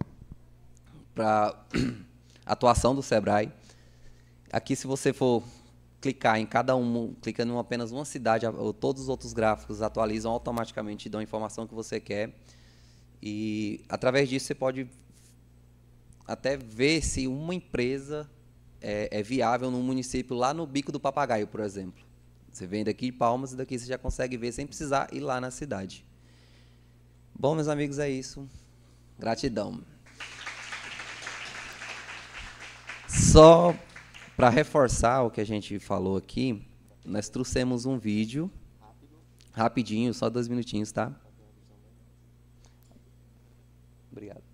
a atuação do Sebrae. Aqui, se você for clicar em cada clicando em apenas uma cidade, todos os outros gráficos atualizam automaticamente e dão a informação que você quer. E através disso você pode até ver se uma empresa é viável num município lá no Bico do Papagaio, por exemplo. Você vem daqui de Palmas e daqui você já consegue ver sem precisar ir lá na cidade. Bom, meus amigos, é isso. Gratidão. Só para reforçar o que a gente falou aqui, nós trouxemos um vídeo, rapidinho, só 2 minutinhos, tá? Obrigado.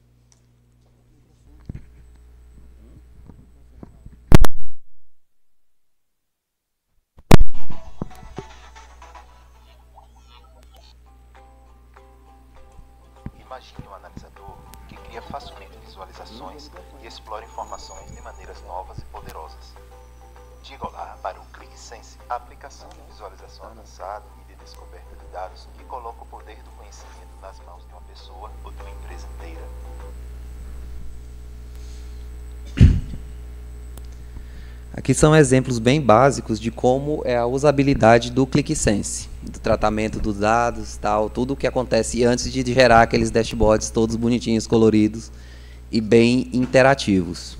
Imagine um analisador que cria facilmente visualizações e explora informações de maneiras novas e poderosas. Diga olá para o ClickSense, a aplicação de visualização avançada e de descoberta de dados que coloca o poder do conhecimento nas mãos de uma pessoa ou de uma empresa inteira.
Aqui são exemplos bem básicos de como é a usabilidade do ClickSense. tratamento dos dados, tal, tudo o que acontece antes de gerar aqueles dashboards todos bonitinhos, coloridos e bem interativos.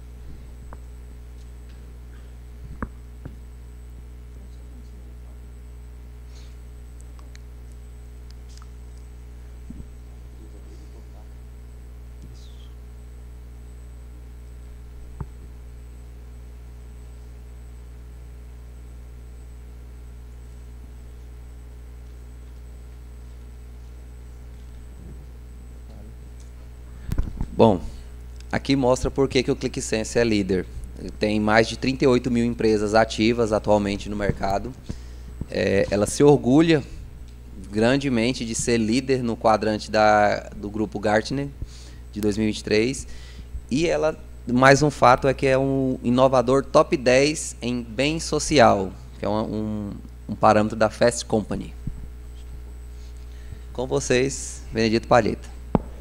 Bom, aqui mostra por que o ClickSense é líder. Ele tem mais de 38 mil empresas ativas atualmente no mercado. Ela se orgulha grandemente de ser líder no quadrante do grupo Gartner de 2023. E ela, mais um fato é que é um inovador top 10 em bem social, que é um parâmetro da Fast Company. Com vocês, Benedito Palheta.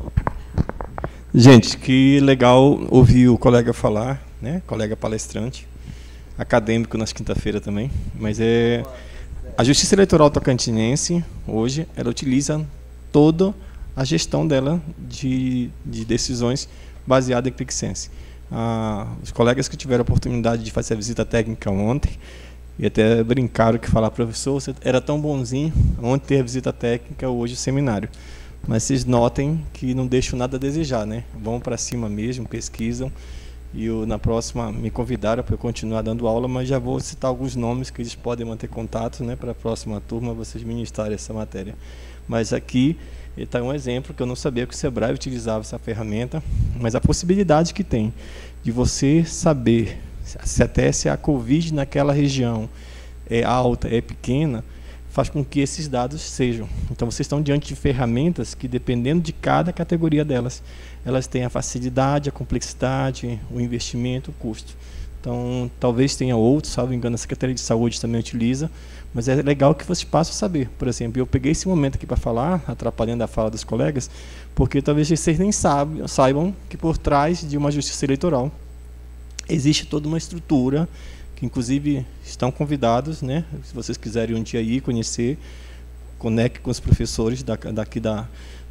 Gente, que legal ouvir o colega falar, né? Colega palestrante, acadêmico nas quinta-feira também. Mas a Justiça Eleitoral Tocantinense, hoje, ela utiliza toda a gestão dela de decisões baseada em ClickSense. Os colegas que tiveram a oportunidade de fazer a visita técnica ontem, e até brincaram que falaram, professor, você era tão bonzinho, ontem ter a visita técnica, hoje o seminário. Mas vocês notem que não deixam nada a desejar, né? Vão para cima mesmo, pesquisam. E na próxima me convidaram para eu continuar dando aula, mas já vou citar alguns nomes que eles podem manter contato, né? Para a próxima turma vocês ministrarem essa matéria. Mas aqui está um exemplo que eu não sabia que o Sebrae utilizava essa ferramenta, mas a possibilidade que tem de você saber se a Covid naquela região é alta, é pequena, faz com que esses dados sejam. Então, vocês estão diante de ferramentas que, dependendo de cada categoria delas, elas têm a facilidade, a complexidade, o investimento, o custo. Então, talvez tenha outros, salvo engano, a Secretaria de Saúde também utiliza, mas é legal que vocês passem a saber. Por exemplo, eu peguei esse momento aqui para falar, atrapalhando a fala dos colegas, porque talvez vocês nem saibam que por trás de uma justiça eleitoral existe toda uma estrutura, que inclusive estão convidados, né? Se vocês quiserem um dia ir conhecer, conecte com os professores daqui da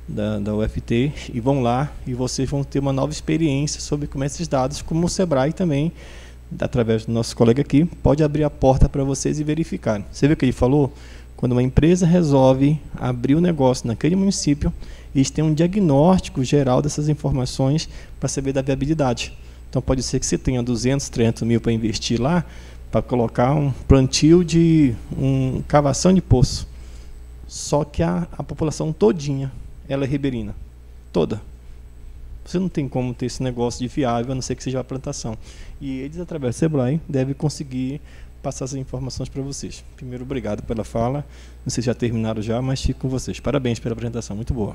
UFT e vão lá e vocês vão ter uma nova experiência sobre como esses dados, como o Sebrae também, através do nosso colega aqui, pode abrir a porta para vocês e verificar. Você viu o que ele falou? Quando uma empresa resolve abrir o negócio naquele município, eles têm um diagnóstico geral dessas informações para saber da viabilidade. Então, pode ser que você tenha 200, 300 mil para investir lá, para colocar um plantio de cavação de poço. Só que a população todinha, ela é ribeirinha. Toda. Você não tem como ter esse negócio de viável, a não ser que seja a plantação. E eles, através do Sebrae, devem conseguir passar essas informações para vocês. Primeiro, obrigado pela fala. Não sei se já terminaram já, mas fico com vocês. Parabéns pela apresentação, muito boa.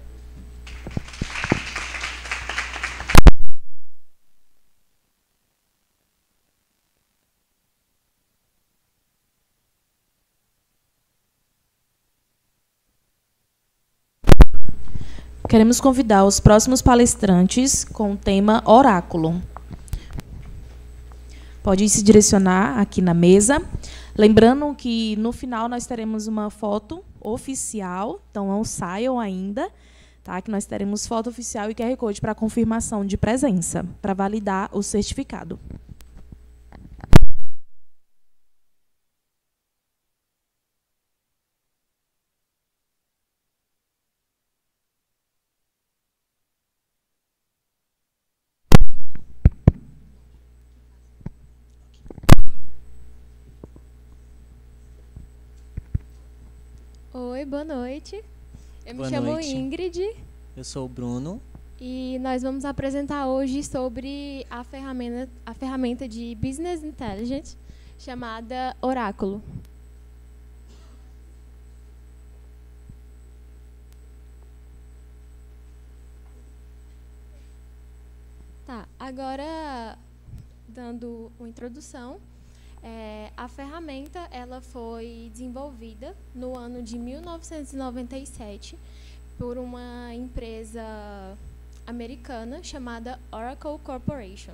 Queremos convidar os próximos palestrantes com o tema Oráculo. Pode se direcionar aqui na mesa. Lembrando que no final nós teremos uma foto oficial, então não saiam ainda, tá? Que nós teremos foto oficial e QR Code para confirmação de presença, para validar o certificado.
Oi, boa noite. Eu me
Boa
chamo
noite.
Ingrid.
Eu sou o Bruno.
E nós vamos apresentar hoje sobre a ferramenta de Business Intelligence chamada Oráculo. Tá, agora dando uma introdução. A ferramenta ela foi desenvolvida no ano de 1997 por uma empresa americana chamada Oracle Corporation.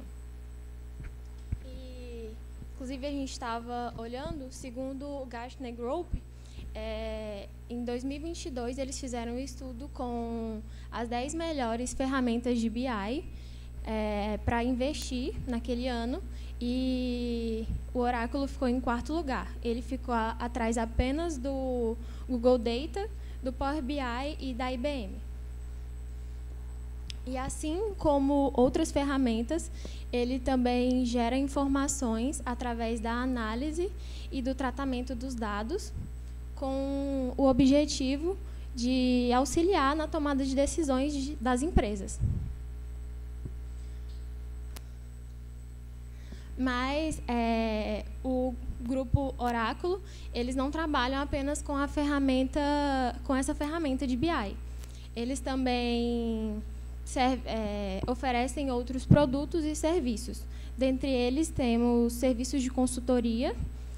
E, inclusive, a gente estava olhando, segundo o Gartner Group, Em 2022, eles fizeram um estudo com as 10 melhores ferramentas de BI para investir naquele ano, e o Oráculo ficou em 4º lugar. Ele ficou atrás apenas do Google Data, do Power BI e da IBM. E assim como outras ferramentas, ele também gera informações através da análise e do tratamento dos dados, com o objetivo de auxiliar na tomada de decisões das empresas. Mas o grupo Oráculo, eles não trabalham apenas com essa ferramenta de BI. Eles também oferecem outros produtos e serviços. Dentre eles, temos serviços de consultoria,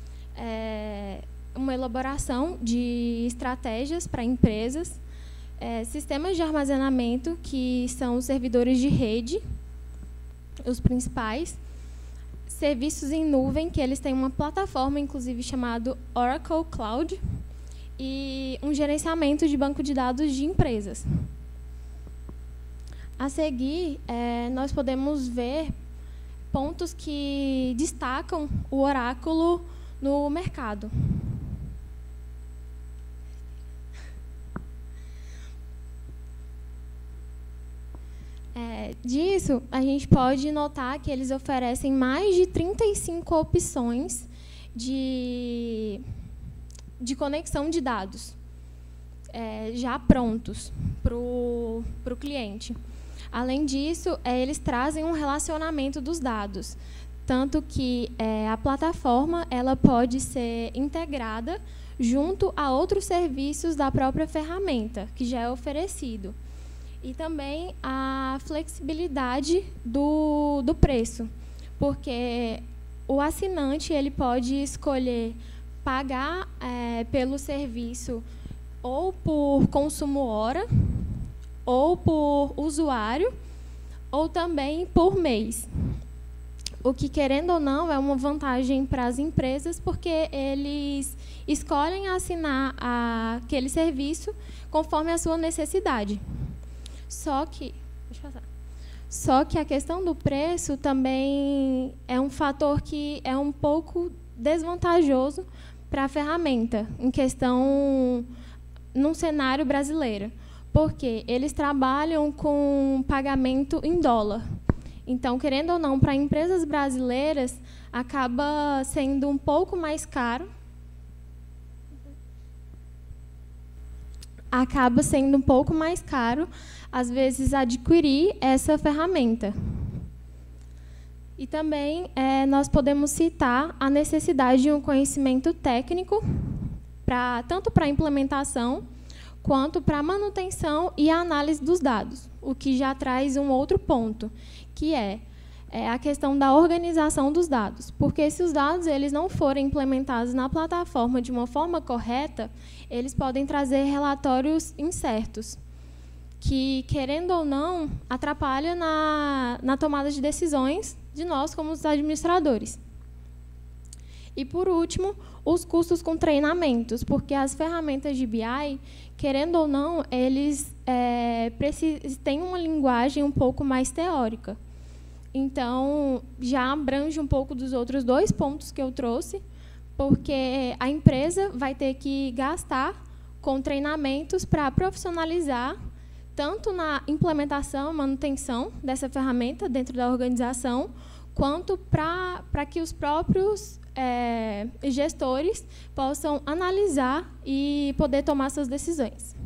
uma elaboração de estratégias para empresas, sistemas de armazenamento, que são os servidores de rede, os principais, serviços em nuvem, que eles têm uma plataforma, inclusive, chamada Oracle Cloud, e um gerenciamento de banco de dados de empresas. A seguir, nós podemos ver pontos que destacam o Oráculo no mercado. Disso, a gente pode notar que eles oferecem mais de 35 opções de conexão de dados, já prontos para o cliente. Além disso, eles trazem um relacionamento dos dados, tanto que a plataforma ela pode ser integrada junto a outros serviços da própria ferramenta, que já é oferecido. E também a flexibilidade do preço, porque o assinante ele pode escolher pagar pelo serviço ou por consumo hora, ou por usuário, ou também por mês. O que, querendo ou não, é uma vantagem para as empresas, porque eles escolhem assinar aquele serviço conforme a sua necessidade. Só que a questão do preço também é um fator que é um pouco desvantajoso para a ferramenta, em questão num cenário brasileiro, porque eles trabalham com pagamento em dólar. Então, querendo ou não, para empresas brasileiras, acaba sendo um pouco mais caro. Às vezes, adquirir essa ferramenta. E também nós podemos citar a necessidade de um conhecimento técnico, tanto para a implementação, quanto para a manutenção e a análise dos dados, o que já traz um outro ponto, que é a questão da organização dos dados. Porque se os dados eles não forem implementados na plataforma de uma forma correta, eles podem trazer relatórios incertos, que, querendo ou não, atrapalha na tomada de decisões de nós como os administradores. E, por último, os custos com treinamentos, porque as ferramentas de BI, querendo ou não, eles têm uma linguagem um pouco mais teórica. Então, já abrange um pouco dos outros 2 pontos que eu trouxe, porque a empresa vai ter que gastar com treinamentos para profissionalizar tanto na implementação e manutenção dessa ferramenta dentro da organização, quanto para que os próprios gestores possam analisar e poder tomar suas decisões.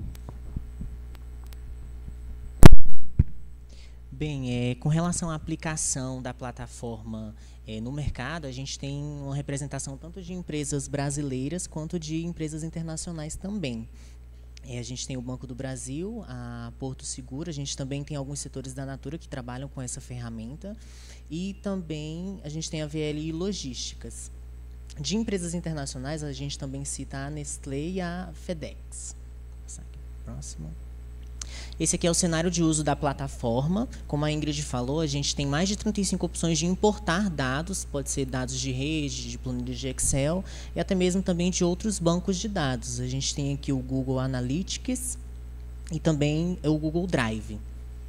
Bem, com relação à aplicação da plataforma no mercado, a gente tem uma representação tanto de empresas brasileiras quanto de empresas internacionais também. A gente tem o Banco do Brasil, a Porto Seguro, a gente também tem alguns setores da Natura que trabalham com essa ferramenta, e também a gente tem a VLI Logísticas. De empresas internacionais, a gente também cita a Nestlé e a FedEx. Vou passar aqui para o próximo. Esse aqui é o cenário de uso da plataforma. Como a Ingrid falou, a gente tem mais de 35 opções de importar dados, pode ser dados de rede, de planilha de Excel, e até mesmo também de outros bancos de dados. A gente tem aqui o Google Analytics e também o Google Drive.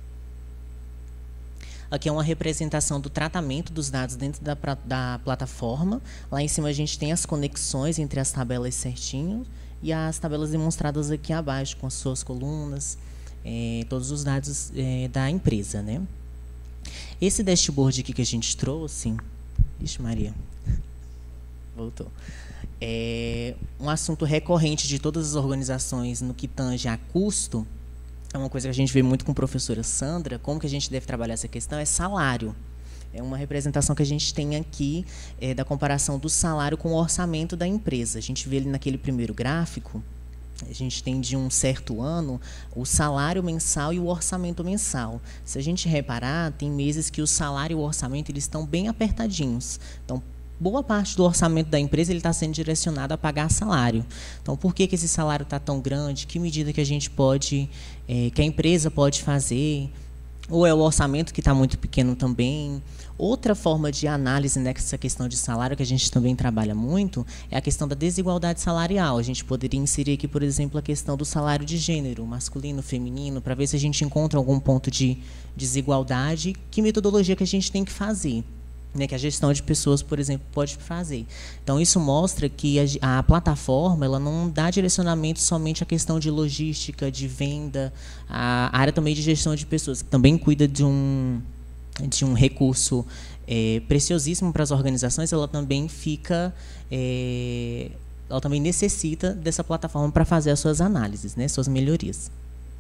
Aqui é uma representação do tratamento dos dados dentro da plataforma. Lá em cima a gente tem as conexões entre as tabelas certinho e as tabelas demonstradas aqui abaixo, com as suas colunas, todos os dados da empresa, né? Esse dashboard aqui que a gente trouxe... Ixi, Maria. Voltou. É um assunto recorrente de todas as organizações no que tange a custo. É uma coisa que a gente vê muito com a professora Sandra. Como que a gente deve trabalhar essa questão? É salário. É uma representação que a gente tem aqui da comparação do salário com o orçamento da empresa. A gente vê ali naquele primeiro gráfico, a gente tem de um certo ano o salário mensal e o orçamento mensal. Se a gente reparar, tem meses que o salário e o orçamento eles estão bem apertadinhos. Então, boa parte do orçamento da empresa está sendo direcionado a pagar salário. Então, por que esse salário está tão grande? Que medida que a gente pode, que a empresa pode fazer? Ou é o orçamento que está muito pequeno também? Outra forma de análise nessa questão de salário, que a gente também trabalha muito, é a questão da desigualdade salarial. A gente poderia inserir aqui, por exemplo, a questão do salário de gênero, masculino, feminino, para ver se a gente encontra algum ponto de desigualdade, que metodologia que a gente tem que fazer, né, que a gestão de pessoas, por exemplo, pode fazer. Então, isso mostra que a plataforma ela não dá direcionamento somente à questão de logística, de venda, a área também de gestão de pessoas, que também cuida de um recurso preciosíssimo para as organizações, ela também ela também necessita dessa plataforma para fazer as suas análises, né, suas melhorias.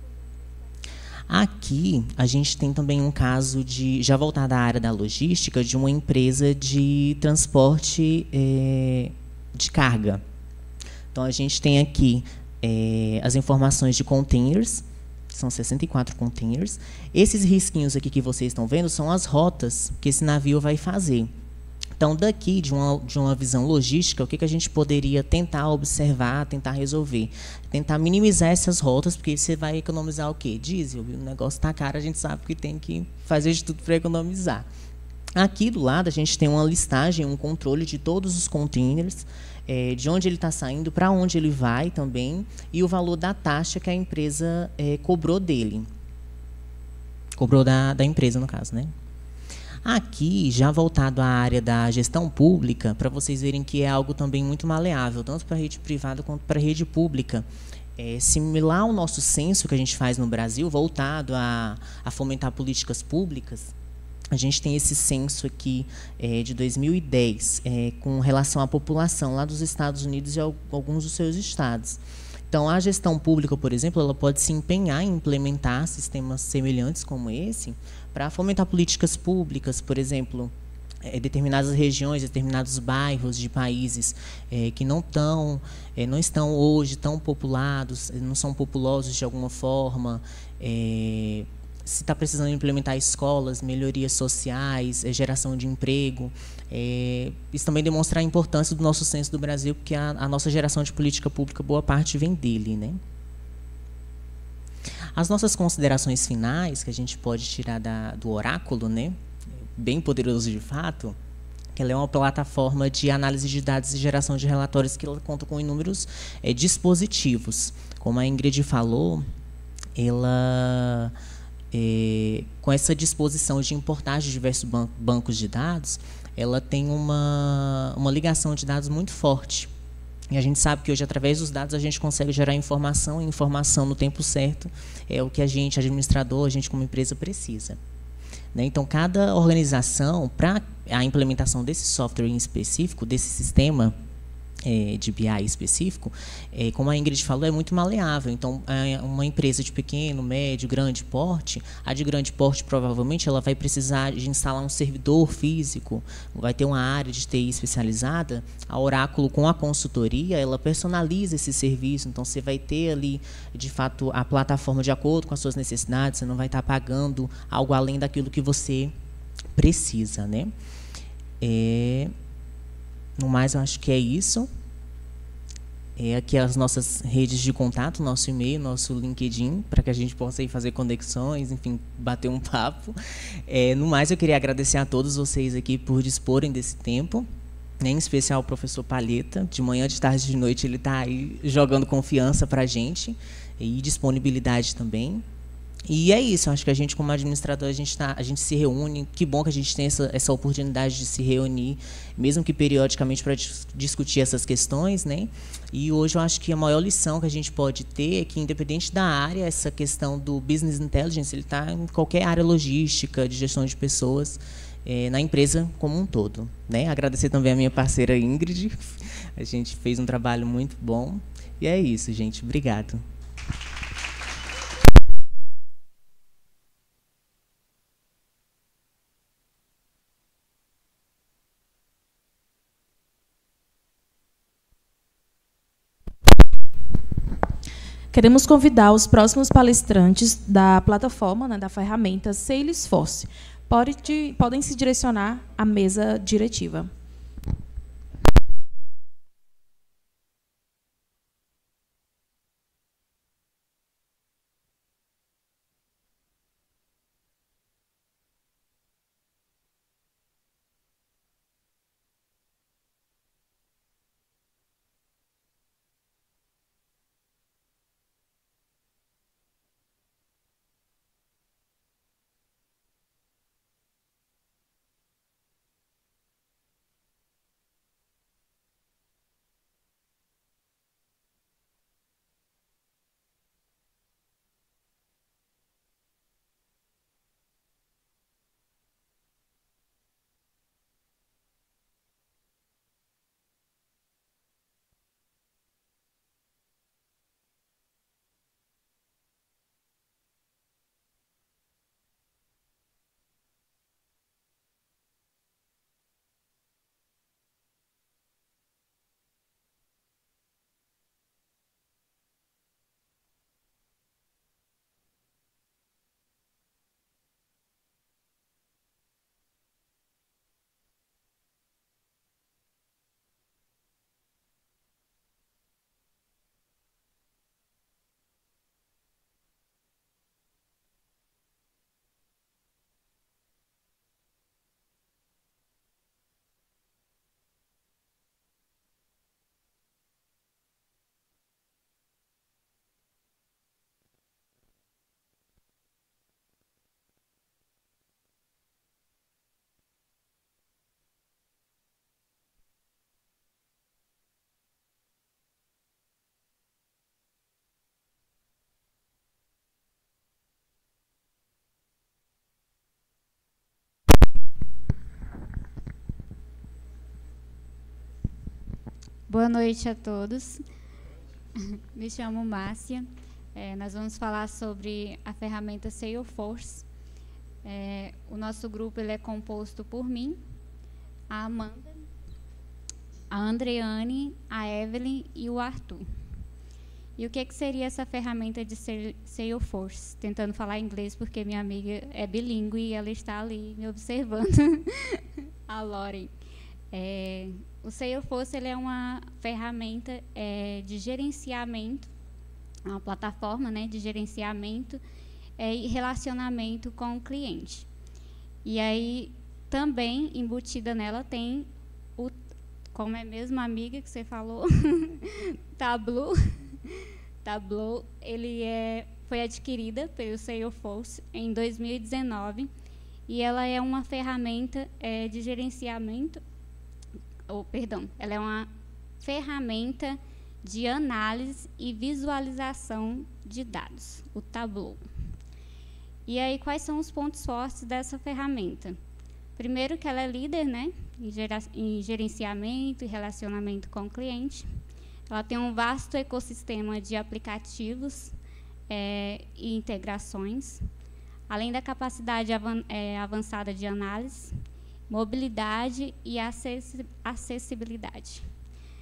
Aqui, a gente tem também um caso, já voltado à área da logística, de uma empresa de transporte de carga. Então, a gente tem aqui as informações de containers, são 64 containers. Esses risquinhos aqui que vocês estão vendo são as rotas que esse navio vai fazer. Então, daqui, de uma visão logística, o que a gente poderia tentar observar, tentar resolver? Tentar minimizar essas rotas, porque você vai economizar o quê? Diesel. O negócio está caro, a gente sabe que tem que fazer de tudo para economizar. Aqui do lado, a gente tem uma listagem, um controle de todos os containers, de onde ele está saindo, para onde ele vai também, e o valor da taxa que a empresa cobrou dele. Cobrou da empresa, no caso, né? Aqui, já voltado à área da gestão pública, para vocês verem que é algo também muito maleável, tanto para a rede privada quanto para a rede pública. Similar ao nosso censo que a gente faz no Brasil, voltado a fomentar políticas públicas, a gente tem esse censo aqui de 2010, com relação à população lá dos Estados Unidos e alguns dos seus estados. Então, a gestão pública, por exemplo, ela pode se empenhar em implementar sistemas semelhantes como esse para fomentar políticas públicas, por exemplo, determinadas regiões, determinados bairros de países que não estão hoje tão populados, não são populosos de alguma forma, se está precisando implementar escolas, melhorias sociais, geração de emprego. Isso também demonstra a importância do nosso censo do Brasil, porque a nossa geração de política pública, boa parte vem dele, né? As nossas considerações finais, que a gente pode tirar do oráculo, né? Bem poderoso de fato, que ela é uma plataforma de análise de dados e geração de relatórios que ela conta com inúmeros dispositivos. Como a Ingrid falou, ela... com essa disposição de importar de diversos bancos de dados, ela tem uma ligação de dados muito forte. E a gente sabe que hoje, através dos dados, a gente consegue gerar informação, e informação no tempo certo é o que a gente, administrador, a gente como empresa precisa. Né? Então, cada organização, para a implementação desse software em específico, desse sistema de BI específico, como a Ingrid falou, é muito maleável. Então, uma empresa de pequeno, médio, grande porte, a de grande porte provavelmente ela vai precisar de instalar um servidor físico, vai ter uma área de TI especializada. A Oráculo, com a consultoria, ela personaliza esse serviço. Então, você vai ter ali, de fato, a plataforma de acordo com as suas necessidades, você não vai estar pagando algo além daquilo que você precisa, né? No mais, eu acho que é isso. Aqui as nossas redes de contato, nosso e-mail, nosso LinkedIn, para que a gente possa ir fazer conexões, enfim, bater um papo. No mais, eu queria agradecer a todos vocês aqui por disporem desse tempo, em especial o professor Palheta. De manhã, de tarde, de noite, ele está aí jogando confiança para a gente e disponibilidade também. E é isso, acho que a gente, como administrador, a gente se reúne. Que bom que a gente tem essa oportunidade de se reunir, mesmo que periodicamente, para discutir essas questões, né? E hoje eu acho que a maior lição que a gente pode ter é que, independente da área, essa questão do business intelligence, ele está em qualquer área logística, de gestão de pessoas, na empresa como um todo, né? Agradecer também a minha parceira Ingrid. A gente fez um trabalho muito bom. E é isso, gente. Obrigado.
Queremos convidar os próximos palestrantes da plataforma, né, da ferramenta Salesforce. Podem se direcionar à mesa diretiva.
Boa noite a todos. Me chamo Márcia. Nós vamos falar sobre a ferramenta Salesforce. O nosso grupo ele é composto por mim, a Amanda, a Andreane, a Evelyn e o Arthur. E o que seria essa ferramenta de Salesforce? Tentando falar inglês porque minha amiga é bilíngue e ela está ali me observando. A Lauren. O Salesforce ele é uma ferramenta de gerenciamento, uma plataforma, né, de gerenciamento e relacionamento com o cliente. E aí, também, embutida nela, tem o, como é mesmo a amiga que você falou, Tableau. Tableau, ele foi adquirida pelo Salesforce em 2019 e ela é uma ferramenta de gerenciamento, ela é uma ferramenta de análise e visualização de dados, o Tableau. E aí, quais são os pontos fortes dessa ferramenta? Primeiro, que ela é líder, né, em gerenciamento e relacionamento com o cliente. Ela tem um vasto ecossistema de aplicativos e integrações, além da capacidade avançada de análise, mobilidade e acessibilidade.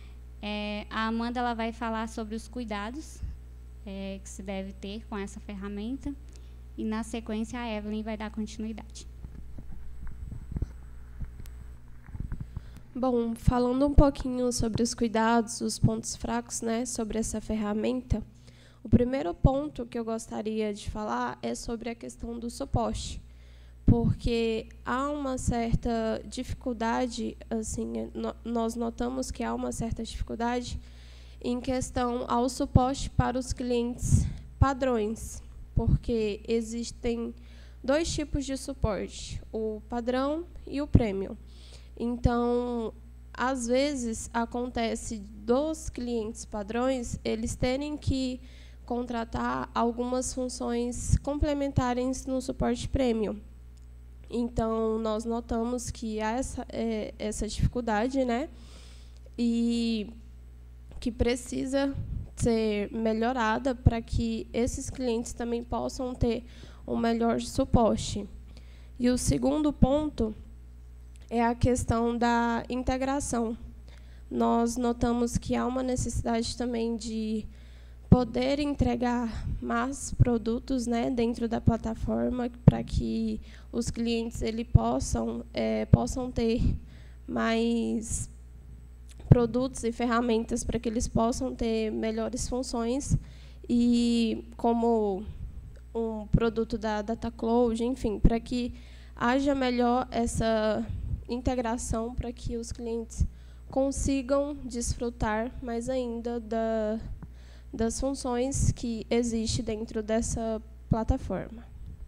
A Amanda ela vai falar sobre os cuidados que se deve ter com essa ferramenta e, na sequência, a Evelyn vai dar continuidade.
Bom, falando um pouquinho sobre os cuidados, os pontos fracos, né, sobre essa ferramenta, o primeiro ponto que eu gostaria de falar é sobre a questão do suporte, porque há uma certa dificuldade, assim, nós notamos que há uma certa dificuldade em questão ao suporte para os clientes padrões, porque existem 2 tipos de suporte, o padrão e o premium. Então, às vezes, acontece dos clientes padrões eles terem que contratar algumas funções complementares no suporte premium. Então, nós notamos que há essa dificuldade, né? E que precisa ser melhorada para que esses clientes também possam ter um melhor suporte. E o segundo ponto é a questão da integração. Nós notamos que há uma necessidade também de poder entregar mais produtos, né, dentro da plataforma, para que os clientes possam ter mais produtos e ferramentas para que eles possam ter melhores funções, e como um produto da DataCloud, enfim, para que haja melhor essa integração, para que os clientes consigam desfrutar mais ainda das funções que existem dentro dessa plataforma.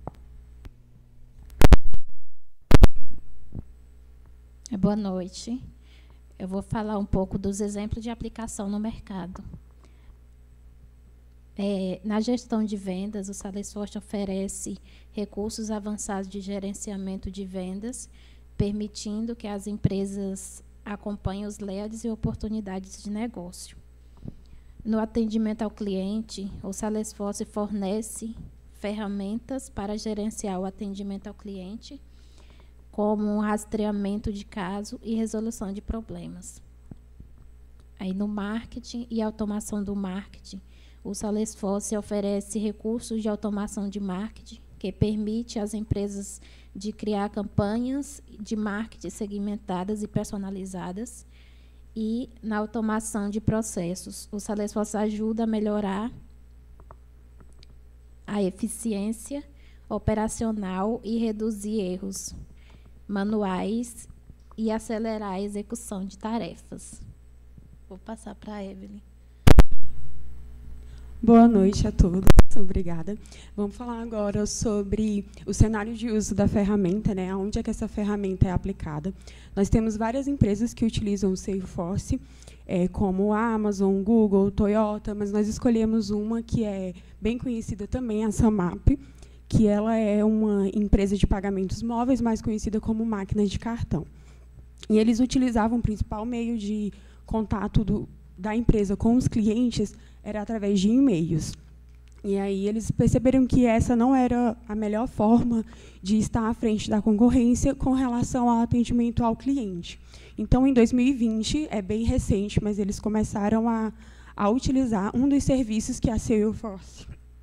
Boa noite. Eu vou falar um pouco dos exemplos de aplicação no mercado. Na gestão de vendas, o Salesforce oferece recursos avançados de gerenciamento de vendas, permitindo que as empresas acompanhem os leads e oportunidades de negócio. No atendimento ao cliente, o Salesforce fornece ferramentas para gerenciar o atendimento ao cliente, como rastreamento de caso e resolução de problemas. Aí, no marketing e automação do marketing, o Salesforce oferece recursos de automação de marketing, que permite às empresas de criar campanhas de marketing segmentadas e personalizadas. E, na automação de processos, o Salesforce ajuda a melhorar a eficiência operacional e reduzir erros manuais e acelerar a execução de tarefas. Vou passar para a Evelyn.
Boa noite a todos, obrigada. Vamos falar agora sobre o cenário de uso da ferramenta, né? Onde é que essa ferramenta é aplicada. Nós temos várias empresas que utilizam o Salesforce, como a Amazon, Google, Toyota, mas nós escolhemos uma que é bem conhecida também, a Samap, que ela é uma empresa de pagamentos móveis, mais conhecida como máquina de cartão. E eles utilizavam o principal meio de contato da empresa com os clientes era através de e-mails. E aí eles perceberam que essa não era a melhor forma de estar à frente da concorrência com relação ao atendimento ao cliente. Então, em 2020, é bem recente, mas eles começaram a utilizar um dos serviços que a Salesforce,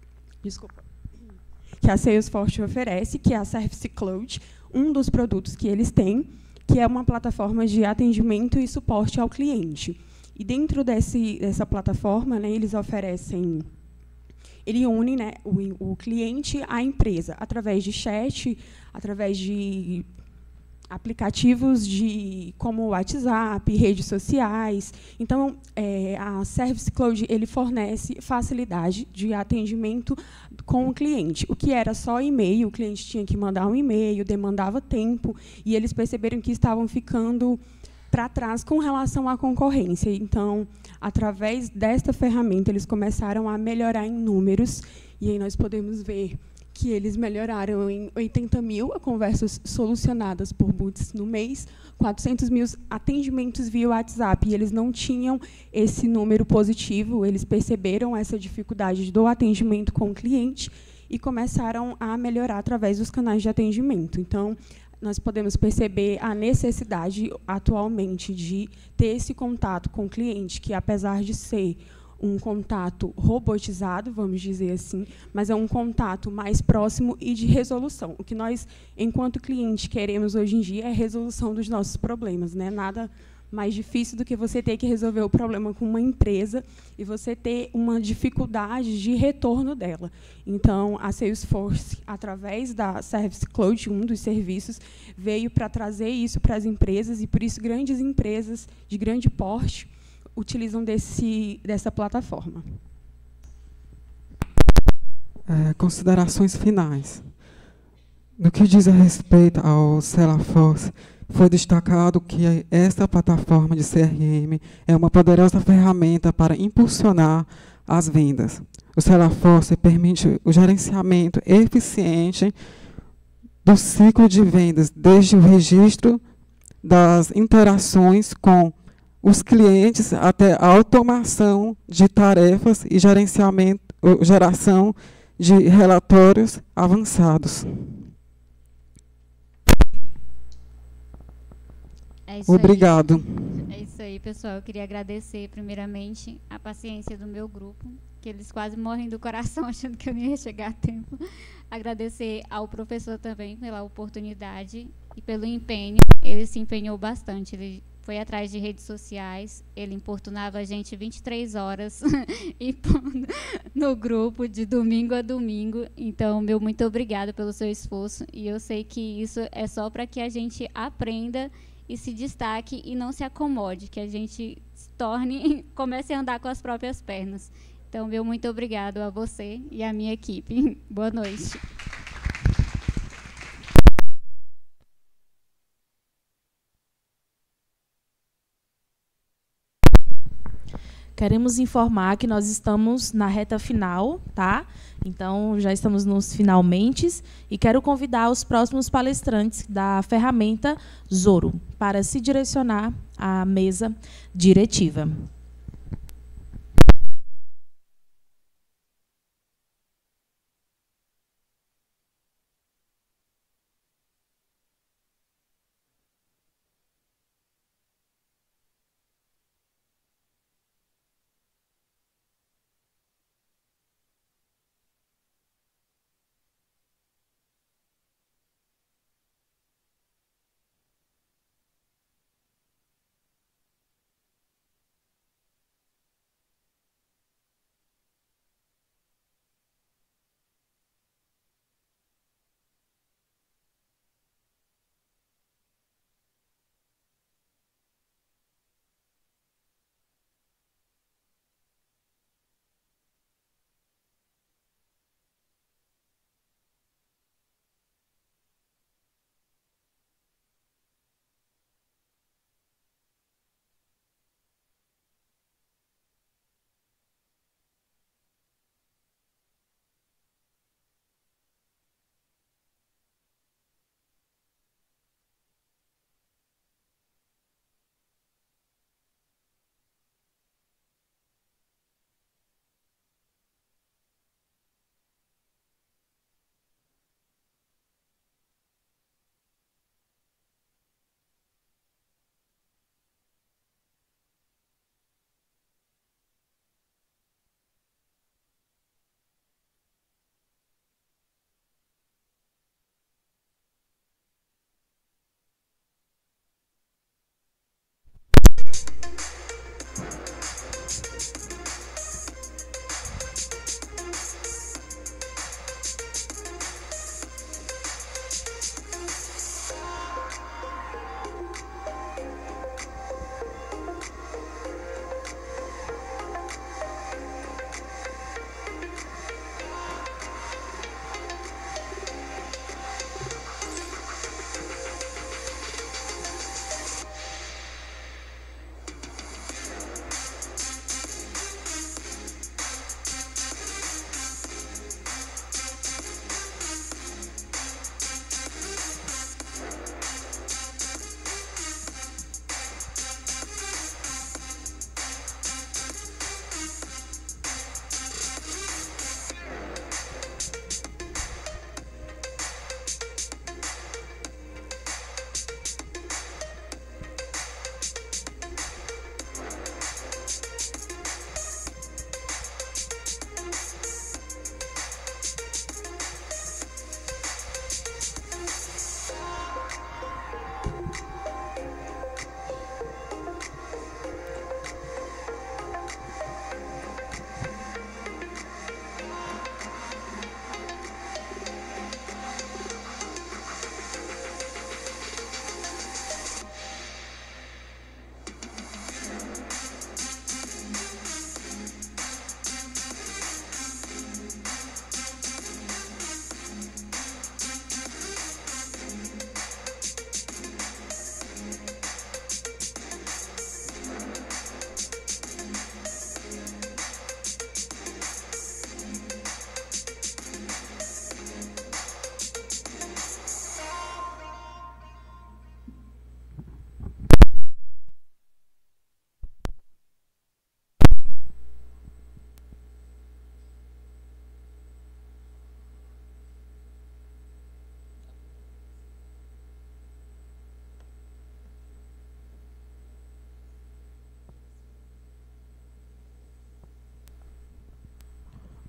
que a Salesforce oferece, que é a Service Cloud, um dos produtos que eles têm, que é uma plataforma de atendimento e suporte ao cliente. E dentro dessa plataforma, né, eles oferecem, ele une, né, o cliente à empresa através de chat, através de aplicativos como o WhatsApp, redes sociais. Então, a Service Cloud ele fornece facilidade de atendimento com o cliente. O que era só e-mail, o cliente tinha que mandar um e-mail, demandava tempo, e eles perceberam que estavam ficando para trás com relação à concorrência. Então, através desta ferramenta, eles começaram a melhorar em números, e aí nós podemos ver que eles melhoraram em 80 mil conversas solucionadas por bots no mês, 400 mil atendimentos via WhatsApp, e eles não tinham esse número positivo, eles perceberam essa dificuldade do atendimento com o cliente e começaram a melhorar através dos canais de atendimento. Então, nós podemos perceber a necessidade atualmente de ter esse contato com o cliente, que, apesar de ser um contato robotizado, vamos dizer assim, mas é um contato mais próximo e de resolução. O que nós, enquanto cliente, queremos hoje em dia é a resolução dos nossos problemas, né? Nada mais difícil do que você ter que resolver o problema com uma empresa e você ter uma dificuldade de retorno dela. Então, a Salesforce, através da Service Cloud, um dos serviços, veio para trazer isso para as empresas, e por isso grandes empresas de grande porte utilizam dessa plataforma.
Considerações finais. No que diz a respeito ao Salesforce, foi destacado que esta plataforma de CRM é uma poderosa ferramenta para impulsionar as vendas. O Salesforce permite o gerenciamento eficiente do ciclo de vendas, desde o registro das interações com os clientes até a automação de tarefas e geração de relatórios avançados. Obrigado.
É isso aí, pessoal. Eu queria agradecer, primeiramente, a paciência do meu grupo, que eles quase morrem do coração achando que eu não ia chegar a tempo. Agradecer ao professor também pela oportunidade e pelo empenho. Ele se empenhou bastante. Ele foi atrás de redes sociais, ele importunava a gente 23 horas no grupo, de domingo a domingo. Então, meu muito obrigada pelo seu esforço. E eu sei que isso é só para que a gente aprenda e se destaque e não se acomode, que a gente se torne, comece a andar com as próprias pernas. Então, meu muito obrigado a você e à minha equipe. Boa noite.
Queremos informar que nós estamos na reta final, tá? Então, já estamos nos finalmente, e quero convidar os próximos palestrantes da ferramenta Zoro para se direcionar à mesa diretiva.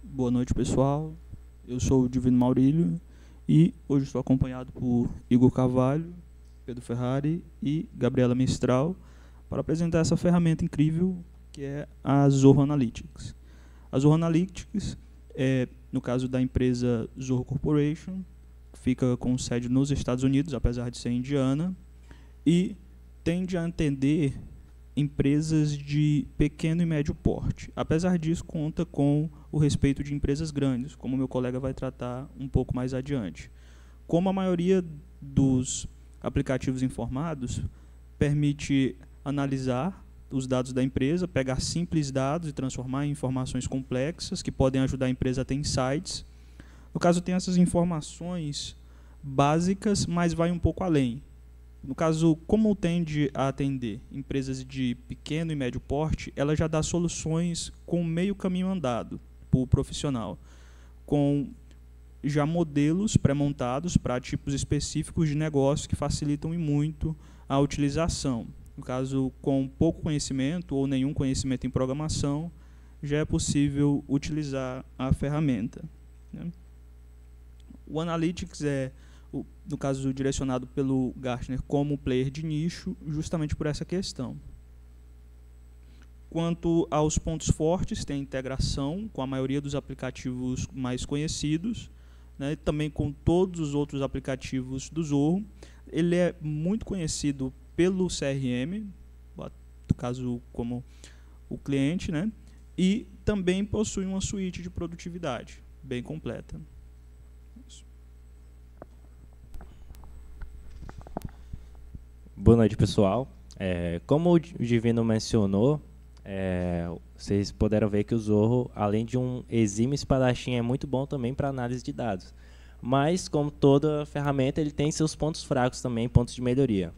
Boa noite, pessoal. Eu sou o Divino Maurílio e hoje estou acompanhado por Igor Carvalho, Pedro Ferrari e Gabriela Mistral para apresentar essa ferramenta incrível que é a Zorro Analytics. A Zorro Analytics é, no caso da empresa Zorro Corporation, fica com sede nos Estados Unidos, apesar de ser indiana, e tende a atender empresas de pequeno e médio porte. Apesar disso, conta com o respeito de empresas grandes, como meu colega vai tratar um pouco mais adiante. Como a maioria dos aplicativos informados permite analisar os dados da empresa, pegar simples dados e transformar em informações complexas que podem ajudar a empresa a ter insights. No caso, tem essas informações básicas, mas vai um pouco além. No caso, como tende a atender empresas de pequeno e médio porte, ela já dá soluções com meio caminho andado para o profissional, com já modelos pré-montados para tipos específicos de negócio que facilitam e muito a utilização. No caso, com pouco conhecimento ou nenhum conhecimento em programação, já é possível utilizar a ferramenta, né? O Analytics é, no caso, direcionado pelo Gartner como player de nicho, justamente por essa questão. Quanto aos pontos fortes, tem integração com a maioria dos aplicativos mais conhecidos, né, também com todos os outros aplicativos do Zorro. Ele é muito conhecido pelo CRM, no caso como o cliente, né, e também possui uma suíte de produtividade bem completa.
Boa noite, pessoal. Como o Divino mencionou, vocês puderam ver que o Zorro, além de um exímio espadachim, é muito bom também para análise de dados. Mas, como toda ferramenta, ele tem seus pontos fracos também, pontos de melhoria.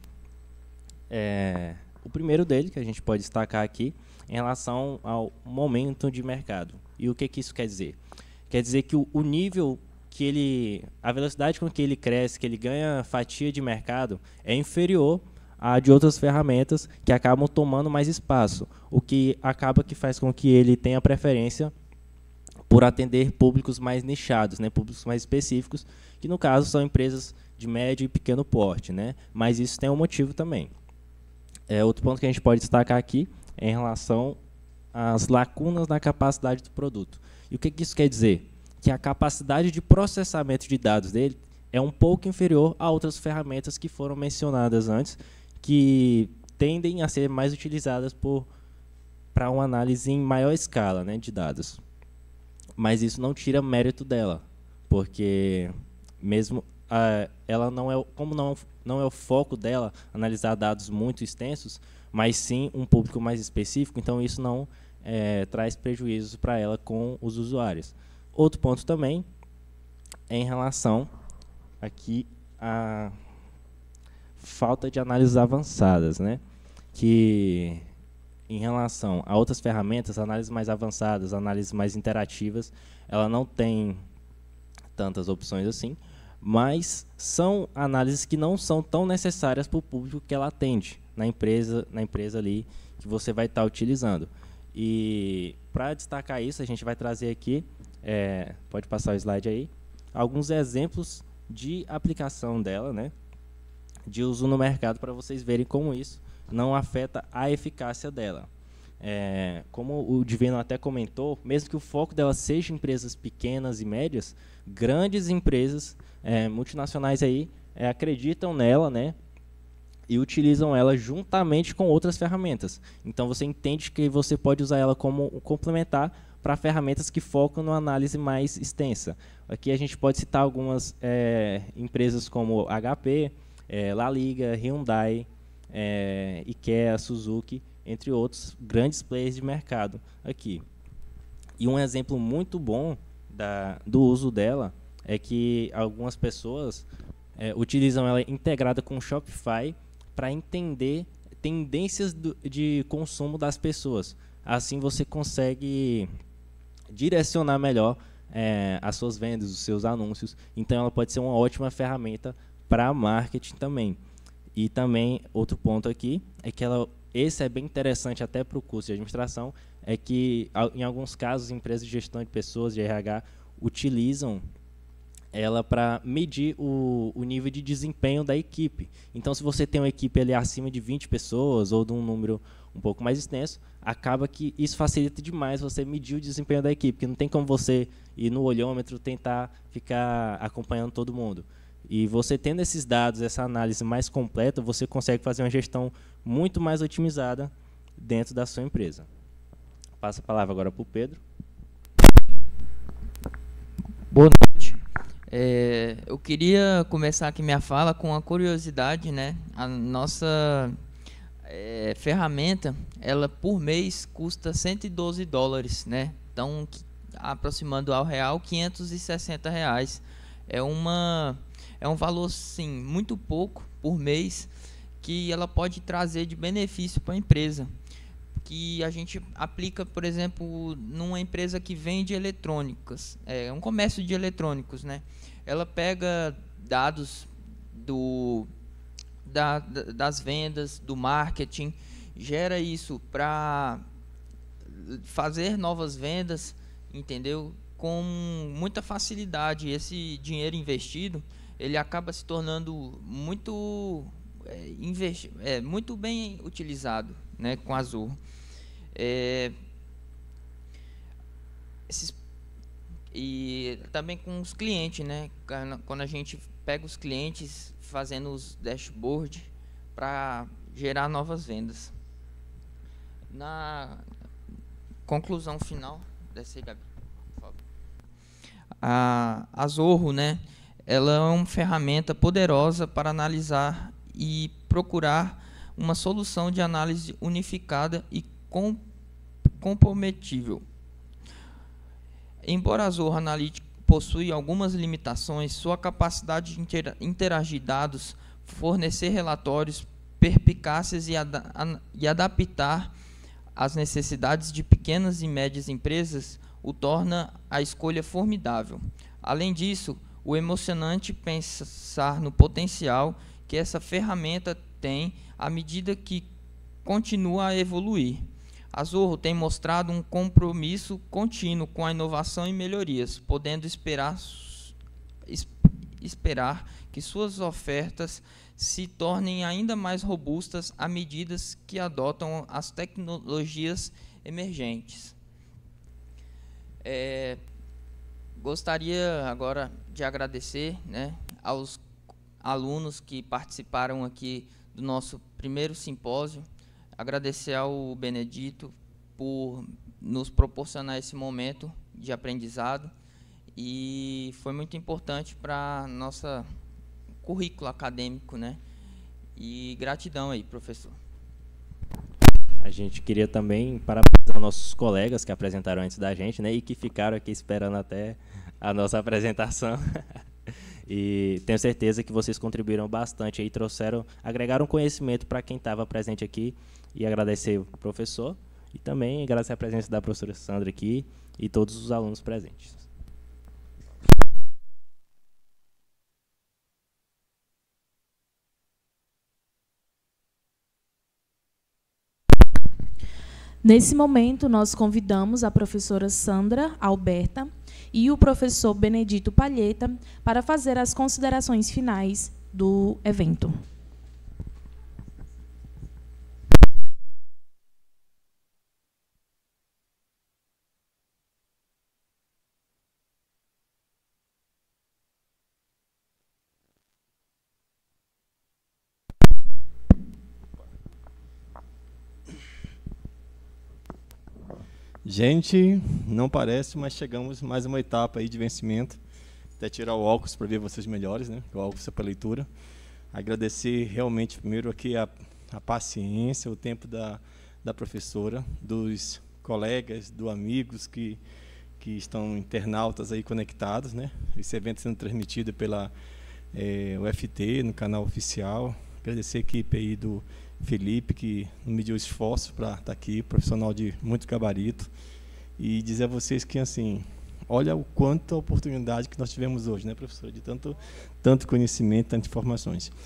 O primeiro dele, que a gente pode destacar aqui, em relação ao momento de mercado. E o que isso quer dizer? Quer dizer que o nível que a velocidade com que ele cresce, que ele ganha fatia de mercado, é inferior à de outras ferramentas que acabam tomando mais espaço, o que acaba que faz com que ele tenha preferência por atender públicos mais nichados, né, públicos mais específicos, que no caso são empresas de médio e pequeno porte, né, mas isso tem um motivo também. Outro ponto que a gente pode destacar aqui é em relação às lacunas na capacidade do produto. E o que isso quer dizer? Que a capacidade de processamento de dados dele é um pouco inferior a outras ferramentas que foram mencionadas antes, que tendem a ser mais utilizadas para uma análise em maior escala, né, de dados. Mas isso não tira mérito dela, porque mesmo ela não é, como não é o foco dela analisar dados muito extensos, mas sim um público mais específico, então isso não traz prejuízos para ela com os usuários. Outro ponto também é em relação aqui à falta de análises avançadas, né? Que em relação a outras ferramentas, análises mais avançadas, análises mais interativas, ela não tem tantas opções assim, mas são análises que não são tão necessárias para o público que ela atende na empresa ali que você vai estar utilizando. E para destacar isso, a gente vai trazer aqui, pode passar o slide aí, alguns exemplos de aplicação dela, né, de uso no mercado, para vocês verem como isso não afeta a eficácia dela. Como o Divino até comentou, mesmo que o foco dela seja empresas pequenas e médias, grandes empresas multinacionais aí acreditam nela, né, e utilizam ela juntamente com outras ferramentas. Então você entende que você pode usar ela como complementar para ferramentas que focam numa análise mais extensa. Aqui a gente pode citar algumas empresas como HP, La Liga, Hyundai, IKEA, Suzuki, entre outros grandes players de mercado aqui. E um exemplo muito bom do uso dela é que algumas pessoas utilizam ela integrada com o Shopify para entender tendências de consumo das pessoas. Assim você consegue direcionar melhor as suas vendas, os seus anúncios. Então ela pode ser uma ótima ferramenta para marketing também. E também outro ponto aqui é que esse é bem interessante até para o curso de administração, é que, em alguns casos, empresas de gestão de pessoas, de RH, utilizam ela para medir o nível de desempenho da equipe. Então, se você tem uma equipe ali acima de 20 pessoas ou de um número um pouco mais extenso, acaba que isso facilita demais você medir o desempenho da equipe, porque não tem como você ir no olhômetro tentar ficar acompanhando todo mundo. E você tendo esses dados, essa análise mais completa, você consegue fazer uma gestão muito mais otimizada dentro da sua empresa. Passo a palavra agora para o Pedro.
Boa noite. Eu queria começar aqui minha fala com uma curiosidade, né? A nossa ferramenta, ela por mês custa $112, né? Então, aproximando ao real, R$560. É um valor, sim, muito pouco por mês que ela pode trazer de benefício para a empresa. Que a gente aplica, por exemplo, numa empresa que vende eletrônicas, um comércio de eletrônicos, né? Ela pega dados das vendas, do marketing, gera isso para fazer novas vendas, entendeu? Com muita facilidade. Esse dinheiro investido, ele acaba se tornando muito bem utilizado, né, com a Zorro. E também com os clientes, né? Quando a gente pega os clientes fazendo os dashboard para gerar novas vendas. Na conclusão final, desce aí, Gabi, por favor. A Zorro, né? Ela é uma ferramenta poderosa para analisar e procurar uma solução de análise unificada e comprometível. Embora a Zorro Analytics possui algumas limitações, sua capacidade de interagir dados, fornecer relatórios perspicazes e adaptar às necessidades de pequenas e médias empresas o torna a escolha formidável. Além disso, o emocionante pensar no potencial que essa ferramenta tem à medida que continua a evoluir. A Zorro tem mostrado um compromisso contínuo com a inovação e melhorias, podendo esperar que suas ofertas se tornem ainda mais robustas à medida que adotam as tecnologias emergentes. Gostaria agora de agradecer, né, aos alunos que participaram aqui do nosso primeiro simpósio. Agradecer ao Benedito por nos proporcionar esse momento de aprendizado, e foi muito importante para nosso currículo acadêmico, né? E gratidão aí, professor.
A gente queria também parabenizar nossos colegas que apresentaram antes da gente, né? E que ficaram aqui esperando até a nossa apresentação. E tenho certeza que vocês contribuíram bastante e agregaram conhecimento para quem estava presente aqui. E agradecer o professor e também agradecer a presença da professora Sandra aqui e todos os alunos presentes.
Nesse momento, nós convidamos a professora Sandra Alberta e o professor Benedito Palheta para fazer as considerações finais do evento.
Gente, não parece, mas chegamos mais uma etapa aí de vencimento. Até tirar o óculos para ver vocês melhores, né? O óculos é para leitura. Agradecer realmente primeiro aqui a paciência, o tempo da professora, dos colegas, dos amigos que estão internautas aí conectados, né? Esse evento sendo transmitido pela UFT, no canal oficial. Agradecer a equipe aí do Felipe, que mediu esforço para estar aqui, profissional de muito gabarito, e dizer a vocês que, assim, olha o quanto a oportunidade que nós tivemos hoje, né, professora, de tanto conhecimento, tantas informações.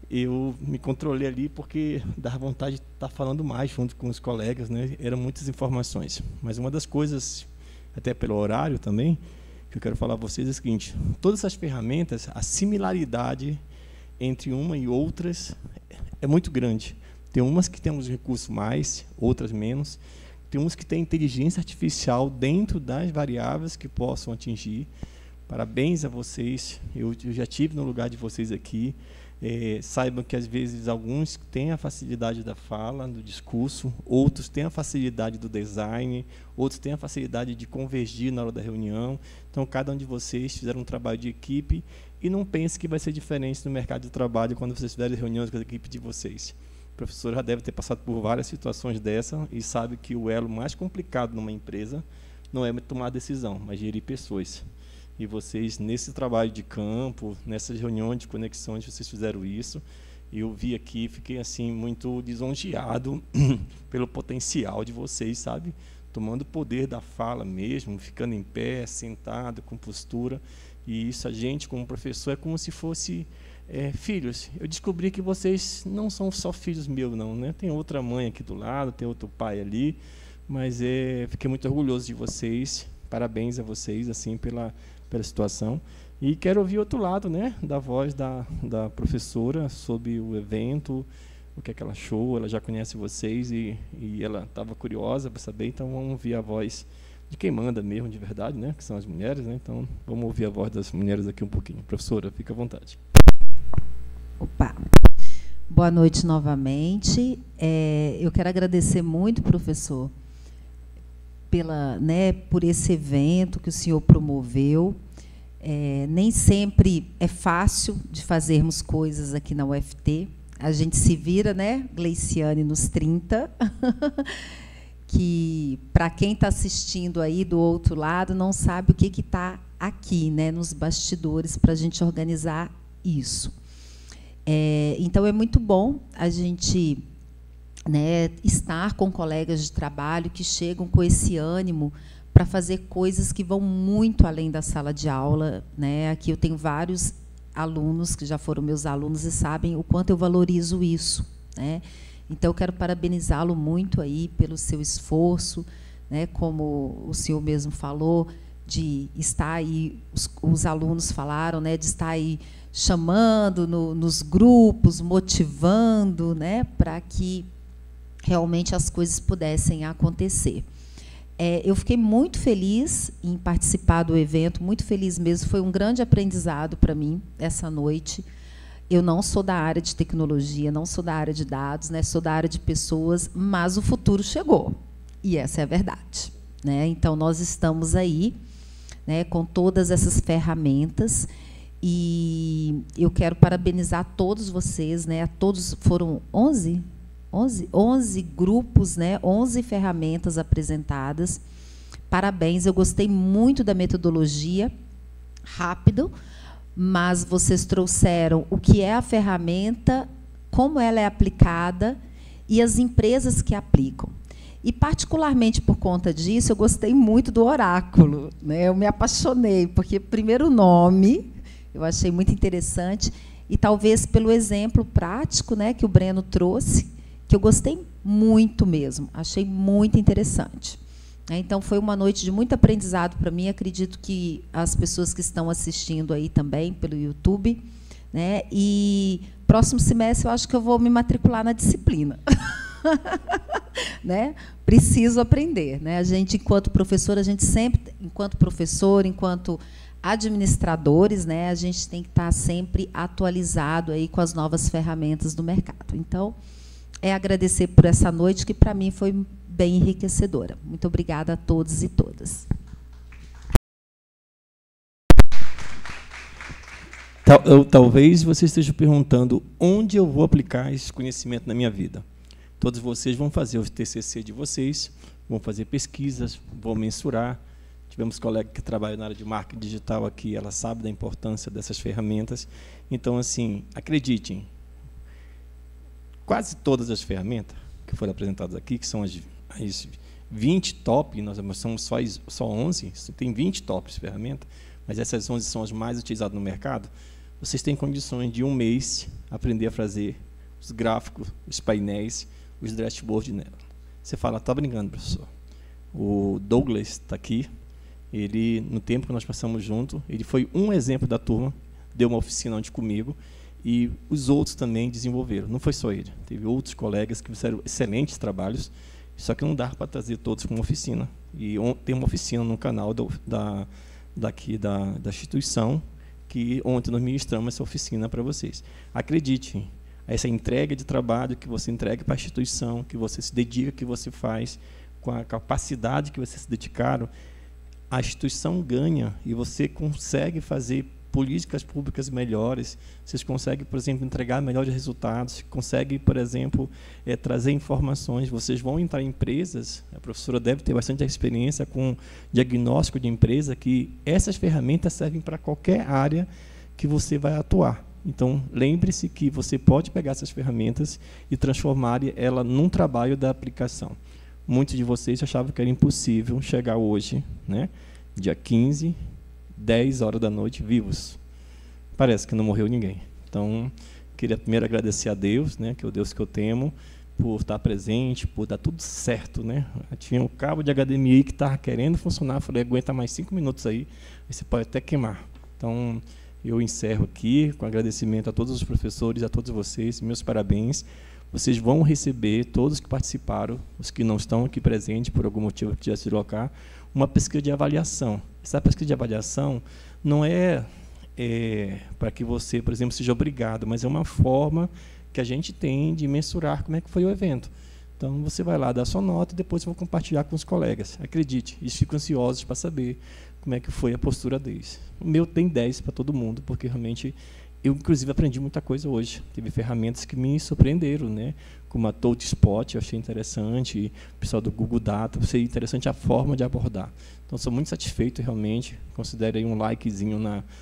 eu me controlei ali porque dava vontade de estar falando mais junto com os colegas, né? Eram muitas informações. Mas uma das coisas, até pelo horário também, que eu quero falar a vocês é o seguinte: todas essas ferramentas, a similaridade entre uma e outras é muito grande. Tem umas que temos recursos mais, outras menos. Tem umas que têm inteligência artificial dentro das variáveis que possam atingir. Parabéns a vocês. Eu já tive no lugar de vocês aqui. Saibam que, às vezes, alguns têm a facilidade da fala, do discurso, outros têm a facilidade do design, outros têm a facilidade de convergir na hora da reunião. Então, cada um de vocês fizeram um trabalho de equipe e não pense que vai ser diferente no mercado de trabalho quando vocês fizerem reuniões com a equipe de vocês. O professor já deve ter passado por várias situações dessa e sabe que o elo mais complicado numa empresa não é tomar decisão, mas gerir pessoas. E vocês, nesse trabalho de campo, nessas reuniões de conexões, vocês fizeram isso. E eu vi aqui, fiquei assim muito lisonjeado pelo potencial de vocês, sabe? Tomando o poder da fala mesmo, ficando em pé, sentado, com postura. E isso, a gente, como professor, é como se fosse filhos. Eu descobri que vocês não são só filhos meus, não, né? Tem outra mãe aqui do lado, tem outro pai ali, mas fiquei muito orgulhoso de vocês. Parabéns a vocês, assim, pela situação. E quero ouvir outro lado, né, da voz da professora sobre o evento, o que é que ela achou. Ela já conhece vocês e ela estava curiosa para saber, então vamos ouvir a voz de quem manda mesmo, de verdade, né, que são as mulheres, né? Então vamos ouvir a voz das mulheres aqui um pouquinho. Professora, fica à vontade.
Opa! Boa noite novamente. Eu quero agradecer muito, professor, por esse evento que o senhor promoveu. Nem sempre é fácil de fazermos coisas aqui na UFT. A gente se vira, né, Gleiciane, nos 30, que, para quem está assistindo aí do outro lado, não sabe o que está aqui, né, nos bastidores, para a gente organizar isso. Então, é muito bom a gente, né, estar com colegas de trabalho que chegam com esse ânimo para fazer coisas que vão muito além da sala de aula, né? Aqui eu tenho vários alunos que já foram meus alunos e sabem o quanto eu valorizo isso, né? Então, eu quero parabenizá-lo muito aí pelo seu esforço, né? Como o senhor mesmo falou, de estar aí, os alunos falaram, né, de estar aí chamando nos grupos, motivando, né, para que realmente as coisas pudessem acontecer. Eu fiquei muito feliz em participar do evento, muito feliz mesmo. Foi um grande aprendizado para mim essa noite. Eu não sou da área de tecnologia, não sou da área de dados, né, sou da área de pessoas, mas o futuro chegou. E essa é a verdade, né? Então, nós estamos aí, né, com todas essas ferramentas. E eu quero parabenizar todos vocês, né? Todos foram 11 grupos, né? 11 ferramentas apresentadas. Parabéns, eu gostei muito da metodologia, rápido, mas vocês trouxeram o que é a ferramenta, como ela é aplicada e as empresas que aplicam. E, particularmente por conta disso, eu gostei muito do oráculo, né? Eu me apaixonei, porque, primeiro, o nome, eu achei muito interessante, e talvez pelo exemplo prático, né, que o Breno trouxe, que eu gostei muito mesmo, achei muito interessante. Então, foi uma noite de muito aprendizado para mim, acredito que as pessoas que estão assistindo aí também, pelo YouTube, né? E próximo semestre eu acho que eu vou me matricular na disciplina. Né? Preciso aprender, né? A gente, enquanto professor, a gente sempre, enquanto professor, enquanto administradores, né, a gente tem que estar sempre atualizado aí com as novas ferramentas do mercado. Então, agradecer por essa noite, que para mim foi bem enriquecedora. Muito obrigada a todos e todas.
Talvez você esteja perguntando onde eu vou aplicar esse conhecimento na minha vida. Todos vocês vão fazer o TCC de vocês, vão fazer pesquisas, vão mensurar. Tivemos colega que trabalha na área de marketing digital aqui, ela sabe da importância dessas ferramentas. Então, assim, acreditem, quase todas as ferramentas que foram apresentadas aqui, que são as 20 top, nós somos só 11, tem 20 tops de ferramentas, mas essas 11 são as mais utilizadas no mercado. vocês têm condições de 1 mês aprender a fazer os gráficos, os painéis, os dashboards nela. Você fala, tá brincando, professor. O Douglas está aqui. Ele, no tempo que nós passamos junto, ele foi um exemplo da turma, deu uma oficina onde comigo, e os outros também desenvolveram. Não foi só ele. Teve outros colegas que fizeram excelentes trabalhos, só que não dá para trazer todos para uma oficina. E tem uma oficina no canal da instituição, que ontem nós ministramos essa oficina para vocês. Acredite, essa entrega de trabalho que você entrega para a instituição, que você se dedica, que você faz, com a capacidade que vocês se dedicaram, a instituição ganha e você consegue fazer políticas públicas melhores, vocês conseguem, por exemplo, entregar melhores resultados, conseguem, por exemplo, trazer informações, vocês vão entrar em empresas, a professora deve ter bastante experiência com diagnóstico de empresa, que essas ferramentas servem para qualquer área que você vai atuar. Então, lembre-se que você pode pegar essas ferramentas e transformar ela num trabalho da aplicação. Muitos de vocês achavam que era impossível chegar hoje, né, dia 15, 10 horas da noite, vivos. Parece que não morreu ninguém. Então, queria primeiro agradecer a Deus, né, que é o Deus que eu temo, por estar presente, por dar tudo certo, né. Tinha um cabo de HDMI que estava querendo funcionar, falei, aguenta mais 5 minutos aí você pode até queimar. Então, eu encerro aqui com agradecimento a todos os professores, a todos vocês, meus parabéns. Vocês vão receber, todos que participaram, os que não estão aqui presentes, por algum motivo que já se locar, uma pesquisa de avaliação. Essa pesquisa de avaliação não é para que você, por exemplo, seja obrigado, mas é uma forma que a gente tem de mensurar como é que foi o evento. Então, você vai lá dar sua nota e depois eu vou compartilhar com os colegas. Acredite, eles ficam ansiosos para saber como é que foi a postura deles. O meu tem 10 para todo mundo, porque realmente eu, inclusive, aprendi muita coisa hoje. Teve ferramentas que me surpreenderam, né? Como a TouchSpot, eu achei interessante, o pessoal do Google Data, achei interessante a forma de abordar. Então, sou muito satisfeito, realmente. Considere aí um likezinho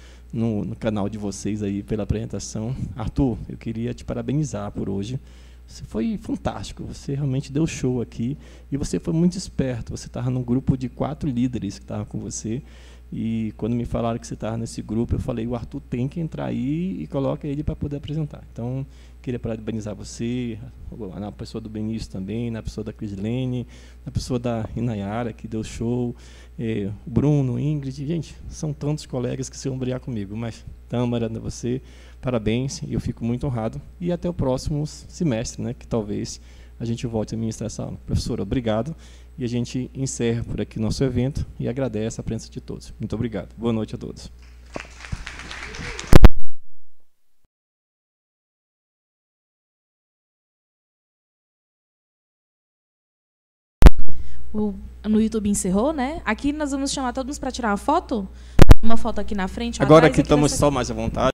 no canal de vocês aí pela apresentação. Arthur, eu queria te parabenizar por hoje. Você foi fantástico, você realmente deu show aqui e você foi muito esperto. Você estava num grupo de 4 líderes que estavam com você. E quando me falaram que você estava nesse grupo, eu falei, o Arthur tem que entrar aí e coloca ele para poder apresentar. Então, queria parabenizar você, na pessoa do Benício também, na pessoa da Crislene, na pessoa da Inayara, que deu show, Bruno, Ingrid, gente, são tantos colegas que se vão brigar comigo, mas Tâmara, você, parabéns, e eu fico muito honrado. E até o próximo semestre, né, que talvez a gente volte a ministrar essa aula. Professora, obrigado. E a gente encerra por aqui nosso evento e agradece a presença de todos. Muito obrigado. Boa noite a todos.
No YouTube encerrou, né? Aqui nós vamos chamar todos para tirar uma foto. Uma foto aqui na frente.
Agora
atrás,
que estamos só mais à vontade.